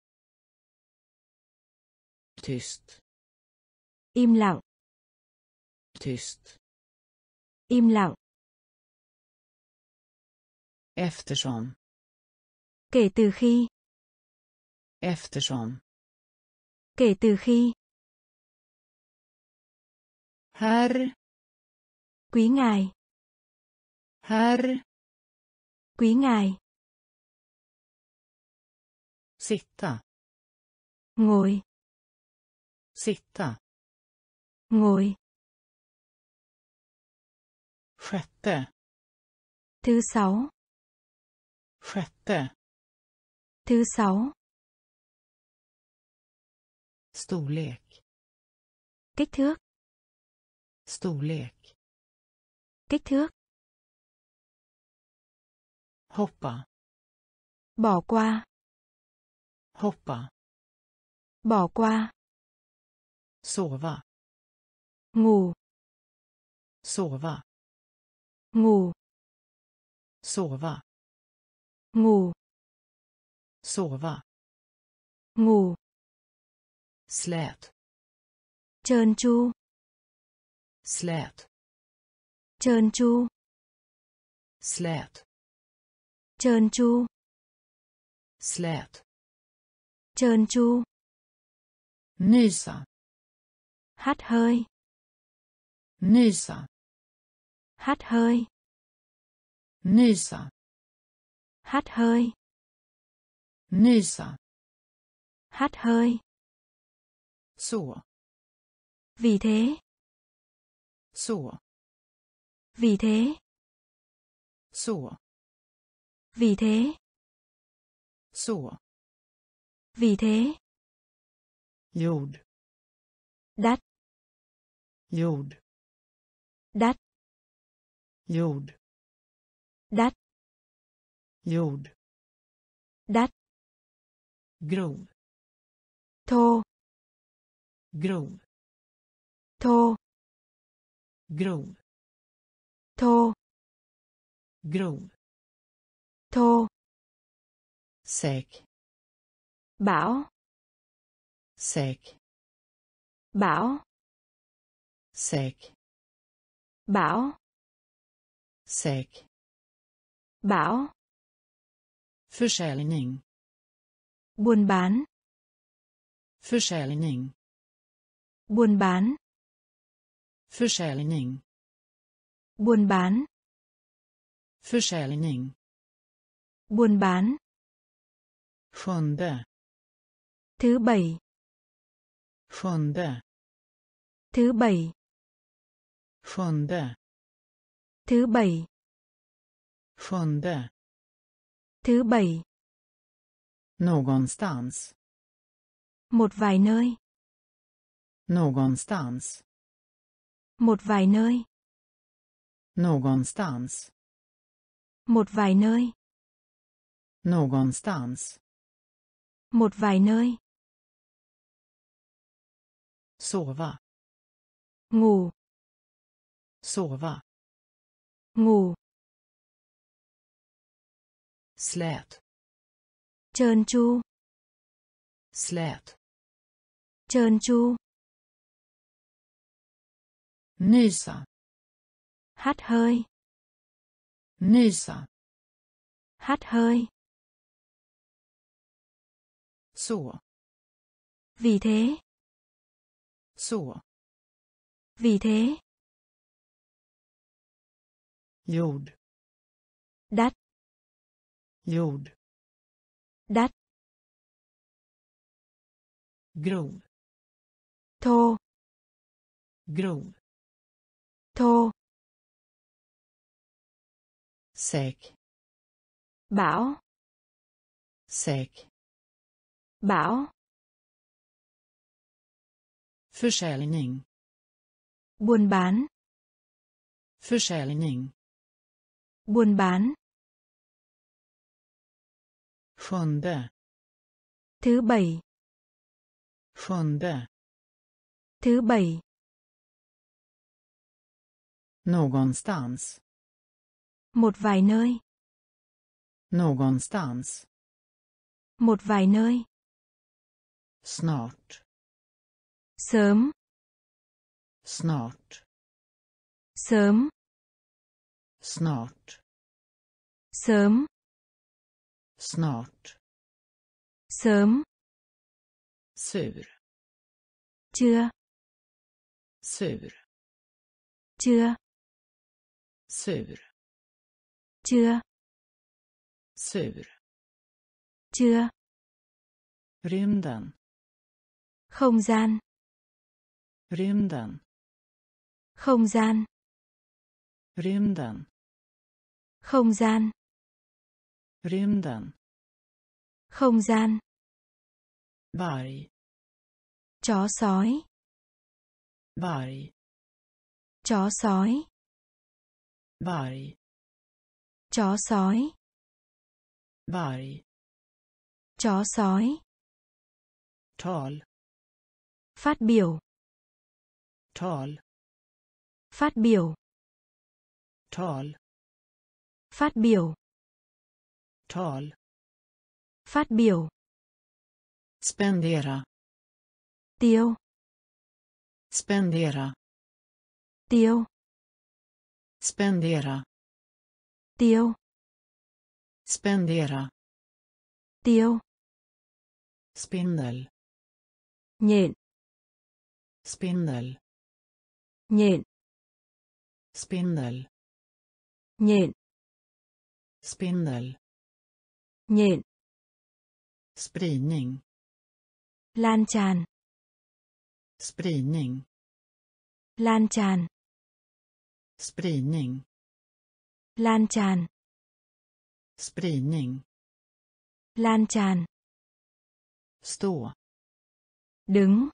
Tyst. Im lặng. Tyst. Im lặng. Eftersom. Kể từ khi. Eftersom. Kể từ khi. Herr. Quý ngài. Herr. Quý ngài. Sitta. Ngồi. Sitta. Ngồi. Sjätte. Thứ sáu. Sjätte. Thứ sáu. Storlek. Kích thước. Storlek. Kích thước. Hoppa. Bỏ qua. Hoppa. Bỏ qua. Sova. Ngủ. Sova. Ngủ. Sova. Ngủ. Sova. Ngủ. Slät. Trơn tru. Slät. Trơn tru. Slät. Trơn tru. Slät. Trơn tru. Nysa. Hắt hơi. Nysa. Hắt hơi. Nysa. Hắt hơi. Nysa. Hắt hơi. Så. Vì thế. Så. Vì thế. Så. Vì thế. Så. Vì thế. Jord. Đắt. Jord. Đắt. Jord. Đắt. Jord. Đắt. Grov. Thô. Grov. Thô. Grov. Thô. Grov. Thô. Säk. Bảo. Säk. Bảo. Säk. Bảo. Säk. Bảo. Försäljning. Buôn bán. Försäljning. Buôn bán. Försäljning. Buôn bán. Försäljning. Buôn bán. Sjunde. Thứ bảy. Sjunde. Thứ bảy. Sjunde. Thứ bảy. Sjunde. Thứ bảy. Någonstans. Một vài nơi. Någonstans. Một vài nơi. Någonstans. Một vài nơi. Någonstans. Một vài nơi. Sova. Ngủ. Sova. Ngủ. Slät. Trơn tru. Slät. Trơn tru. Nysa. Hắt hơi. Nysa. Hắt hơi. Så. Vì thế. Så. Vì thế. Jord. Đắt. Jord. Đắt. Grov. Thô. Grov. Thô. Säk. Bảo. Säk. Bảo. Försäljning. Buôn bán. Försäljning. Buôn bán. Sjunde. Thứ bảy. Sjunde. Thứ bảy. Någonstans. Một vài nơi. Någonstans. Một vài nơi. Snart. Sớm. Snart. Sớm. Snart. Sớm. Snart. Sớm. Sur. chưa, Sur. chưa, Sur. chưa, Sur. chưa, Rymden. không gian, Rymden. không gian, Rymden. không gian, Rymden. không gian, Varg. chó sói, Varg. chó sói, Varg. chó sói, Varg. chó sói, Tal. phát biểu, Tal. phát biểu, Tal. phát biểu, Tal. phát biểu, Spendera. tiêu, Spendera. tiêu, Spendera. tiêu, Spendera. tiêu, Spindel. nhện, Spindel. nhện, Spindel. nhện, Spindel. nhện, Spridning. lan tràn, Spridning. lan tràn, Spridning. lan tràn, Spridning. lan tràn, Stå. đứng,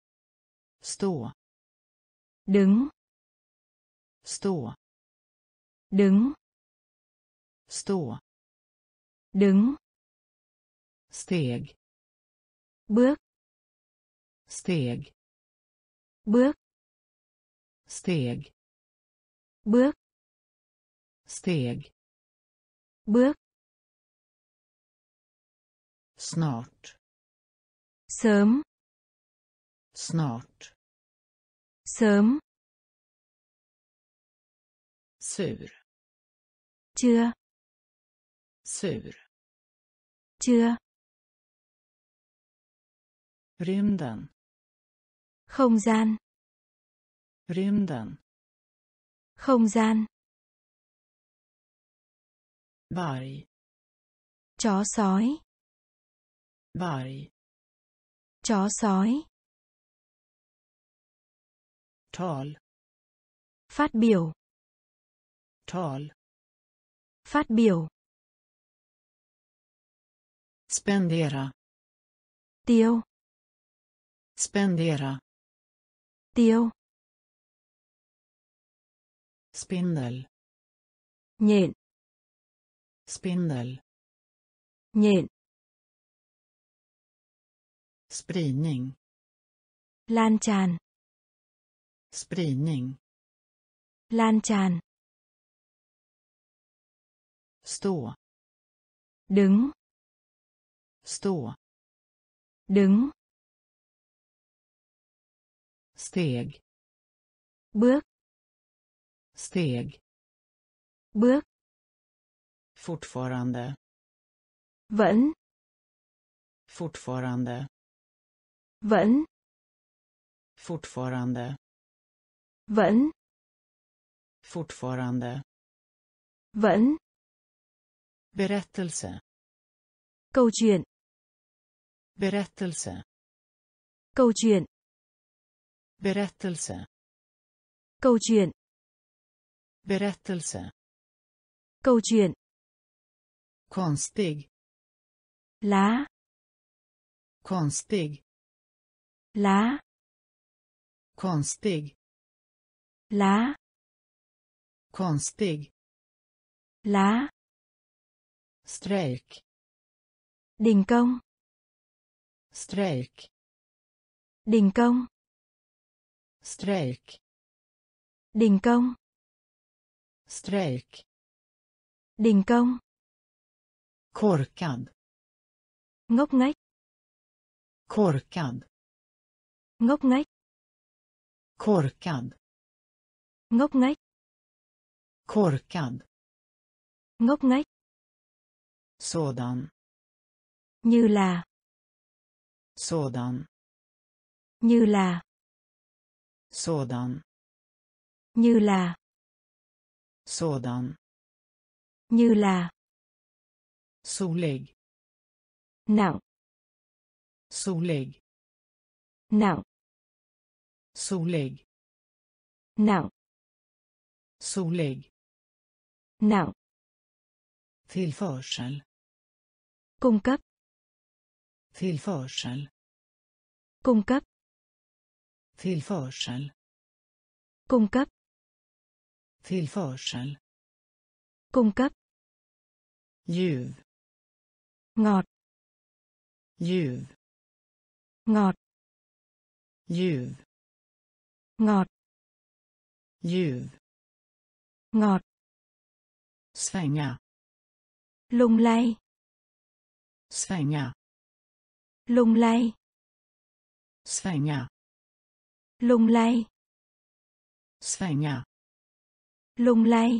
Stå. đứng, Stå. đứng, Stå. đứng, Steg. bước, Steg. bước, Steg. bước, Steg. bước, Snart. sớm, Snart. sớm, Sur. chưa, Sur. chưa, Rymden. không gian, Rymden. không gian, Varg. chó sói, Varg. chó sói, Tal. phát biểu, Tal. phát biểu, Spendera. tiêu, Spendera. tiêu, Spindel. nhện, Spindel. nhện, Spridning. lan tràn, Spridning. lan tràn, Stå. đứng, Stå. đứng, Steg. bước, Steg. bước, Fortfarande. vẫn, Fortfarande. vẫn, Fortfarande. vẫn, Fortfarande. vẫn, Berättelse. câu chuyện, Berättelse. câu chuyện, Berättelse. câu chuyện, Berättelse. câu chuyện, Konstig. lá, Konstig. lá, Konstig. lá, Konstig. lá, Strejk. đình công, Strejk. đình công, Strejk. đình công, Strejk. đình công, Korkad. ngốc nghếch, Korkad. ngốc nghếch, Korkad. ngốc nghếch, Korkad. ngốc nghếch, Sådan. như là, Sådan. như là, Sådan. Như là. Sådan. Như là. Solig. Nặng. Solig. Nặng. Solig. Nặng. Solig. Nặng. Tillförsel. Cung cấp. Tillförsel. Cung cấp. Tillförsel. Cung cấp. Tillförsel. Cung cấp. Ljuv. Ngọt. Ljuv. Ngọt. Ljuv. Ngọt. Ljuv. Ngọt. Svänga. Lung lay. Svänga. Lung lay. Svänga. Lung lay. Svänga. Lung lay.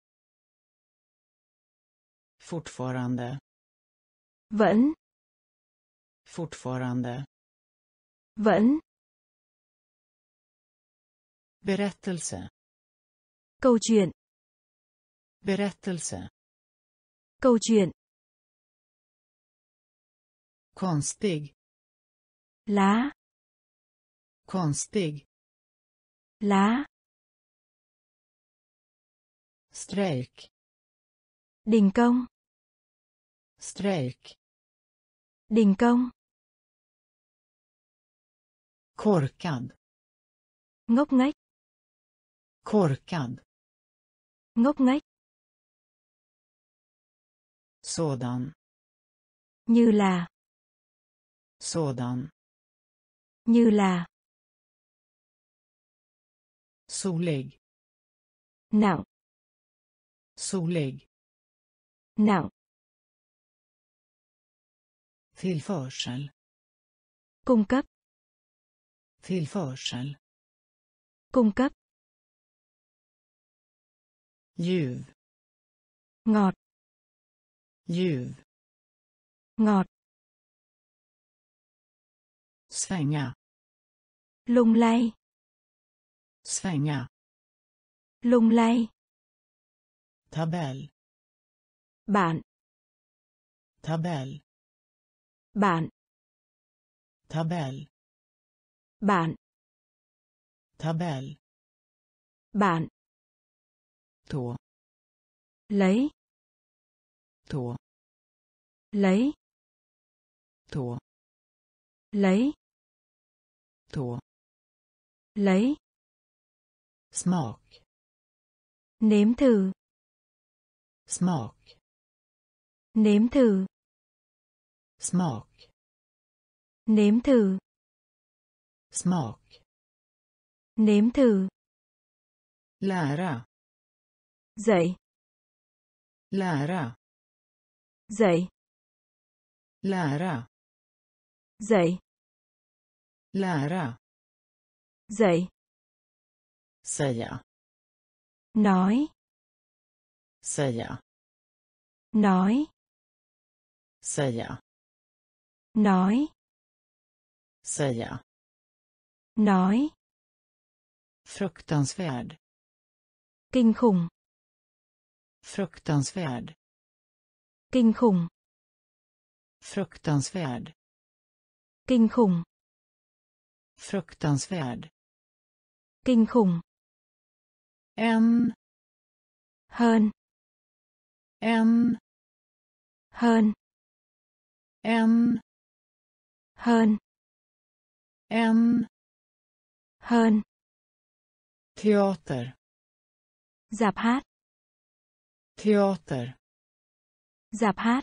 Fortfarande. Vẫn. Fortfarande. Vẫn. Berättelse. Câu chuyện. Berättelse. Câu chuyện. Konstig. Lá. Konstig. Lá. Strejk. Đình công. Strejk. Đình công. Korkad. Ngốc nghếch. Korkad. Ngốc nghếch. Sådan. Như là. Sådan. Như là. Solig. Nặng. Solig. Nặng. Tillförsel. Cung cấp. Tillförsel. Cung cấp. Ljuv. Ngọt. Ljuv. Ngọt. Svänga. Lung lay. Svänga. Lung lay. Tabell. Bạn. Tabell. Bạn. Tabell. Bạn. Tabell. Bạn. Tå. Lấy. Tå. Lấy. Tå. Lấy. Tå. Lấy. Smak. Nếm thử. Smak. Nếm thử. Smak. Nếm thử. Smak. Nếm thử. Lära. Dạy. Lära. Dạy. Lära. Dạy. Lära. Dạy. Säga. Nói. Säga. Nói. Säga. Nói. Säga. Nói. Fruktansvärd. Kinh khủng. Fruktansvärd. Kinh khủng. Fruktansvärd. Kinh khủng. Fruktansvärd. Kinh khủng. En. Hơn. En. Hơn. En. Hơn. En. Hơn. Teater. Dạp hát. Teater. Dạp hát.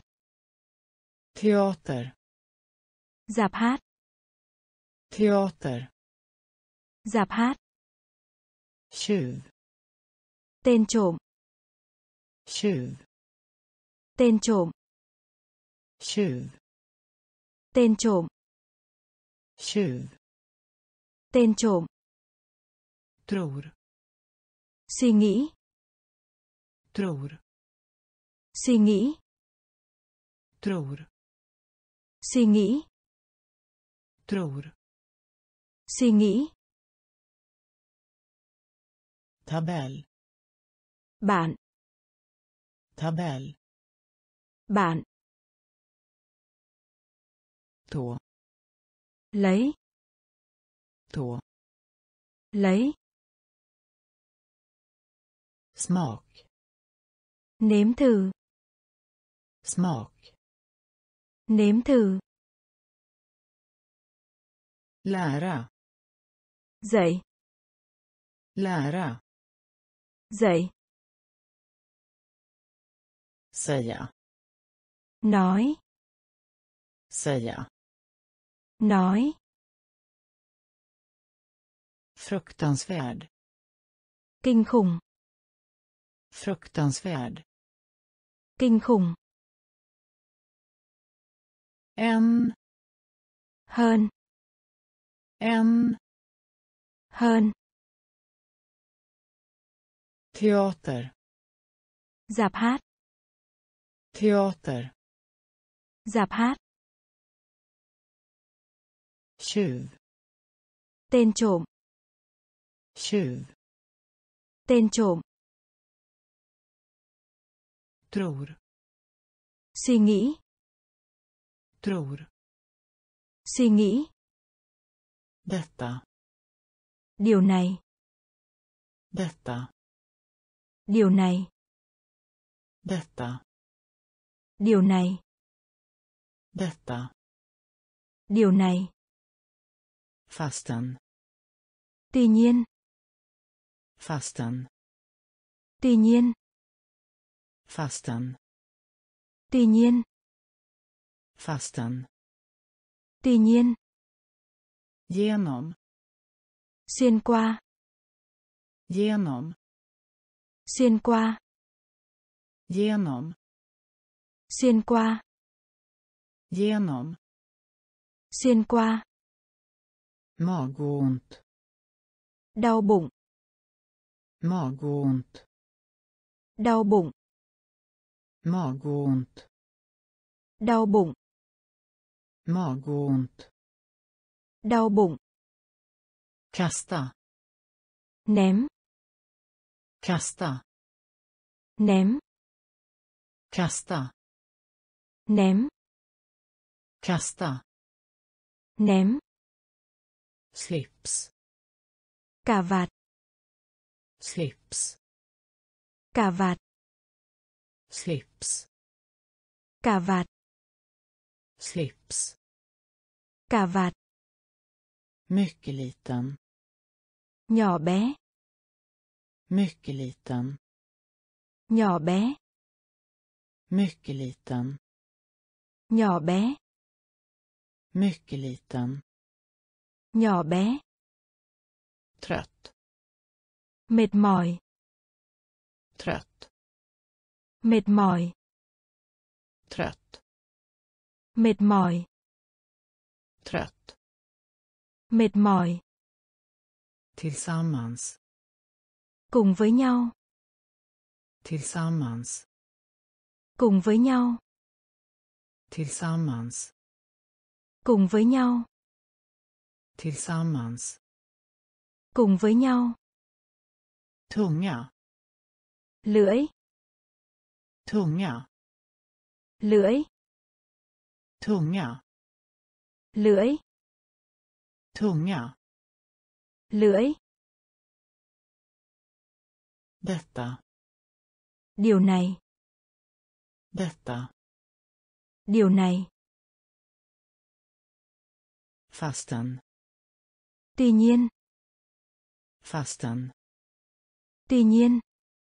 Teater. Dạp hát. Teater. Dạp hát. Tjuv. Tên trộm. Tjuv. Tên trộm. Tjuv. Tên trộm. Tjuv. Tên trộm. Tror. Suy nghĩ. Tror. Suy nghĩ. Tror. Suy nghĩ. Tror. Suy nghĩ. Tabell. Bạn. Tabell. Bạn. Tå. Lấy. Tå. Lấy. Smak. Nếm thử. Smak. Nếm thử. Lära. Dạy. Lära. Dạy. Säga. Nói. Säga. Nói. Fruktansvärd. Kinh khủng. Fruktansvärd. Kinh khủng. En. Hơn. En. Hơn. Teater. Dạp hát. Teater. Dạp hát. Tjuv. Tên trộm. Tjuv. Tên trộm. Tror. Suy nghĩ. Tror. Suy nghĩ. Detta. Điều này. Detta. Điều này. Detta. Điều này. Detta. Điều này. Fastän. Tuy nhiên. Fastän. Tuy nhiên. Fastän. Tuy nhiên. Fastän. Tuy nhiên. Genom. Xuyên qua. Genom. Xuyên qua. Genom. Xuyên qua. Genom. Xuyên qua. Magont. Đau bụng. Magont. Đau bụng. Magont. Đau bụng. Magont. Đau bụng. Kasta. Ném. Kasta. Ném. Kasta. Ném. Kasta. Ném. Slips. Cà vạt. Slips. Cà vạt. Slips. Cà vạt. Slips. Cà vạt. Mycket liten. Nhỏ bé. Mycket liten. Nhỏ bé. Mycket liten. Nhỏ bé. Mycket liten. Nhỏ bé. Trött. Mệt mỏi. Trött. Mệt mỏi. Trött. Mệt mỏi. Trött. Mệt mỏi. Tillsammans. Cùng với nhau. Tillsammans. Cùng với nhau. Tillsammans. Cùng với nhau. Tillsammans. Cùng với nhau. Tunga. Lưỡi. Tunga. Lưỡi. Tunga. Lưỡi. Tunga. Lưỡi. Detta. Điều này. Detta. Điều này. Fastän. Tuy nhiên. Fastän. Tuy nhiên.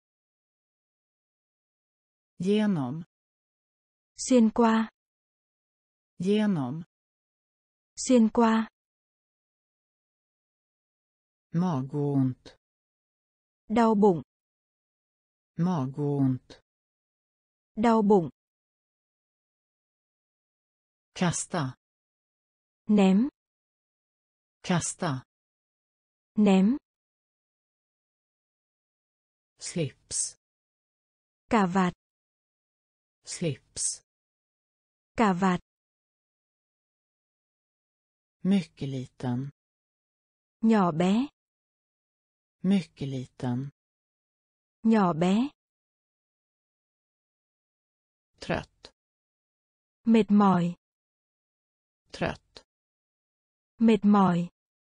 Genom. Xuyên qua. Genom. Xuyên qua. Magont. Đau bụng. Magont. Đau bụng. Kasta. Ném. Kasta. Ném. Slips. Cà vạt. Slips. Cà vạt. Mycket liten. Nhỏ bé. Mycket liten. Nhỏ bé. Trött. Mệt mỏi. Trött. Mệt mỏi.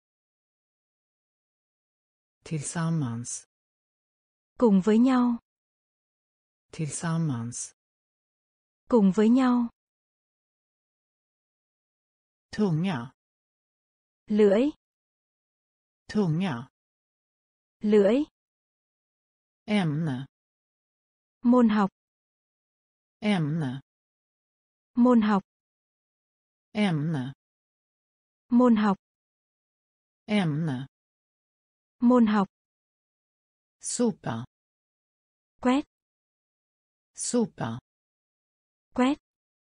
Tillsammans. Cùng với nhau. Tillsammans. Cùng với nhau. Tunga. Lưỡi. Tunga. Lưỡi. Ämne. Môn học. Ämne. Môn học. Ämne. Môn học. Ämne. Môn học. Sopa. Quét. Sopa. Quét.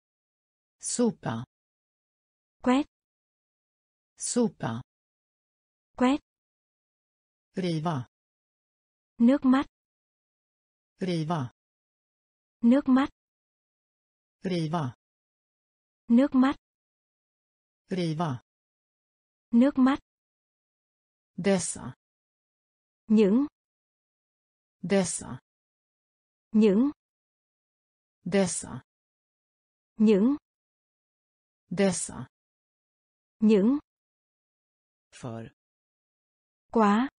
Sopa. Quét. Sopa. Quét. Riva. Nước mắt. Riva. Nước mắt. Riva. Nước mắt. Riva. Nước mắt. Dessa. Những. Dessa. Những. Dessa. Những. Dessa. Những. För. Quá.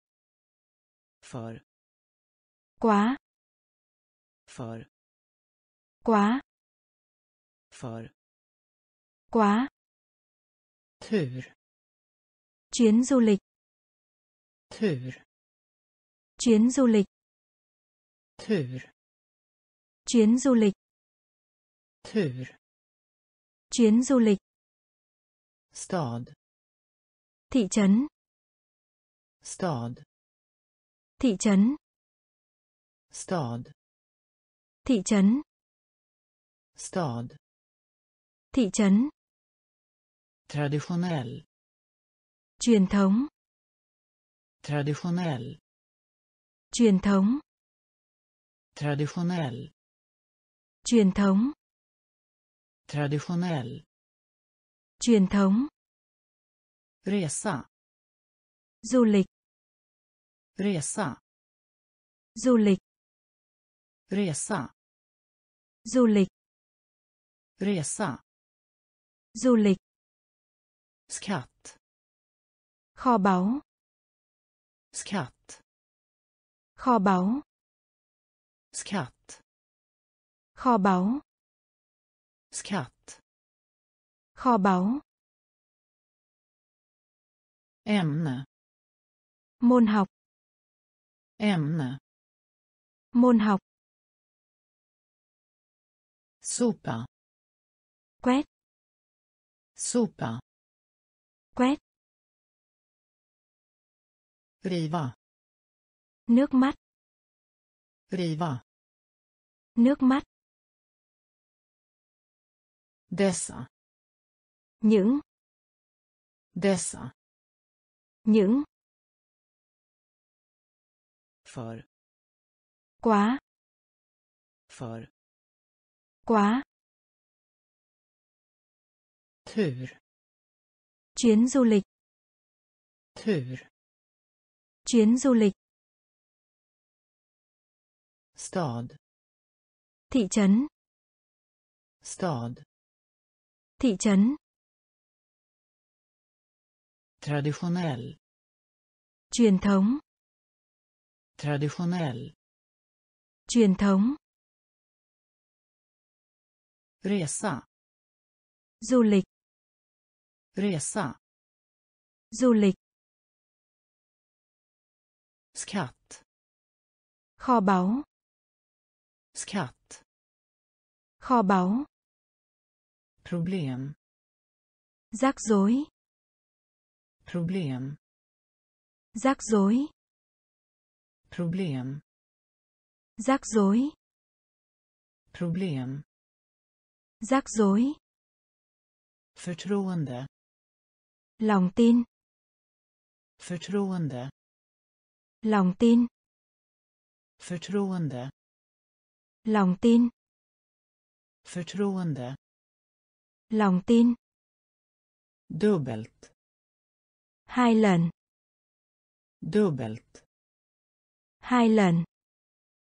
För. Quá. För. Quá. För. Quá. Tur. Chuyến du lịch. Tur. Chuyến du lịch. Tur. Chuyến du lịch. Tur. Chuyến du lịch. Stad. Thị trấn. Stad. Thị trấn. Stad. Thị trấn. Stad. Thị trấn. Traditionell. Truyền thống. Traditionell. Truyền thống. Traditionell. Truyền thống. Traditionell. Truyền thống. Resa. Du lịch. Resa. Du lịch. Resa. Du lịch. Resa. Du lịch. Skatt. Kho báu. Skatt. Kho báu. Skatt. Kho báu. Skatt. Kho báu. Ämne. Môn học. Ämne. Môn học. Sopa. Quét. Sopa. Quét. Riva. Nước mắt. Riva. Nước mắt. Dessa. Những. Dessa. Những. För. Quá. För. Quá. Tur. Chuyến du lịch. Tur. Chuyến du lịch. Stad. Thị trấn. Stad. Thị trấn. Traditionell. Truyền thống. Traditionell. Truyền thống. Resa. Du lịch. Resa. Du lịch. Skatt. Kho báu. Skatt. Kho báu. Problem. Rắc rối. Problem. Rắc rối. Problem. Rắc rối. Problem. Rắc rối. Förtroende. Lòng tin. Förtroende. Lòng tin. Förtroende. Lòng tin. Förtroende. Lòng tin. Dubbelt. Hai lần. Dubbelt. Hai lần.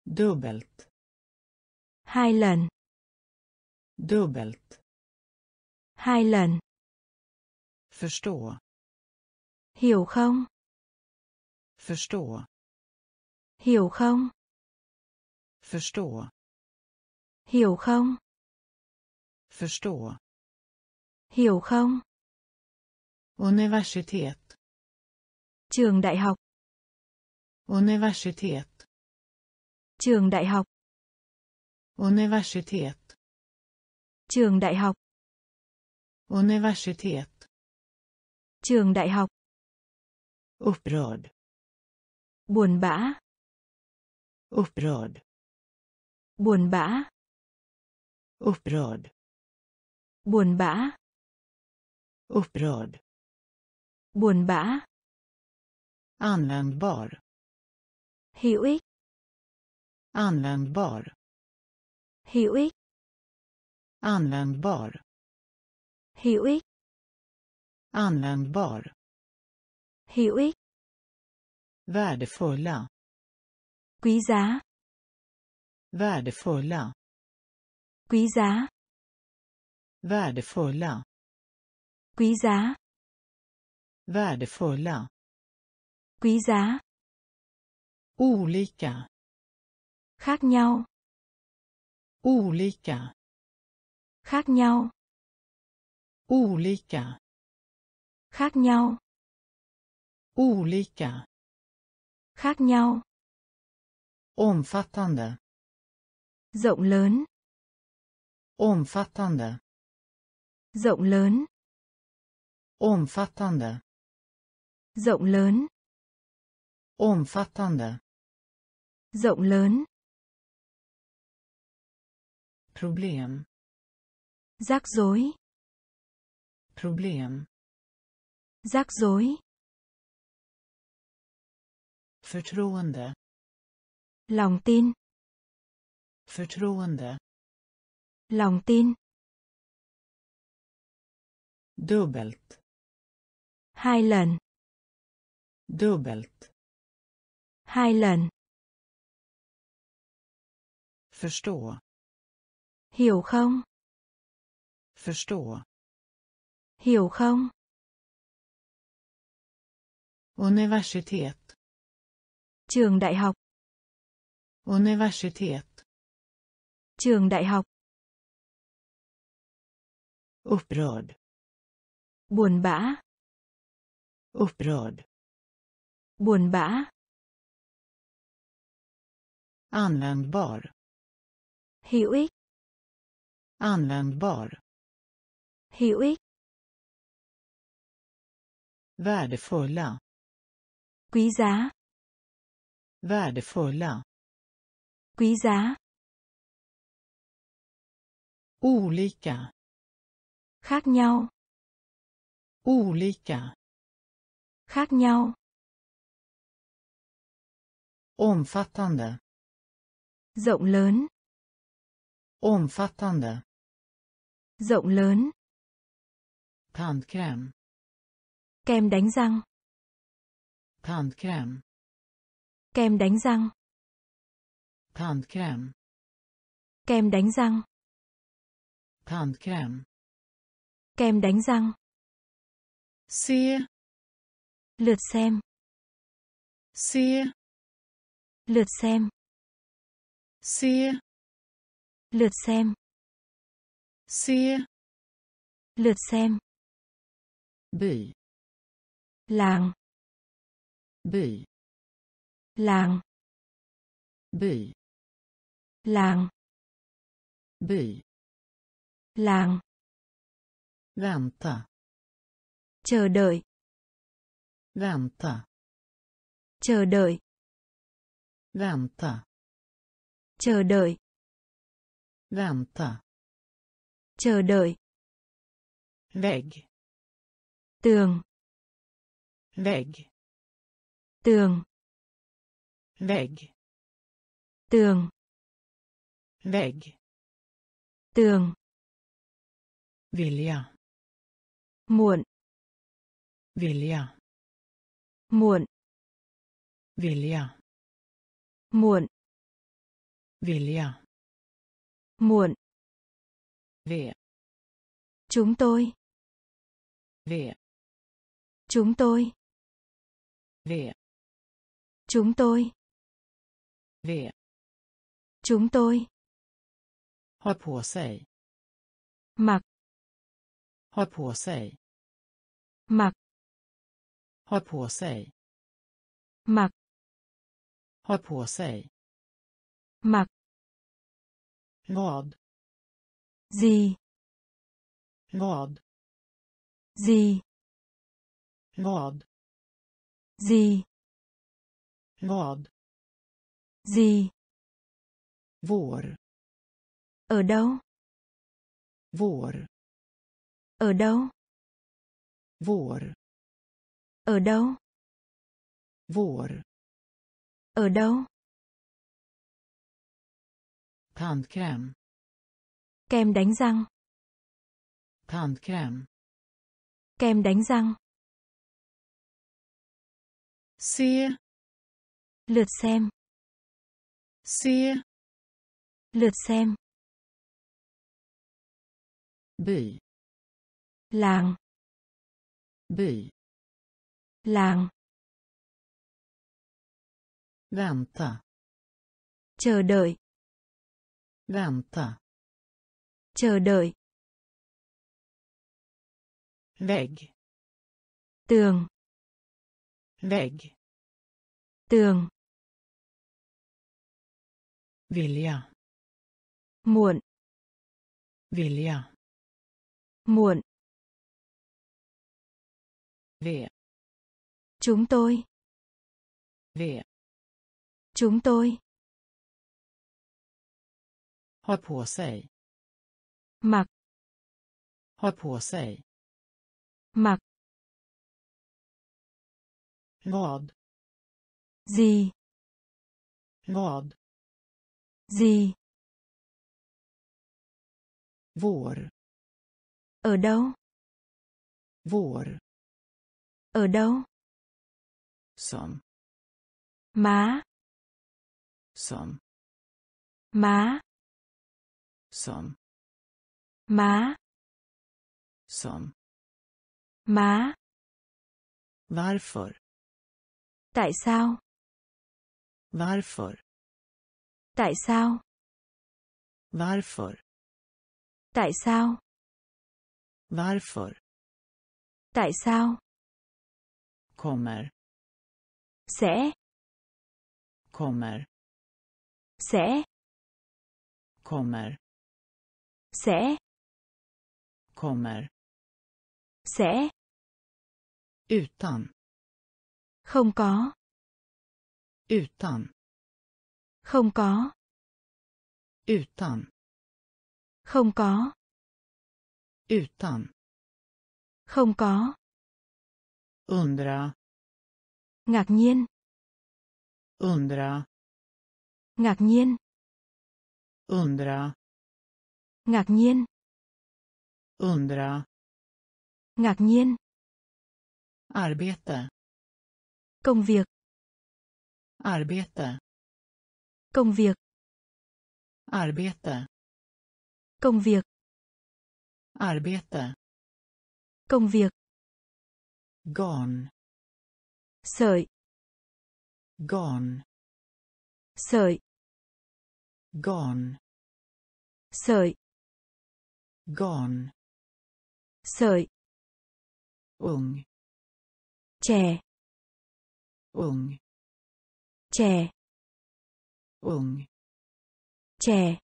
Dubbelt. 2 lần. Dubbelt. 2 lần. Förstå. Hiểu không? Förstå. Hiểu không? Förstå. Hiểu không? Förstå. Hiểu không? Universitet. Trường đại học. Universitet. Trường đại học. Universitet. Trường đại học. Universitet. Trường đại học. Upprörd. Buồn bã. Upprörd. Buồn bã. Upprörd. Buồn bã. Upprörd. Buồn bã. Användbar. Hữu ích. Användbar. Hữu ích. Användbar. Hữu ích. Användbar. Hữu ích. Värdefulla. Quý giá. Värdefulla. Quý giá. Värdefulla. Quý giá. Värdefulla. Quý giá. Olika. Khác nhau. Olika. Khác nhau. Olika. Khác nhau. Olika. Khác nhau. Omfattande. Rộng lớn. Omfattande. Rộng lớn. Omfattande. Rộng lớn. Omfattande. Rộng lớn. Problem. Rắc rối. Problem. Rắc rối. Förtroende. Lòng tin. Förtroende. Lòng tin. Dubbelt. 2 lần. Dubbelt. 2 lần. Förstå. Hiểu không? Förstå. Hiểu không? Universitet. Trường đại học. Universitet. Trường đại học. Upprörd. Buồn bã. Upprörd. Buồn bã. Användbar. Hữu ích. Användbar. Hữu ích. Värdefulla. Quý giá. Värdefulla. Quý giá. Olika. Khác nhau. Olika. Khác nhau. Omfattande. Rộng lớn. Omfattande. Rộng lớn. Tandkräm. Kem đánh răng. Tandkräm. Kem đánh răng. Tandkräm. Kem đánh răng. Tandkräm. Kem đánh răng. Se. Lượt xem. Se. Lượt xem. Se. Lượt xem. Se. Lượt xem. By. Làng. By. Làng. By. Làng. By. Làng. Vänta. Chờ đợi. Vänta. Chờ đợi. Vänta. Chờ đợi. Vänta. Chờ đợi. Vägg. Tường. Vägg. Tường. Vägg. Tường. Vägg. Tường. Vilja. Muộn. Vilja. Muộn. Vilja. Muộn. vilja, muộn, ve, chúng tôi, ve, chúng tôi, ve, chúng tôi, ve, chúng tôi, ha på sig, mặc, ha på sig, mặc, ha på sig, mặc, ha på sig, mặc, vad, gì, vad, gì, vad, gì, vad, gì, vår, ở đâu, vår, ở đâu, vår, ở đâu, vår, ở đâu, tandkräm, kem đánh răng, tandkräm, kem đánh răng, se, lượt xem, se, lượt xem, by, làng, by, làng, vänta, chờ đợi, vänta, chờ đợi, vägg, tường, vägg, tường, vilja, muộn, vilja, muộn, ve, chúng tôi, ve, chúng tôi, ha på sig, mặc, ha på sig, mặc, vad, gì, vad, gì, vår, ở đâu, vår, ở đâu, som, má, som, má, som, má, som, má, varför, tại sao, varför, tại sao, varför, tại sao, varför, tại sao, kommer, sẽ, kommer, sẽ, kommer, sẽ, kommer, sẽ, utan, không có, utan, không có, utan, không có, utan, không có, undra, ngạc nhiên, undra, ngạc nhiên, undra, ngạc nhiên, ngạc undra, nhiên, arbete, công việc, arbete, công việc, arbete, công việc, arbete, công việc, garn, sợi, garn, sợi, garn, sợi, garn, sợi, ung, trẻ, ung, trẻ, ung, trẻ,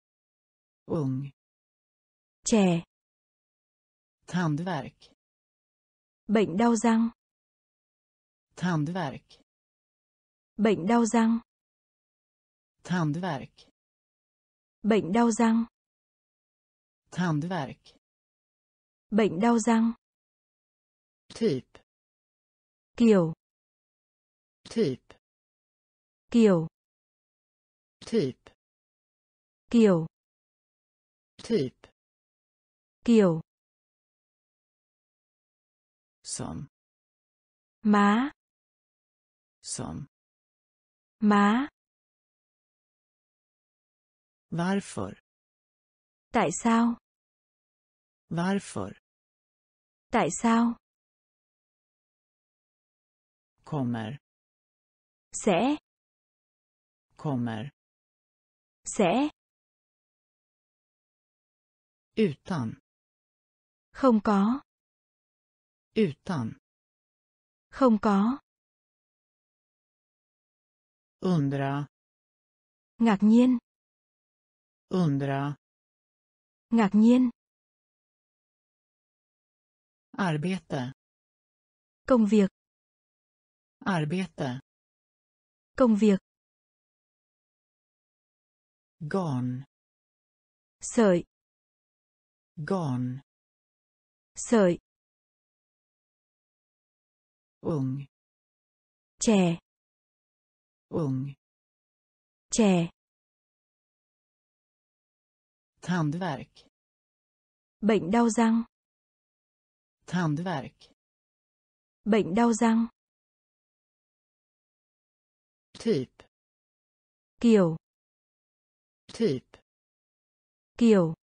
ung, trẻ, tandvärk, bệnh đau răng, tandvärk, bệnh đau răng, tandvärk, bệnh đau răng, tandvärk, bệnh đau răng, typ, kiểu, typ, kiểu, typ, kiểu, typ, kiểu, som, má, som, má, Varför? Tại sao? Varför? Tại sao? Kommer. Sẽ. Kommer. Sẽ. Utan. Không có. Utan. Không có. Undra. Ngạc nhiên. Undra. Ngạc nhiên. Arbete. Công việc. Arbete. Công việc. Garn. Sợi. Garn. Sợi. Ung. Trẻ. Ung. Trẻ. Tandvärk. Bệnh đau răng. Tandvärk. Bệnh đau răng. Typ. Kiểu. Typ. Kiểu.